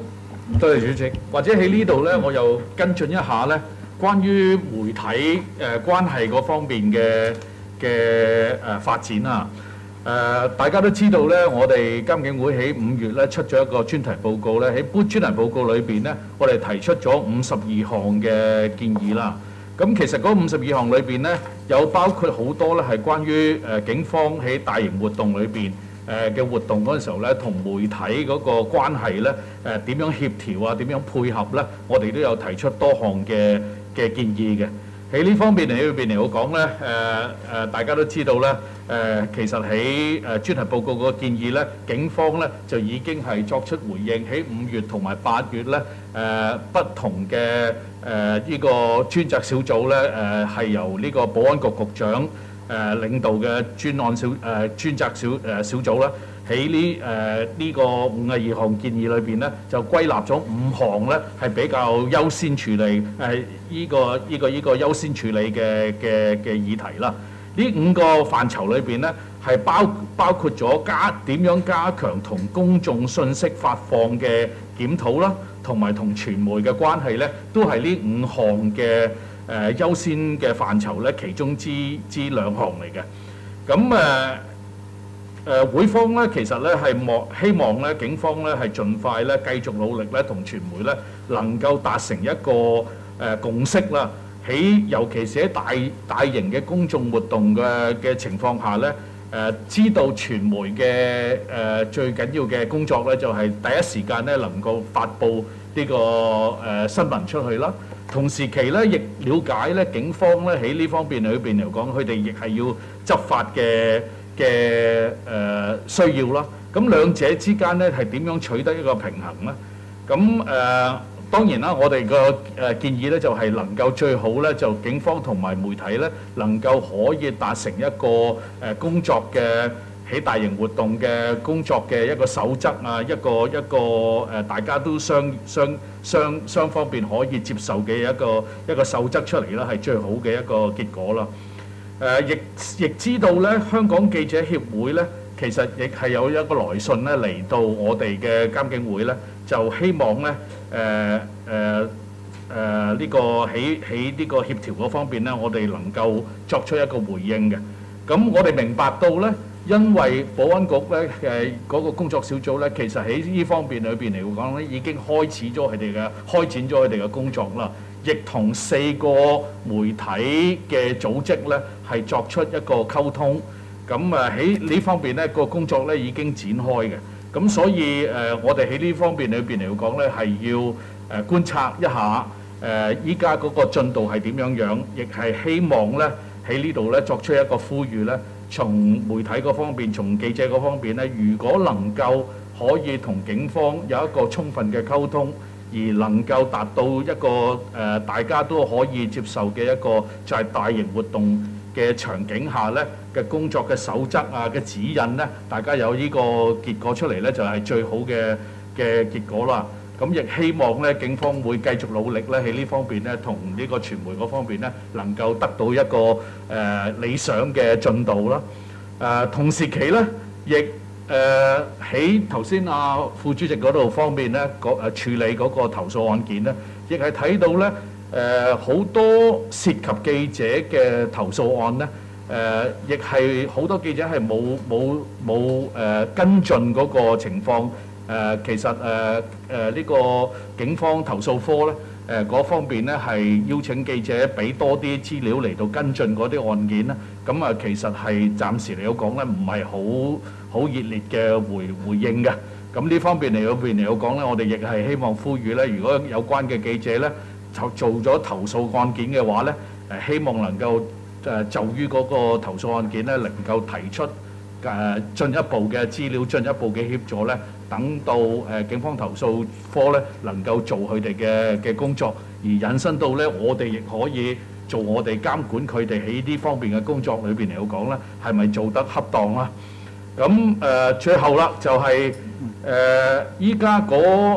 多謝主席。或者喺呢度咧，我又跟進一下咧，關於媒體關係嗰方面嘅發展啊。大家都知道咧，我哋監警會喺5月咧出咗一個專題報告咧，喺專題報告裏邊咧，我哋提出咗52項嘅建議啦。咁其實嗰52項裏邊咧，有包括好多咧係關於警方喺大型活動裏邊嘅活動嗰陣時候咧，同媒體嗰個關係咧點樣協調啊，點樣配合咧，我哋都有提出多項嘅建議嘅。喺呢方面裏邊嚟講咧，大家都知道咧，其實喺專題報告個建議咧，警方咧就已經係作出回應，喺5月同埋8月咧，不同嘅呢個專責小組咧，係由呢個保安局局長領導嘅專責小組啦。喺呢個52項建議裏邊咧，就歸納咗5項咧係比較優先處理呢個優先處理嘅議題啦。呢5個範疇裏邊咧係包括咗點樣加強同公眾信息發放嘅檢討啦，同埋同傳媒嘅關係咧，都係呢5項嘅優先嘅範疇咧，其中之2項嚟嘅。咁會方咧，其實咧係希望咧警方咧係盡快咧繼續努力咧，同傳媒咧能夠達成一個共識啦。尤其是喺大型嘅公眾活動嘅情況下咧，知道傳媒嘅最緊要嘅工作咧，就係第一時間咧能夠發布呢個新聞出去啦。同時期咧，亦了解咧警方咧喺呢方面裏邊嚟講，佢哋亦係要執法嘅需要啦。咁兩者之間咧係點樣取得一個平衡咧？咁當然啦，我哋個建議咧就係能夠最好咧就警方同埋媒體咧能夠可以達成一個工作嘅喺大型活動嘅工作嘅一個守則啊，一個大家都雙方面可以接受嘅一個守則出嚟啦，係最好嘅一個結果啦。亦知道咧，香港記者協會咧，其實亦係有一個來信咧嚟到我哋嘅監警會咧，就希望咧呢個喺呢個協調嗰方面咧，我哋能夠作出一個回應嘅。咁我哋明白到咧，因為保安局咧嗰個工作小組咧，其實喺呢方面裏邊嚟講咧，已經開展咗佢哋嘅工作啦。亦同4個媒體嘅組織咧係作出一個溝通，咁喺呢方面咧個工作咧已經展開嘅，咁所以我哋喺呢方面裏邊嚟講咧係要觀察一下依家嗰個進度係點樣，亦係希望咧喺呢度咧作出一個呼籲咧，從媒體嗰方面、從記者嗰方面咧，如果能夠可以同警方有一個充分嘅溝通，而能夠達到一個大家都可以接受嘅一個就係大型活動嘅場景下咧嘅工作嘅守則啊嘅指引咧，大家有呢個結果出嚟咧，就係最好嘅結果啦。咁亦希望咧警方會繼續努力咧喺呢方面咧，同呢個傳媒嗰方面咧能夠得到一個理想嘅進度啦。同時期咧亦喺頭先副主席嗰度方面咧，處理嗰個投訴案件咧，亦係睇到咧好多涉及記者嘅投訴案咧，亦係好多記者係冇跟進嗰個情況。其實呢個警方投訴科咧嗰方面咧係邀請記者俾多啲資料嚟到跟進嗰啲案件咧，咁其實係暫時嚟講咧唔係好熱烈嘅回應嘅。咁呢方面嚟講咧，我哋亦係希望呼籲咧，如果有關嘅記者咧做咗投訴案件嘅話咧，希望能夠就於嗰個投訴案件咧能夠提出進一步嘅資料、進一步嘅協助咧，等到警方投訴科咧能夠做佢哋嘅工作，而引申到咧我哋亦可以做我哋監管佢哋喺呢方面嘅工作裏邊嚟講咧，係咪做得恰當啦？咁最後啦，就係依家嗰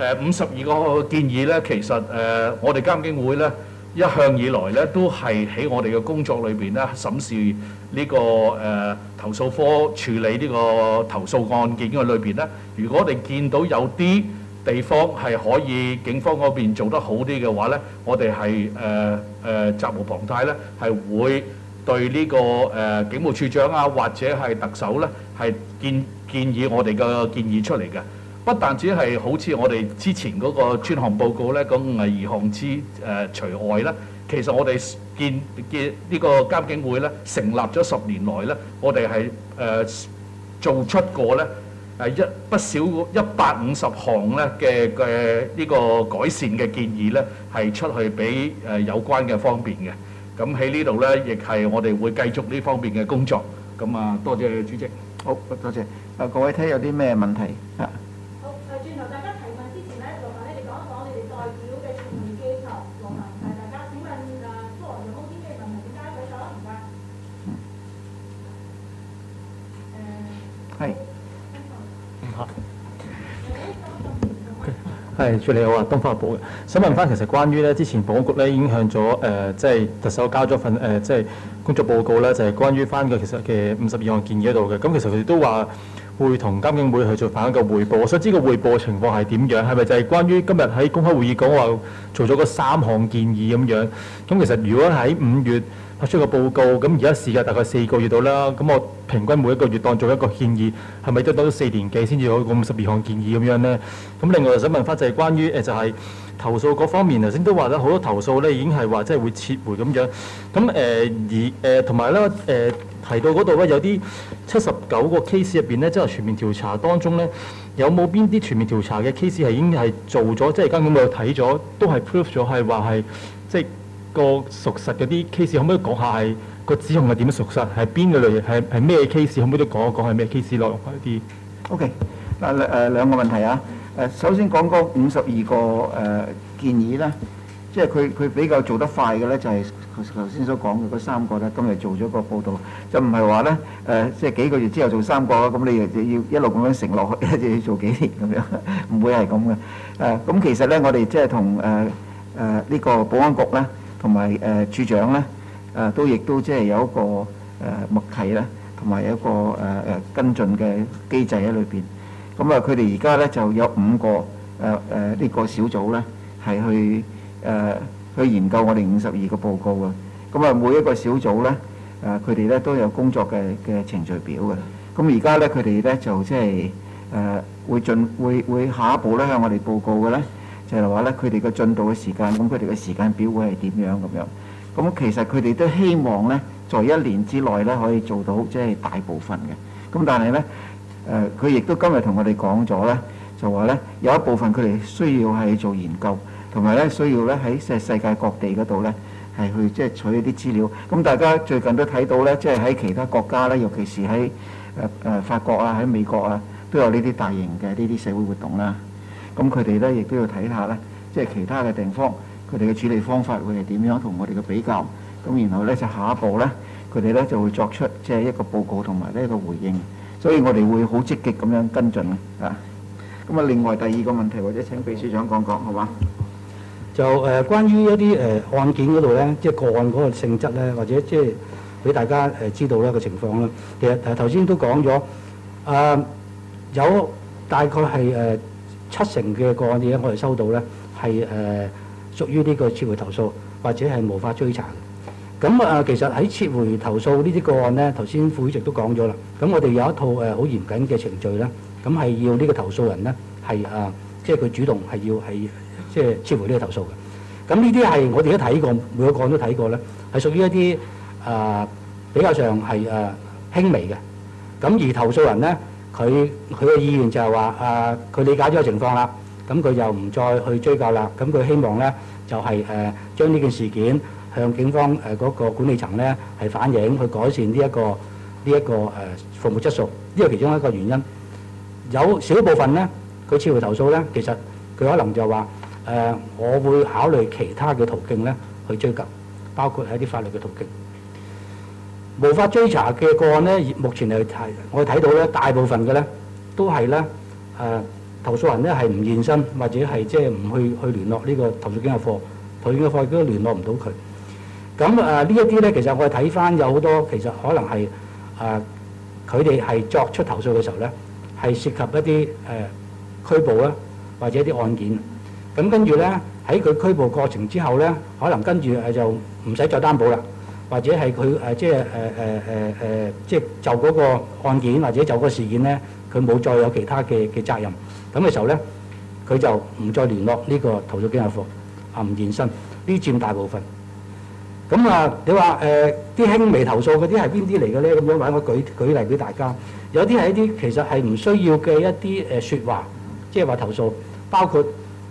52個建議咧，其實我哋監警會咧一向以來咧都係喺我哋嘅工作裏邊咧審視呢個投訴科處理呢個投訴案件嘅裏邊咧，如果我哋見到有啲地方係可以警方嗰邊做得好啲嘅話咧，我哋係責無旁貸咧，係會對呢個警務處長啊，或者係特首咧，係建議我哋嘅建議出嚟嘅。不但只係好似我哋之前嗰個專項報告咧，講危項之除外咧，其實我哋建呢個監警會咧成立咗10年來咧，我哋係做出過咧不少150項咧嘅呢個改善嘅建議咧，係出去俾有關嘅方面嘅。咁喺呢度咧，亦係我哋會繼續呢方面嘅工作。咁啊，多謝主席。 好，多謝。各位睇有啲咩問題啊？ 好，轉頭大家提問之前咧，勞煩你哋講一講你哋代表嘅傳媒機構，勞煩大家。請問蘇豪有冇啲咩問題？點解舉手？唔該。 係。 係，處理好啊，東方日報嘅。想問翻，其實關於咧之前保安局咧已經向咗即係特首交咗份即係工作報告咧，就係關於翻嘅其實嘅52項建議喺度嘅。咁其實佢哋都話會同監警會去做翻一個匯報。我想知個匯報嘅情況係點樣？係咪就係關於今日喺公開會議講話做咗嗰3項建議咁樣？咁其實如果喺5月發出個報告，咁而家時間大概4個月到啦，咁我平均每一個月當做一個建議，係咪都到4年幾先至有個52項建議咁樣呢？咁另外想問翻就係關於就係投訴嗰方面，頭先都話咧好多投訴咧已經係話即係會撤回咁樣，咁而同埋咧提到嗰度咧有啲79個 case 入邊咧，即係全面調查當中咧，有冇邊啲全面調查嘅 case 係已經係做咗，即係監警會睇咗，都係 prove 咗係話係即係個屬實嗰啲 case，可唔可以講下係個指控係點樣屬實？係邊個類型？係咩 case？可唔可以都講一講係咩 case 內容一啲 ？OK， 兩個問題啊。首先講嗰52個建議咧，即係佢比較做得快嘅咧，就係頭先所講嘅嗰3個咧，今日做咗個報導，就唔係話咧即係幾個月之後做3個，咁你要一路咁樣承落去，就要做幾年咁樣，唔會係咁嘅。咁其實咧，我哋即係同呢個保安局咧，同埋處長咧，都亦都即係有一個默契咧，同埋有一個跟進嘅機制喺裏邊。咁佢哋而家咧就有5個呢個小組咧，係去研究我哋52個報告嘅。咁每一個小組咧，佢哋咧都有工作嘅程序表嘅。咁而家咧，佢哋咧就即係會下一步咧向我哋報告嘅咧，就係話咧佢哋嘅進度嘅時間，咁佢哋嘅時間表會係點樣咁樣。咁其實佢哋都希望咧，在1年之內咧可以做到即係大部分嘅。咁但係咧，佢亦都今日同我哋講咗咧，就話咧有一部分佢哋需要係做研究，同埋咧需要咧喺世界各地嗰度咧係去即係取一啲資料。咁大家最近都睇到咧，即係喺其他國家咧，尤其是喺法國啊、喺美國啊，都有呢啲大型嘅呢啲社會活動啦。咁佢哋咧亦都要睇下咧，即係其他嘅地方佢哋嘅處理方法會係點樣，同我哋嘅比較。咁然後咧就下一步咧，佢哋咧就會作出即係一個報告同埋呢一個回應。所以我哋會好積極咁樣跟進啊。咁另外第二個問題，或者請秘書長講講，好嘛？ 就關於一啲案件嗰度咧，即係個案嗰個性質咧，或者即係俾大家知道咧個情況啦。其實頭先都講咗，有大概係70%嘅個案嘢我哋收到咧係屬於呢個撤回投訴或者係無法追查。咁其實喺撤回投訴呢啲個案咧，頭先副主席都講咗啦。咁我哋有一套好嚴謹嘅程序咧，咁係要呢個投訴人咧係即係佢主動係要係即係撤回呢個投訴嘅。咁呢啲係我哋都睇過，每個個案都睇過咧，係屬於一啲比較上係輕微嘅。咁而投訴人咧，佢嘅意願就係話佢理解咗個情況啦，咁佢又唔再去追究啦。咁佢希望咧就係將呢件事件向警方嗰個管理層咧係反映，去改善呢一個服務質素。呢個其中一個原因。有少部分咧，佢撤回投訴咧，其實佢可能就話我會考慮其他嘅途徑咧去追究，包括係一啲法律嘅途徑。無法追查嘅個案咧，目前嚟睇，我哋睇到咧，大部分嘅咧都係咧投訴人咧係唔現身，或者係即係唔去聯絡呢個投訴警察課，投訴警察課亦都聯絡唔到佢。咁呢一啲咧，其實我哋睇翻有好多，其實可能係佢哋係作出投訴嘅時候咧，係涉及一啲拘捕啦， 或者啲案件。咁跟住咧喺佢拘捕過程之後咧，可能跟住就唔使再擔保啦，或者係佢即係就嗰個案件或者就個事件咧，佢冇再有其他嘅責任。咁嘅時候咧，佢就唔再聯絡呢個投訴警察課唔現身，呢佔大部分。咁啊，你話啲輕微投訴嗰啲係邊啲嚟嘅咧？咁樣或者我舉例俾大家，有啲係一啲其實係唔需要嘅一啲説話，即係話投訴，包括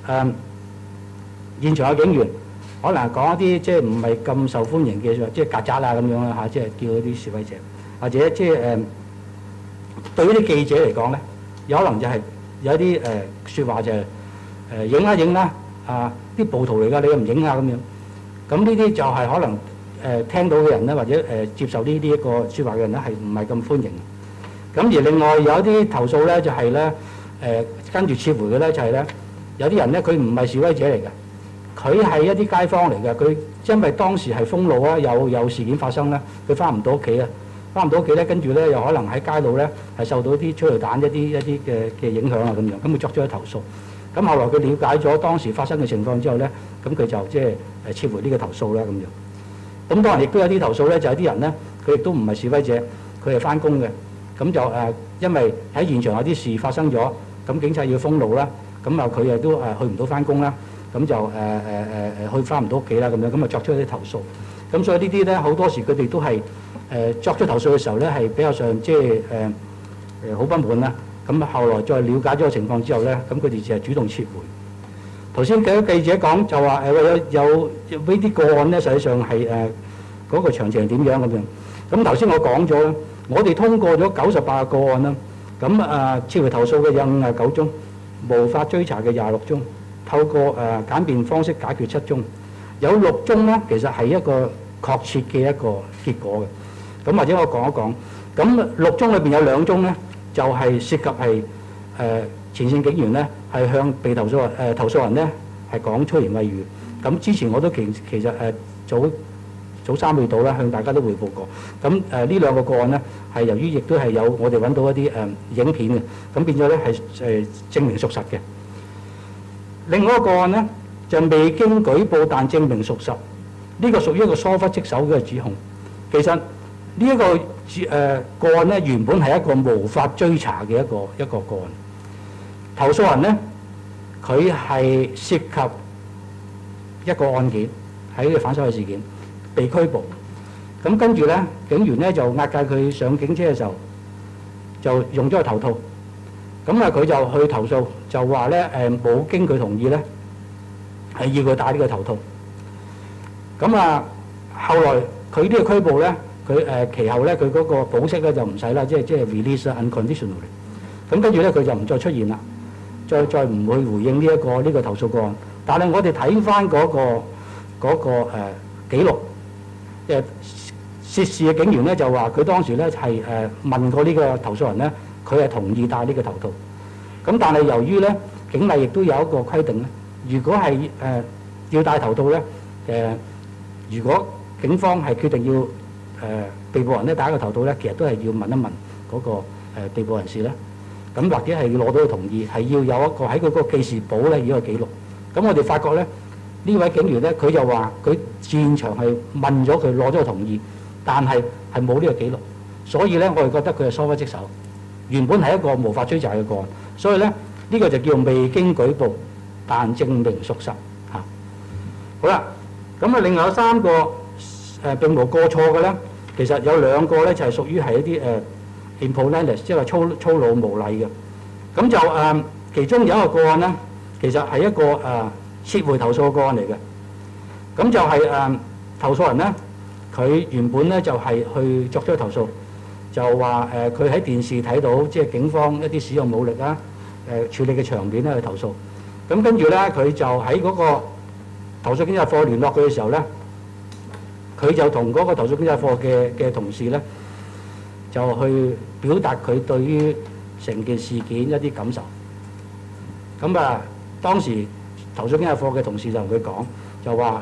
現場嘅警員可能講一啲即係唔係咁受歡迎嘅，即係曱甴啊咁樣啦嚇，即係叫嗰啲示威者，或者即係對於啲記者嚟講咧，有可能就係有一啲説話就係影啦啲暴徒嚟㗎，你又唔影啊咁樣。咁呢啲就係可能聽到嘅人咧，或者接受呢啲一個説話嘅人咧，係唔係咁歡迎？咁而另外有一啲投訴咧，就係咧跟住撤回嘅咧，就係咧有啲人咧，佢唔係示威者嚟嘅，佢係一啲街坊嚟嘅。佢因為當時係封路啊，有事件發生咧，佢翻唔到屋企啊，翻唔到屋企咧，跟住咧又可能喺街度咧係受到啲催淚彈一啲嘅影響啊咁樣，咁佢作咗投訴。咁後來佢了解咗當時發生嘅情況之後咧，咁佢就即係撤回呢個投訴啦咁樣。咁當然亦都有啲投訴咧，就有啲人咧，佢亦都唔係示威者，佢係翻工嘅。咁就因為喺現場有啲事發生咗，咁警察要封路啦，咁啊佢亦都去唔到翻工啦，咁就去翻唔到屋企啦咁樣，咁啊作出一啲投訴。咁所以呢啲咧好多時佢哋都係作出投訴嘅時候咧係比較上即係好不滿啦。咁後來再了解咗個情況之後咧，咁佢哋就係主動撤回。頭先嘅記者講就話有呢啲個案咧，實際上係嗰個詳情係點樣咁樣。咁頭先我講咗啦，我哋通過咗98個案啦，咁撤回投訴嘅有59宗，無法追查嘅26宗，透過簡便方式解決7宗，有6宗咧其實係一個確切嘅一個結果嘅。咁或者我講一講，咁6宗裏邊有2宗咧。就係涉及係前線警員咧，係向被投訴人咧係講粗言穢語。咁之前我都其實早3個月度啦，向大家都匯報過。咁呢2個個案咧，係由於亦都係有我哋揾到一啲影片嘅，咁變咗咧係證明屬實嘅。另外一個個案咧就未經舉報但證明屬實，呢個屬於一個疏忽職守嘅指控。其實呢一個個案咧原本係一個無法追查嘅一個個案，投訴人咧佢係涉及一個案件喺呢個反修例事件被拘捕，咁跟住咧警員咧就押解佢上警車嘅時候就用咗個頭套，咁佢就去投訴，就話咧冇經佢同意咧係要佢戴呢個頭套，咁後來佢呢個拘捕咧。佢其後咧，佢嗰個保釋咧就唔使啦，即係 release unconditionally。咁跟住咧，佢就唔再出現啦，再唔會回應呢個投訴個案。但係我哋睇翻嗰個記錄，涉事嘅警員咧就話佢當時咧係問過呢個投訴人咧，佢係同意戴呢個頭套。咁但係由於咧警例亦都有一個規定咧，如果係要戴頭套咧，如果警方係決定要被捕人咧戴個頭套咧，其實都係要問一問嗰個被捕人士咧，咁或者係要攞到佢同意，係要有一個喺佢個記事簿咧要有記錄。咁我哋發覺咧，呢位警員咧佢就話佢現場係問咗佢攞咗個同意，但係冇呢個記錄，所以咧我哋覺得佢係疏忽職守，原本係一個無法追查嘅個案，所以咧呢個就叫未經舉報但證明屬實嚇。好啦，咁另外有3個並無過錯嘅咧。其實有2個咧就係屬於係一啲impoliteness，即係話粗魯無禮嘅。咁就其中有一個個案咧，其實係一個撤回投訴個案嚟嘅。咁就係投訴人咧，佢原本咧就係去作出投訴，就話佢喺電視睇到即係警方一啲使用武力啦，處理嘅場面咧去投訴。咁跟住咧佢就喺嗰個投訴警察課聯絡佢嘅時候咧。佢就同嗰個投訴警察課嘅同事咧，就去表達佢對於成件事件一啲感受。咁當時投訴警察課嘅同事就同佢講，就話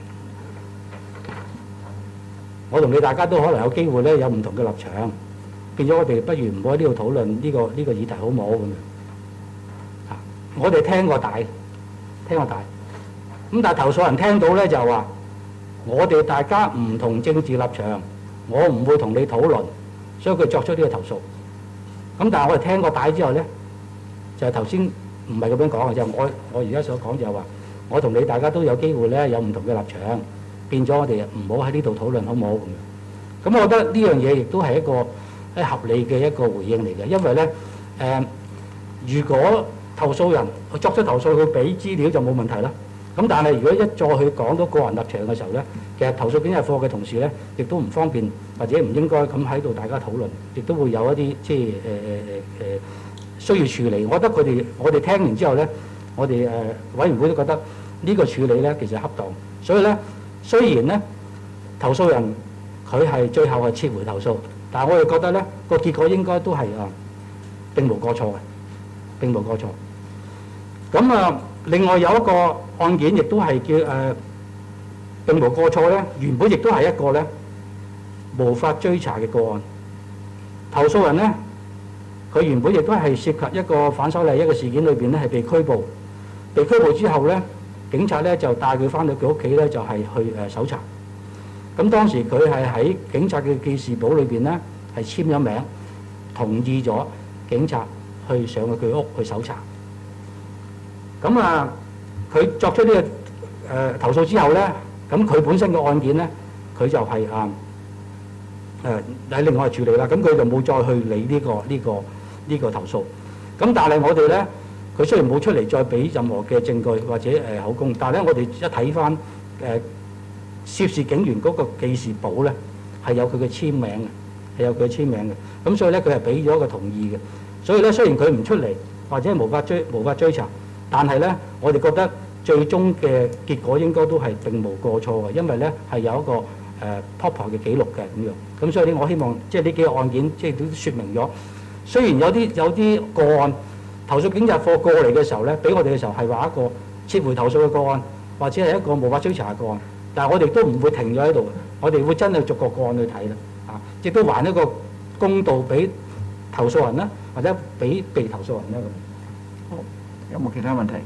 我同你大家都可能有機會咧有唔同嘅立場，變咗我哋不如唔好喺呢度討論呢個議題好唔好咁樣。 我哋聽過大。咁但係投訴人聽到咧就話，我哋大家唔同政治立場，我唔會同你討論，所以佢作出呢個投訴。咁但係我哋聽過大之後咧，就係頭先唔係咁樣講嘅，就我而家所講就係話，我同你大家都有機會咧有唔同嘅立場，變咗我哋唔好喺呢度討論，好唔好咁樣？咁我覺得呢樣嘢亦都係一個合理嘅一個回應嚟嘅，因為咧如果投訴人佢作出投訴，佢俾資料就冇問題啦。咁但係如果一再去講到個人立場嘅時候咧，其實投訴警察課嘅同事咧，亦都唔方便或者唔應該咁喺度大家討論，亦都會有一啲即係需要處理。我覺得我哋聽完之後咧，我哋委員會都覺得呢個處理咧其實恰當。所以咧，雖然咧投訴人佢係最後係撤回投訴，但係我哋覺得咧個結果應該都係並無過錯嘅，並無過錯。咁另外有一個案件亦都係叫並無過錯咧，原本亦都係一個咧無法追查嘅個案。投訴人咧，佢原本亦都係涉及一個反修例一個事件裏邊咧係被拘捕。被拘捕之後咧，警察咧就帶佢翻到佢屋企咧，就係去搜查。咁當時佢係喺警察嘅記事簿裏邊咧係簽咗名，同意咗警察去上去佢屋去搜查。咁佢作出呢個投訴之後咧，咁佢本身嘅案件咧，佢就係喺另外處理啦。咁佢就冇再去理呢個投訴。咁但係我哋咧，佢雖然冇出嚟再俾任何嘅證據或者口供，但係咧我哋一睇翻涉事警員嗰個記事簿咧，係有佢嘅簽名嘅，係有佢嘅簽名嘅。咁所以咧佢係俾咗一個同意嘅。所以咧雖然佢唔出嚟或者係無法追查，但係咧我哋覺得最終嘅結果應該都係並無過錯嘅，因為咧係有一個proper 嘅記錄嘅咁樣。咁所以咧我希望即係呢幾個案件即係都説明咗，雖然有啲個案投訴警察課過嚟嘅時候咧，俾我哋嘅時候係話一個撤回投訴嘅個案，或者係一個無法追查嘅個案，但係我哋都唔會停咗喺度，我哋會真係逐個個案去睇啦，亦都還一個公道俾投訴人啦，或者俾被投訴人啦咁。 好，有冇其他問題？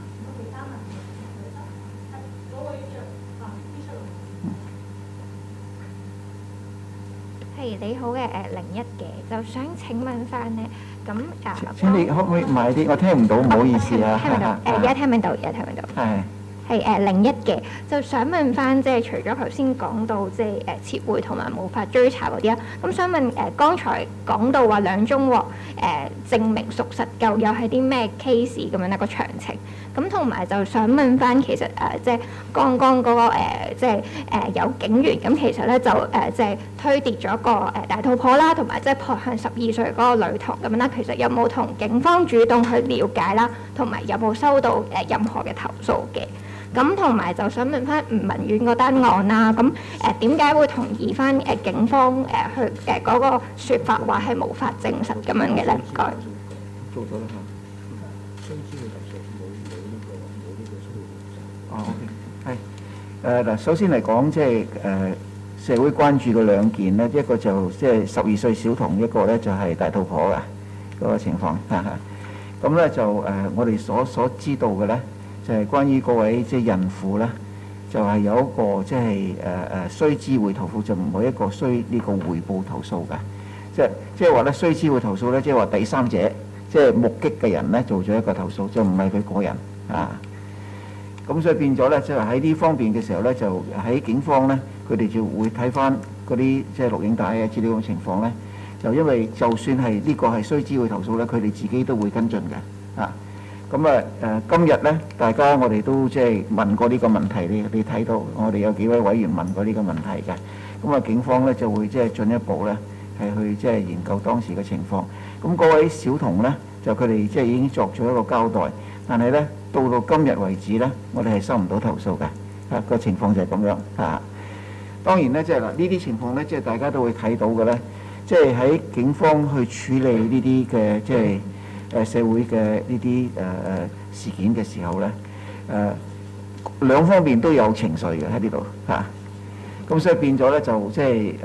係你好嘅01嘅，就想請問翻咧，咁請你可唔可以埋啲？我聽唔到，唔好意思啊。 聽唔到，而家聽唔到，而家聽唔到。係01嘅，就想問翻，即係除咗頭先講到即係撤回同埋無法追查嗰啲啊，咁想問剛才講到話兩宗獲證明屬實夠，又係啲咩 case 咁樣一個詳情？咁同埋就想問翻，其實即係剛剛嗰個即係有警員咁，其實咧就即係推跌咗個大肚婆啦，同埋即係撲向12歲嗰個女童咁樣啦。其實有冇同警方主動去了解啦？同埋有冇收到任何嘅投訴嘅？咁同埋就想問翻吳文苑嗰單案啦，咁點解會同意翻警方去嗰個説法話係無法證實咁樣嘅咧？唔該。 做咗啦嚇。OK，係嗱，首先嚟講，即係社會關注嘅兩件咧，一個就即係12歲小童，一個咧就係大肚婆嘅嗰個情況。咁咧就我哋所知道嘅咧，就係關於嗰位即係孕婦咧，就係有一個即係須知會投訴，就唔係一個須呢個回報投訴嘅。即係話咧，須知會投訴咧，即係話第三者，即係目擊嘅人咧做咗一個投訴，就唔係佢個人啊。咁所以變咗咧，即係喺呢方面嘅時候咧，就喺警方咧，佢哋就會睇翻嗰啲即係錄影帶嘅資料嘅情況咧。就因為就算係呢個係須知會投訴咧，佢哋自己都會跟進嘅啊。咁今日咧，大家我哋都即係問過呢個問題，你睇到我哋有幾位委員問過呢個問題嘅。咁警方咧就會即係進一步咧係去即係研究當時嘅情況。咁嗰位小童咧，就佢哋即係已經作咗一個交代，但係咧到今日為止咧，我哋係收唔到投訴嘅。個情況就係咁樣啊。當然咧，即係嗱呢啲情況咧，即係大家都會睇到嘅咧，即係喺警方去處理呢啲嘅即係社會嘅呢啲事件嘅時候咧，兩方面都有情緒嘅喺呢度嚇。咁所以變咗咧，就即係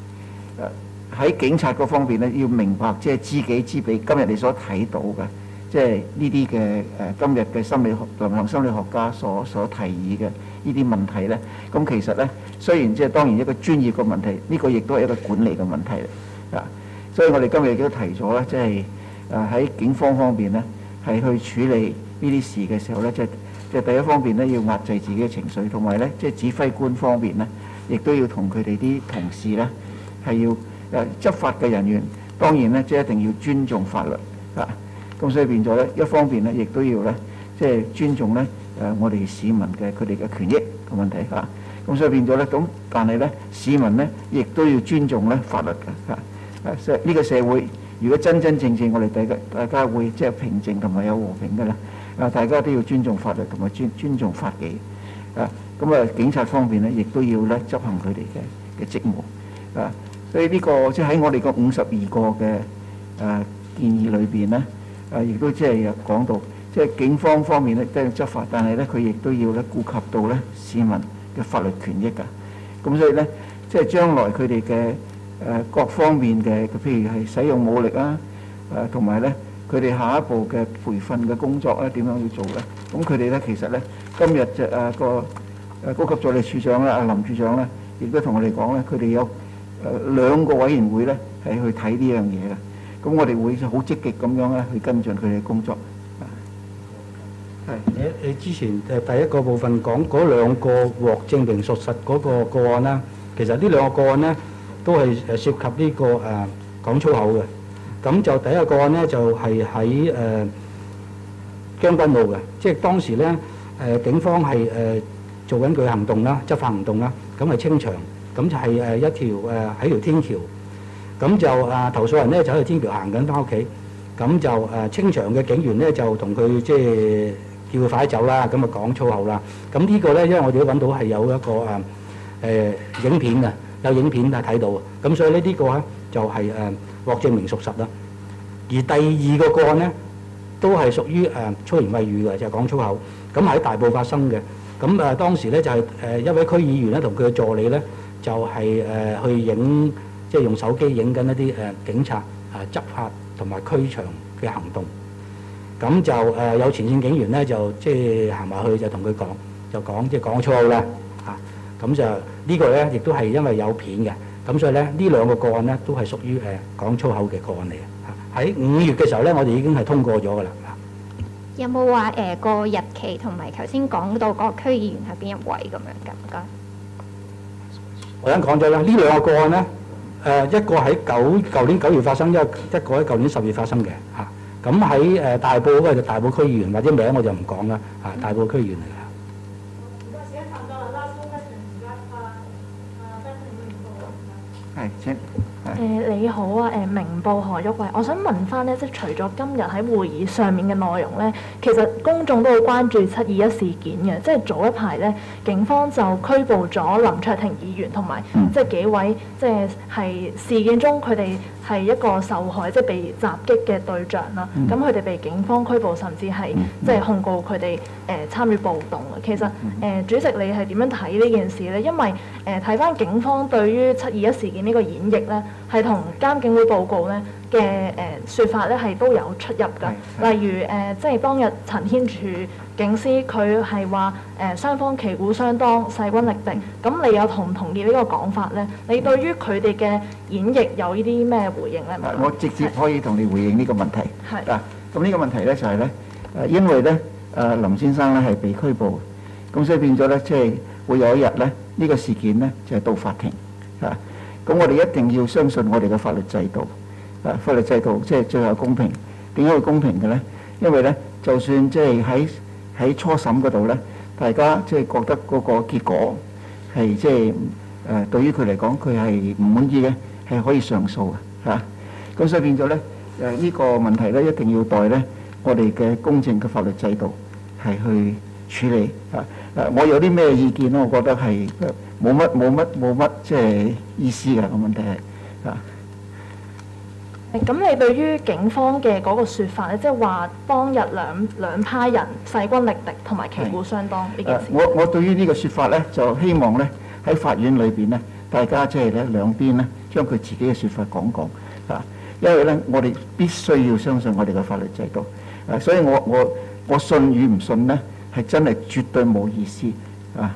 喺警察嗰方面咧，要明白即係知己知彼。今日你所睇到嘅， 即係呢啲嘅今日嘅臨床心理學家所提議嘅呢啲問題咧，咁其實咧雖然即係當然一個專業嘅問題，呢個亦都係一個管理嘅問題嚟啊。所以我哋今日亦都提咗咧，即係喺警方面咧係去處理呢啲事嘅時候咧，即係第一方面咧要壓制自己嘅情緒，同埋咧即係指揮官方面咧，亦都要同佢哋啲同事咧係要執法嘅人員，當然咧即係一定要尊重法律啊。咁所以變咗咧，一方面咧亦都要咧即係尊重咧我哋市民嘅佢哋嘅權益嘅問題嚇。咁所以變咗咧，咁但係咧市民咧亦都要尊重咧法律嘅嚇。呢個社會如果真正我哋大家會即係平靜同埋有和平嘅咧，大家都要尊重法律同埋尊重法紀咁警察方面咧亦都要咧執行佢哋嘅職務所以呢個即係喺我哋個52個嘅建議裏邊咧亦都即係講到，即係警方方面咧都要執法，但係咧佢亦都要咧顧及到咧市民嘅法律權益㗎。咁所以咧即係將來佢哋嘅各方面嘅，譬如係使用武力同埋咧佢哋下一步嘅培訓嘅工作咧點樣要做咧？咁佢哋咧其實咧今日就個高級助理處長咧林處長咧，亦都同我哋講咧，佢哋有2個委員會咧係去睇呢樣嘢嘅。咁我哋會好積極咁樣咧去跟進佢哋嘅工作。 你之前第一個部分講嗰2個獲證明屬實嗰個個案啦，其實呢2個個案咧都係涉及呢個講粗口嘅。咁就第一個個案咧就係喺將軍澳嘅，即係當時咧警方係做緊佢行動啦，執法行動啦，咁係清場，咁就係一條喺條天橋，咁就投訴人咧就喺條天橋行緊翻屋企，咁就清場嘅警員咧就同佢即係叫佢快啲走啦，咁啊講粗口啦。咁呢個咧因為我哋都揾到係有一個影片嘅，有影片係睇到嘅，咁所以呢個咧就係獲證明屬實啦。而第2個個案咧都係屬於粗言穢語嘅，就係講粗口，咁喺大埔發生嘅。咁當時咧就係一位區議員咧同佢嘅助理咧就係去影，即係用手機影緊一啲警察執法同埋驅場嘅行動。咁就有前線警員咧就即係行埋去就同佢講，就講即係講粗口啦嚇。咁就呢個咧亦都係因為有片嘅，咁所以咧呢2個個案咧都係屬於講粗口嘅個案嚟嘅。喺5月嘅時候咧，我哋已經係通過咗㗎啦。 有冇話個日期同埋頭先講到嗰個區議員係邊一位咁樣㗎？唔該。 我已經講咗啦，呢2個個案咧，一個喺舊年9月發生，一個喺舊年10月發生嘅嚇。咁喺大埔嗰個就大埔區議員，或者名我就唔講啦嚇，大埔區議員嚟㗎。 係，請。 你好啊，明報何旭慧，我想問翻咧，即係除咗今日喺會議上面嘅內容咧，其實公眾都好關注721事件嘅，即係早一排咧，警方就拘捕咗林卓廷議員同埋即係幾位即係事件中佢哋係一個受害，即係被襲擊嘅對象啦。咁佢哋被警方拘捕，甚至係即係控告佢哋參與暴動嘅。其實主席你係點樣睇呢件事咧？因為睇翻警方對於721事件呢個演繹咧，係同監警會報告咧嘅説法咧係都有出入㗎。例如即係當日陳天柱警司佢係話雙方旗鼓相當、勢均力敵。咁你有同唔同意呢個講法咧？你對於佢哋嘅演繹有呢啲咩回應咧？ 我直接可以同你回應呢個問題。 係咁呢個問題咧就係咧因為咧林先生咧係被拘捕，咁所以變咗咧即係會有一日咧呢個事件咧就係到法庭咁我哋一定要相信我哋嘅法律制度法律制度即係最後公平。點解會公平嘅咧？因為咧就算即係喺初審嗰度咧，大家即係覺得嗰個結果係即係對於佢嚟講佢係唔滿意嘅，係可以上訴嘅咁所以變咗咧呢個問題咧一定要待咧我哋嘅公正嘅法律制度係去處理我有啲咩意見咧？我覺得係冇乜即係意思嘅個問題係咁你對於警方嘅嗰個説法咧，即係話當日兩派人勢均力敵同埋旗鼓相當呢件事？ 我對於呢個説法咧，就希望咧喺法院裏邊咧，大家即係咧兩邊咧將佢自己嘅説法講因為咧我哋必須要相信我哋嘅法律制度所以我信與唔信呢，係真係絕對冇意思啊。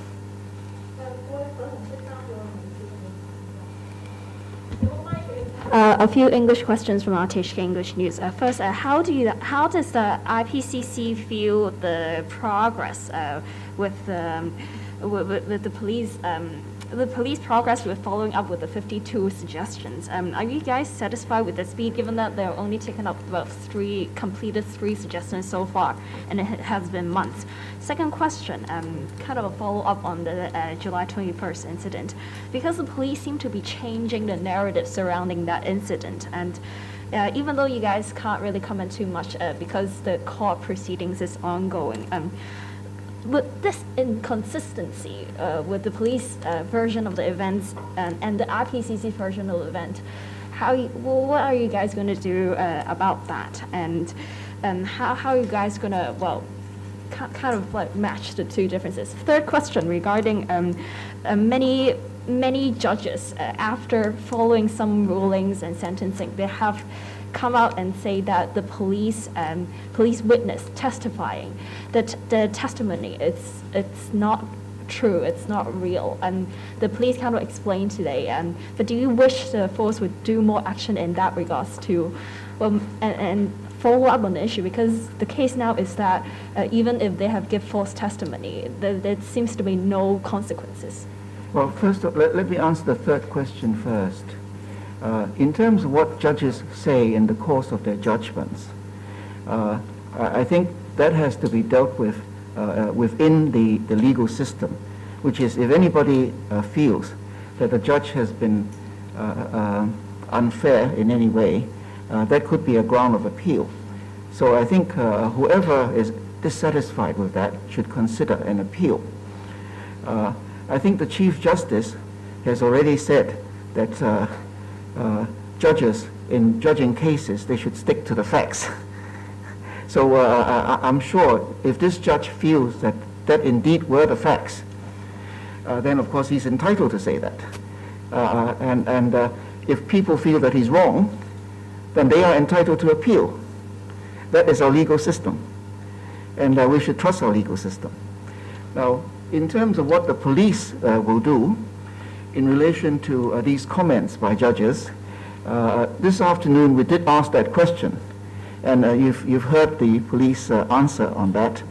A few English questions from RTHK English News. First, how does the IPCC feel the progress with the police? The police progress with following up with the 52 suggestions. Are you guys satisfied with the speed, given that they've only taken up about completed three suggestions so far, and it has been months? Second question, kind of a follow-up on the July 21st incident. Because the police seem to be changing the narrative surrounding that incident, and even though you guys can't really comment too much because the court proceedings is ongoing, with this inconsistency with the police version of the events and the IPCC version of the event, what are you guys going to do about that? And how are you guys going to, well, kind of like match the two differences? Third question regarding many judges, after following some rulings and sentencing, they have come out and say that the police witness testifying that the testimony it's not true, it's not real, and the police kind of explained today. But do you wish the force would do more action in that regards to, and follow up on the issue, because the case now is that even if they have give false testimony, there seems to be no consequences. Well, first of all, let me answer the third question first. In terms of what judges say in the course of their judgments, I think that has to be dealt with within the legal system, which is if anybody feels that the judge has been unfair in any way, that could be a ground of appeal. So I think whoever is dissatisfied with that should consider an appeal. I think the Chief Justice has already said that judges in judging cases, they should stick to the facts. So I'm sure if this judge feels that indeed were the facts, then of course he's entitled to say that. And if people feel that he's wrong, then they are entitled to appeal. That is our legal system. And we should trust our legal system. Now, in terms of what the police will do in relation to these comments by judges, this afternoon we did ask that question. And you've heard the police answer on that.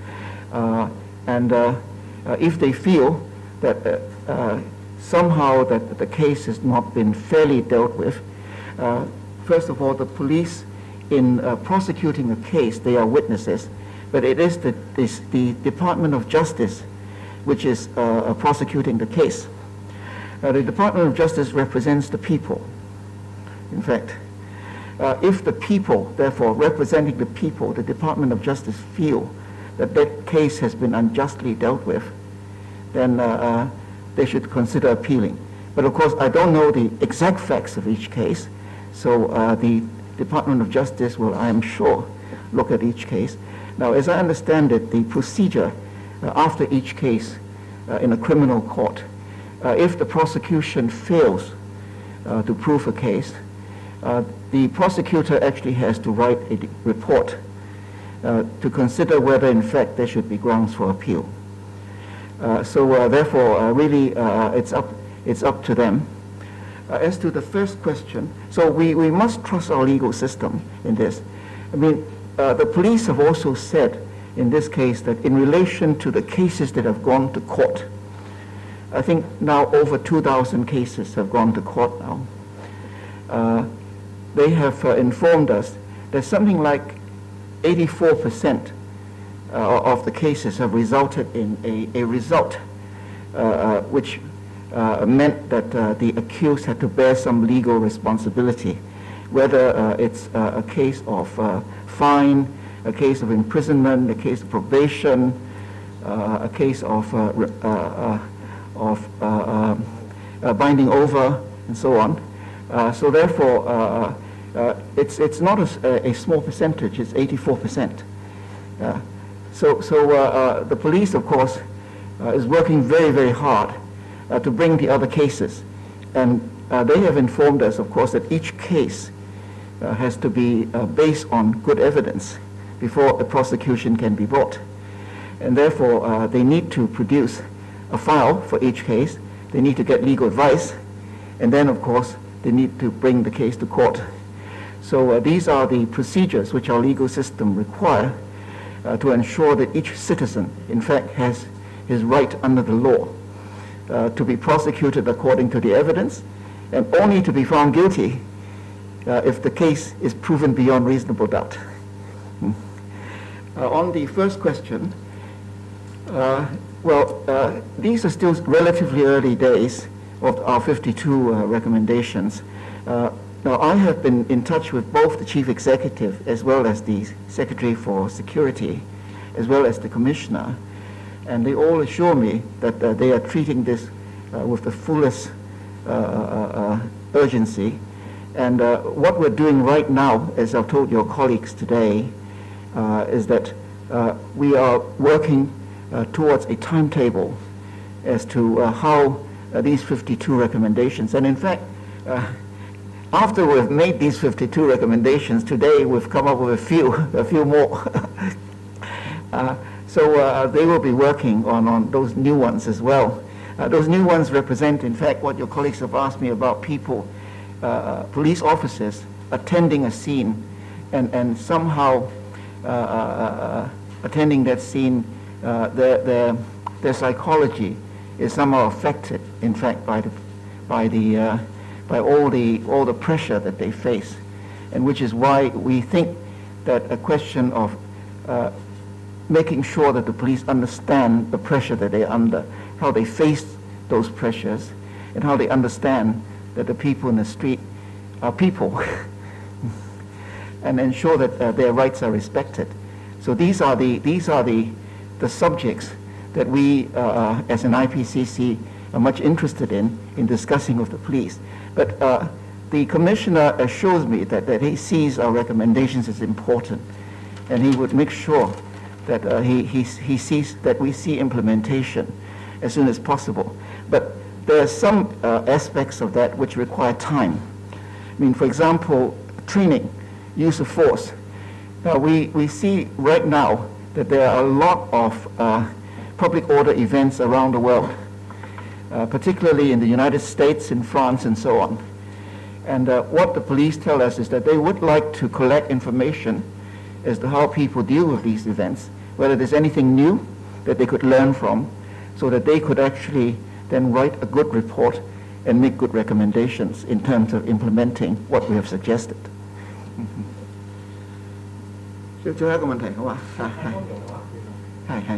If they feel that somehow that the case has not been fairly dealt with, first of all, the police in prosecuting a case, they are witnesses, but it is the Department of Justice which is prosecuting the case. The Department of Justice represents the people, in fact. If the people, therefore, representing the people, the Department of Justice feel that that case has been unjustly dealt with, then they should consider appealing. But of course, I don't know the exact facts of each case, so the Department of Justice will, I am sure, look at each case. Now, as I understand it, the procedure after each case in a criminal court, if the prosecution fails to prove a case, the prosecutor actually has to write a report to consider whether in fact there should be grounds for appeal. Therefore, really it's up to them. As to the first question, so we must trust our legal system in this. I mean, the police have also said in this case that in relation to the cases that have gone to court, I think now over 2,000 cases have gone to court now. They have informed us that something like 84% of the cases have resulted in a result which meant that the accused had to bear some legal responsibility, whether it's a case of fine, a case of imprisonment, a case of probation, a case of binding over, and so on. So therefore, it's not a small percentage, it's 84%. So the police, of course, is working very, very hard to bring the other cases. And they have informed us, of course, that each case has to be based on good evidence, before a prosecution can be brought. And therefore, they need to produce a file for each case. They need to get legal advice. And then, of course, they need to bring the case to court. So these are the procedures which our legal system require to ensure that each citizen, in fact, has his right under the law to be prosecuted according to the evidence and only to be found guilty if the case is proven beyond reasonable doubt. On the first question, these are still relatively early days of our 52 recommendations. Now, I have been in touch with both the Chief Executive as well as the Secretary for Security, as well as the Commissioner, and they all assure me that they are treating this with the fullest urgency. And what we're doing right now, as I've told your colleagues today, is that we are working towards a timetable as to how these 52 recommendations, and in fact, after we've made these 52 recommendations, today we've come up with a few more. So they will be working on those new ones as well. Those new ones represent, in fact, what your colleagues have asked me about people, police officers attending a scene and somehow attending that scene, their psychology is somehow affected, in fact, by all the pressure that they face, and which is why we think that a question of making sure that the police understand the pressure that they're under, how they face those pressures, and how they understand that the people in the street are people, and ensure that their rights are respected. So these are the subjects that we, as an IPCC, are much interested in discussing with the police. But the Commissioner assures me that he sees our recommendations as important, and he would make sure that he sees that we see implementation as soon as possible. But there are some aspects of that which require time. I mean, for example, training, use of force. Now, we see right now that there are a lot of public order events around the world, particularly in the United States, in France, and so on. And what the police tell us is that they would like to collect information as to how people deal with these events, whether there's anything new that they could learn from, so that they could actually then write a good report and make good recommendations in terms of implementing what we have suggested. 最後一個問題，好嘛？係。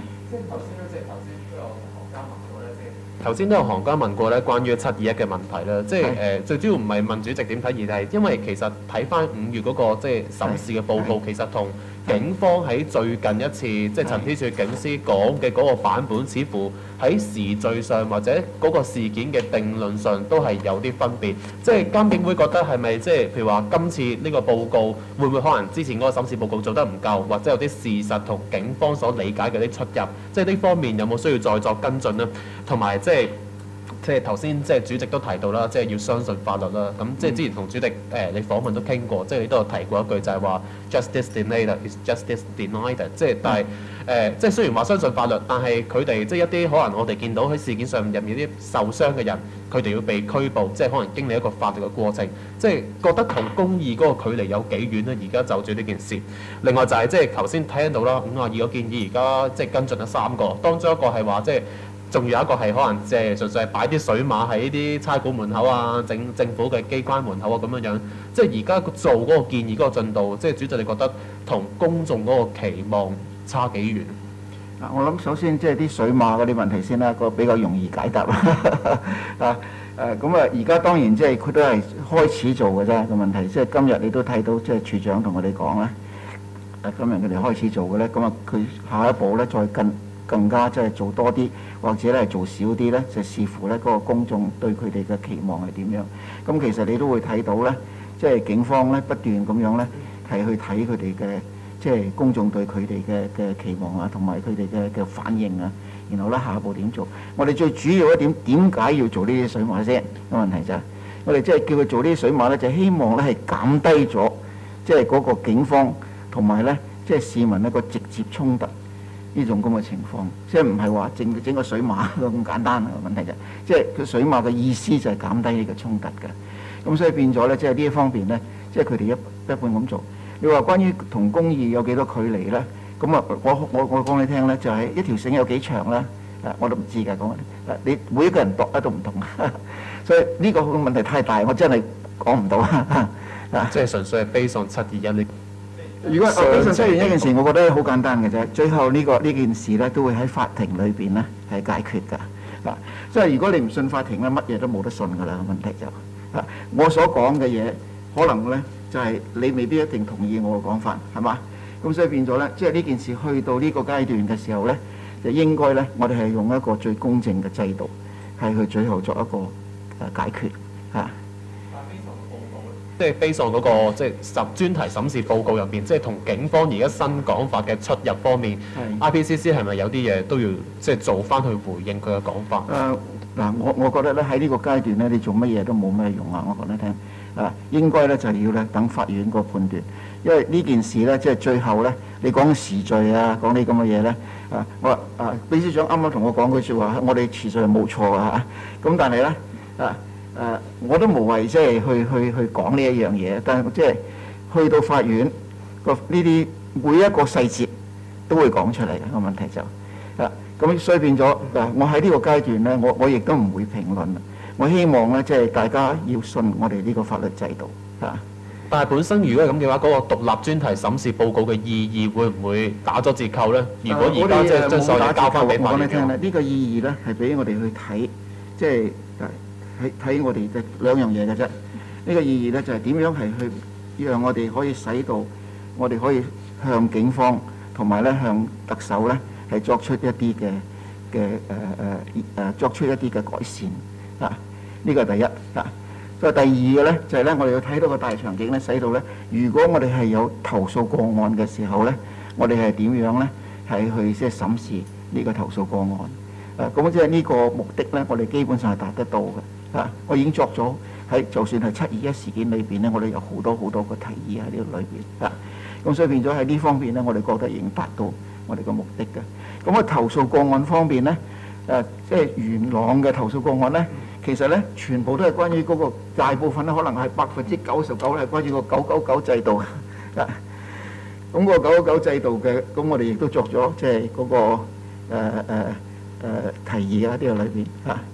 頭先都有行家問過咧，關於721嘅問題啦，即係最主要唔係問主席點睇，而係因為其實睇翻5月嗰個即係審視嘅報告，其實同警方喺最近一次即係陳天柱警司講嘅嗰個版本，似乎喺時序上或者嗰個事件嘅定論上都係有啲分別。即係監警會覺得係咪即係譬如話今次呢個報告會唔會可能之前嗰個審視報告做得唔夠，或者有啲事實同警方所理解嘅啲出入？即係呢方面有冇需要再作跟進呢？同埋即係頭先即係主席都提到啦，即係要相信法律啦。咁即係之前同主席你訪問都傾過，即係你都有提過一句就係話 justice denied is justice denied， 即係但係即係雖然話相信法律，但係佢哋即係一啲可能我哋見到喺事件上入面啲受傷嘅人，佢哋要被拘捕，即係可能經歷一個法律嘅過程，即係覺得同公義嗰個距離有幾遠呢？而家就住呢件事。另外就係即係頭先聽到啦，52個建議而家即係跟進咗3個，當中一個係話即係。仲有一個係可能即係純粹係擺啲水馬喺啲差館門口啊、政府嘅機關門口啊咁樣樣，即係而家做嗰個建議嗰個進度，即係主席你覺得同公眾嗰個期望差幾遠？ 我諗首先即係啲水馬嗰啲問題先啦，個比較容易解答啦。咁而家當然即係佢都係開始做嘅啫個問題，即係今日你都睇到即係處長同我哋講啦，今日佢哋開始做嘅咧，咁佢下一步咧再更加即係做多啲，或者咧做少啲咧，就視乎咧嗰個公眾對佢哋嘅期望係點樣。咁其實你都會睇到咧，即係警方咧不斷咁樣咧係去睇佢哋嘅即係公眾對佢哋嘅期望啊，同埋佢哋嘅反應啊，然後咧下一步點做。我哋最主要一點解要做呢啲水馬先？個問題就係我哋即係叫佢做呢啲水馬咧，就希望咧係減低咗即係嗰個警方同埋咧即係市民一個直接衝突呢種咁嘅情況，即係唔係話整個水馬咁簡單嘅問題啫。即係個水馬嘅意思就係減低呢個衝突嘅。咁所以變咗咧，即係呢一方面咧，即係佢哋一般咁做。你話關於同公義有幾多距離咧？咁啊，我講你聽咧，就係一條繩有幾長咧？我都唔知㗎，講你每一個人度都唔同，所以呢個問題太大，我真係講唔到。 即係純粹係悲喪721呢？ 如果悲喪721件事，我覺得好簡單嘅啫。最後呢件事咧，都會喺法庭裏邊咧係解決㗎。嗱，即係如果你唔信法庭咧，乜嘢都冇得信㗎啦。問題就我所講嘅嘢，可能咧就係你未必一定同意我嘅講法，係嘛？咁所以變咗咧，即係呢件事去到呢個階段嘅時候咧，就應該咧，我哋係用一個最公正嘅制度，係去最後作一個解決嚇。 即係悲喪嗰個即係專題審視報告入邊，即係同警方而家新講法嘅出入方面，IPCC 係咪有啲嘢都要即係做翻去回應佢嘅講法？ 嗱，我覺得咧喺呢個階段咧，你做乜嘢都冇咩用啊！我講你聽應該咧就係要咧等法院個判斷，因為呢件事咧即係最後咧，你講時序啊，講啲咁嘅嘢咧我話秘書長啱啱同我講句説話，我哋時序係冇錯啊咁但係咧我都無謂即係去講呢一樣嘢，但係即係去到法院個呢啲每一個細節都會講出嚟嘅個問題就咁，所以變咗我喺呢個階段咧，我亦都唔會評論。我希望咧即係大家要信我哋呢個法律制度但係本身如果係咁嘅話，嗰個獨立專題審視報告嘅意義會唔會打咗折扣咧？如果而家即係將所有嘢交翻俾法院，我講你聽咧，呢個意義咧係俾我哋去睇，即係睇我哋嘅兩樣嘢嘅啫。呢個意義咧就係點樣係去讓我哋可以使到我哋可以向警方同埋咧向特首咧係作出一啲作出一啲嘅改善呢個係第一所以第二嘅咧就係咧，我哋要睇到個大場景咧，使到咧，如果我哋係有投訴個案嘅時候咧，我哋係點樣咧係去即係審視呢個投訴個案咁即係呢個目的咧，我哋基本上係達得到嘅我已經作咗喺就算係721事件裏邊咧，我哋有好多個提議喺呢個裏邊咁所以變咗喺呢方面咧，我哋覺得已經達到我哋個目的嘅。咁投訴個案方面咧，即係元朗嘅投訴個案咧。其實咧，全部都係關於嗰個大部分咧，可能係99%係關於個999制度咁個999制度嘅，咁我哋亦都作咗即係嗰個提議喺呢個裏邊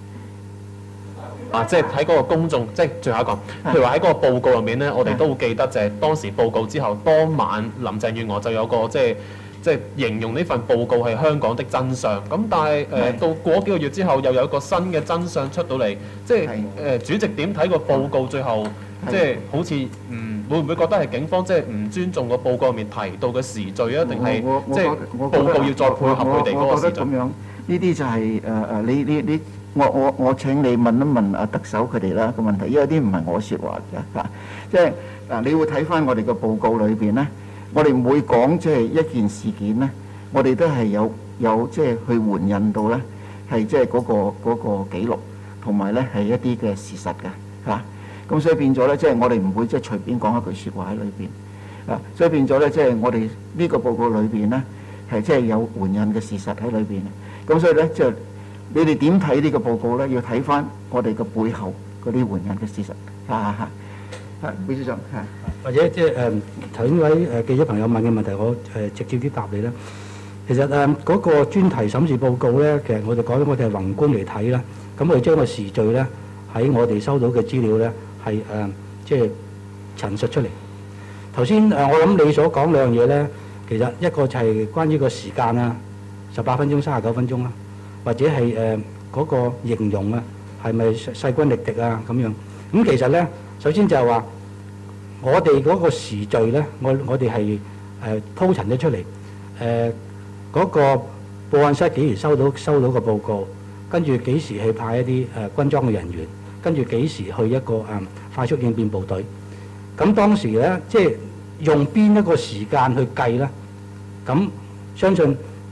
即係喺嗰個公眾，即係最後一個，譬如話喺嗰個報告入面咧，我哋都記得就係當時報告之後，當晚林鄭月娥就有個即係形容呢份報告係香港的真相。咁但係到過幾個月之後，又有一個新嘅真相出到嚟。即係主席點睇個報告最後，即係好似會唔會覺得係警方即係唔尊重個報告入面提到嘅時序啊？定係即係報告要再配合佢哋嗰個時序？ 咁樣呢啲就係我請你問一問特首佢哋啦個問題，因為啲唔係我説話嘅即係你會睇翻我哋個報告裏邊咧。我哋每講即係一件事件咧，我哋都係有即係去援引到咧，係即係嗰個記錄，同埋咧係一啲嘅事實嘅咁所以變咗咧，即係我哋唔會即係隨便講一句説話喺裏邊所以變咗咧，即係我哋呢個報告裏邊咧係即係有援引嘅事實喺裏邊。咁所以咧，即係你哋點睇呢個報告咧？要睇翻我哋嘅背後嗰啲援引嘅事實秘書長或者即係頭先位記者朋友問嘅問題，我直接啲答你啦。其實嗰個專題審視報告咧，其實我哋講咗，我哋係宏觀嚟睇啦。咁我哋將個時序咧喺我哋收到嘅資料咧係即係陳述出嚟。頭先我諗你所講兩樣嘢咧，其實一個就係關於個時間啊，18分鐘、39分鐘啦，或者係嗰個形容啊，係咪勢均力敵啊咁樣？咁其實咧。首先就係話，我哋嗰個時序咧，我哋係鋪陳咗出嚟。嗰個報案室幾時收到個報告，跟住幾時去派一啲軍裝嘅人員，跟住幾時去一個快速應變部隊。咁當時咧，即係用邊一個時間去計咧？咁相信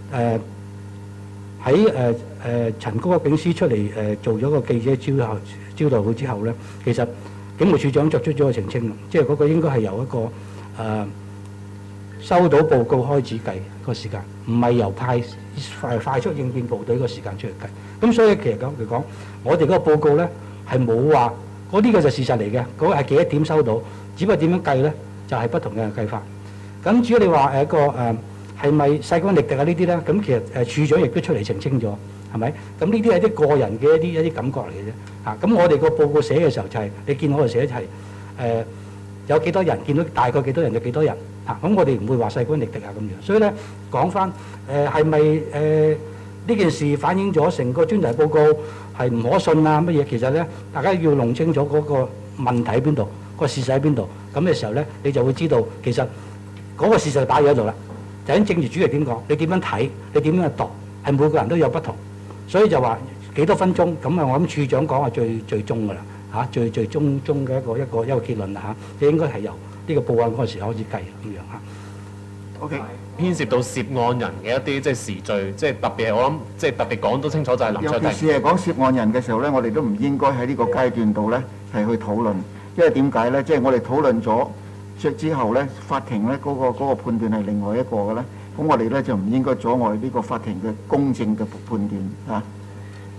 喺陳高級警司出嚟做咗個記者招待會之後咧，其實警務處長作出咗個澄清，即係嗰個應該係由一個收到報告開始計個時間，唔係由派快速應變部隊個時間出嚟計。咁所以其實咁嚟講，我哋嗰個報告咧係冇話嗰啲嘅就事實嚟嘅，嗰個係幾多點收到，只不過點樣計咧就係不同嘅計法。咁至於你話一個係咪勢均力敵啊呢啲咧？咁其實處長亦都出嚟澄清咗，係咪？咁呢啲係啲個人嘅一啲感覺嚟嘅啫。嚇，咁我哋個報告寫嘅時候就係、你見我哋寫就係有幾多人，見到大概幾多人就幾多人。嚇，咁我哋唔會話勢均力敵啊咁樣。所以咧講翻係咪呢件事反映咗成個專題報告係唔可信啊乜嘢？其實咧大家要弄清楚嗰個問題喺邊度，個事實喺邊度。咁嘅時候咧，你就會知道其實嗰個事實擺咗喺度啦。就喺政治主席點講，你點樣睇，你點樣去度，係每個人都有不同。所以就話幾多分鐘咁啊？我諗處長講係最終㗎啦嚇，最終嘅一個結論啦嚇。你應該係由呢個報案嗰陣時開始計咁樣嚇。 OK，牽涉到涉案人嘅一啲即係時序，即係特別係我諗，即係特別講到清楚就係林卓廷。 尤其是係講涉案人嘅時候咧，我哋都唔應該喺呢個階段度咧係去討論，因為點解咧？即係我哋討論咗之後咧，法庭咧嗰個判斷係另外一個嘅咧，咁我哋咧就唔應該阻礙呢個法庭嘅公正嘅判斷嚇。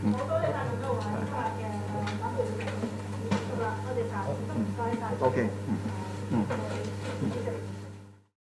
嗯。OK。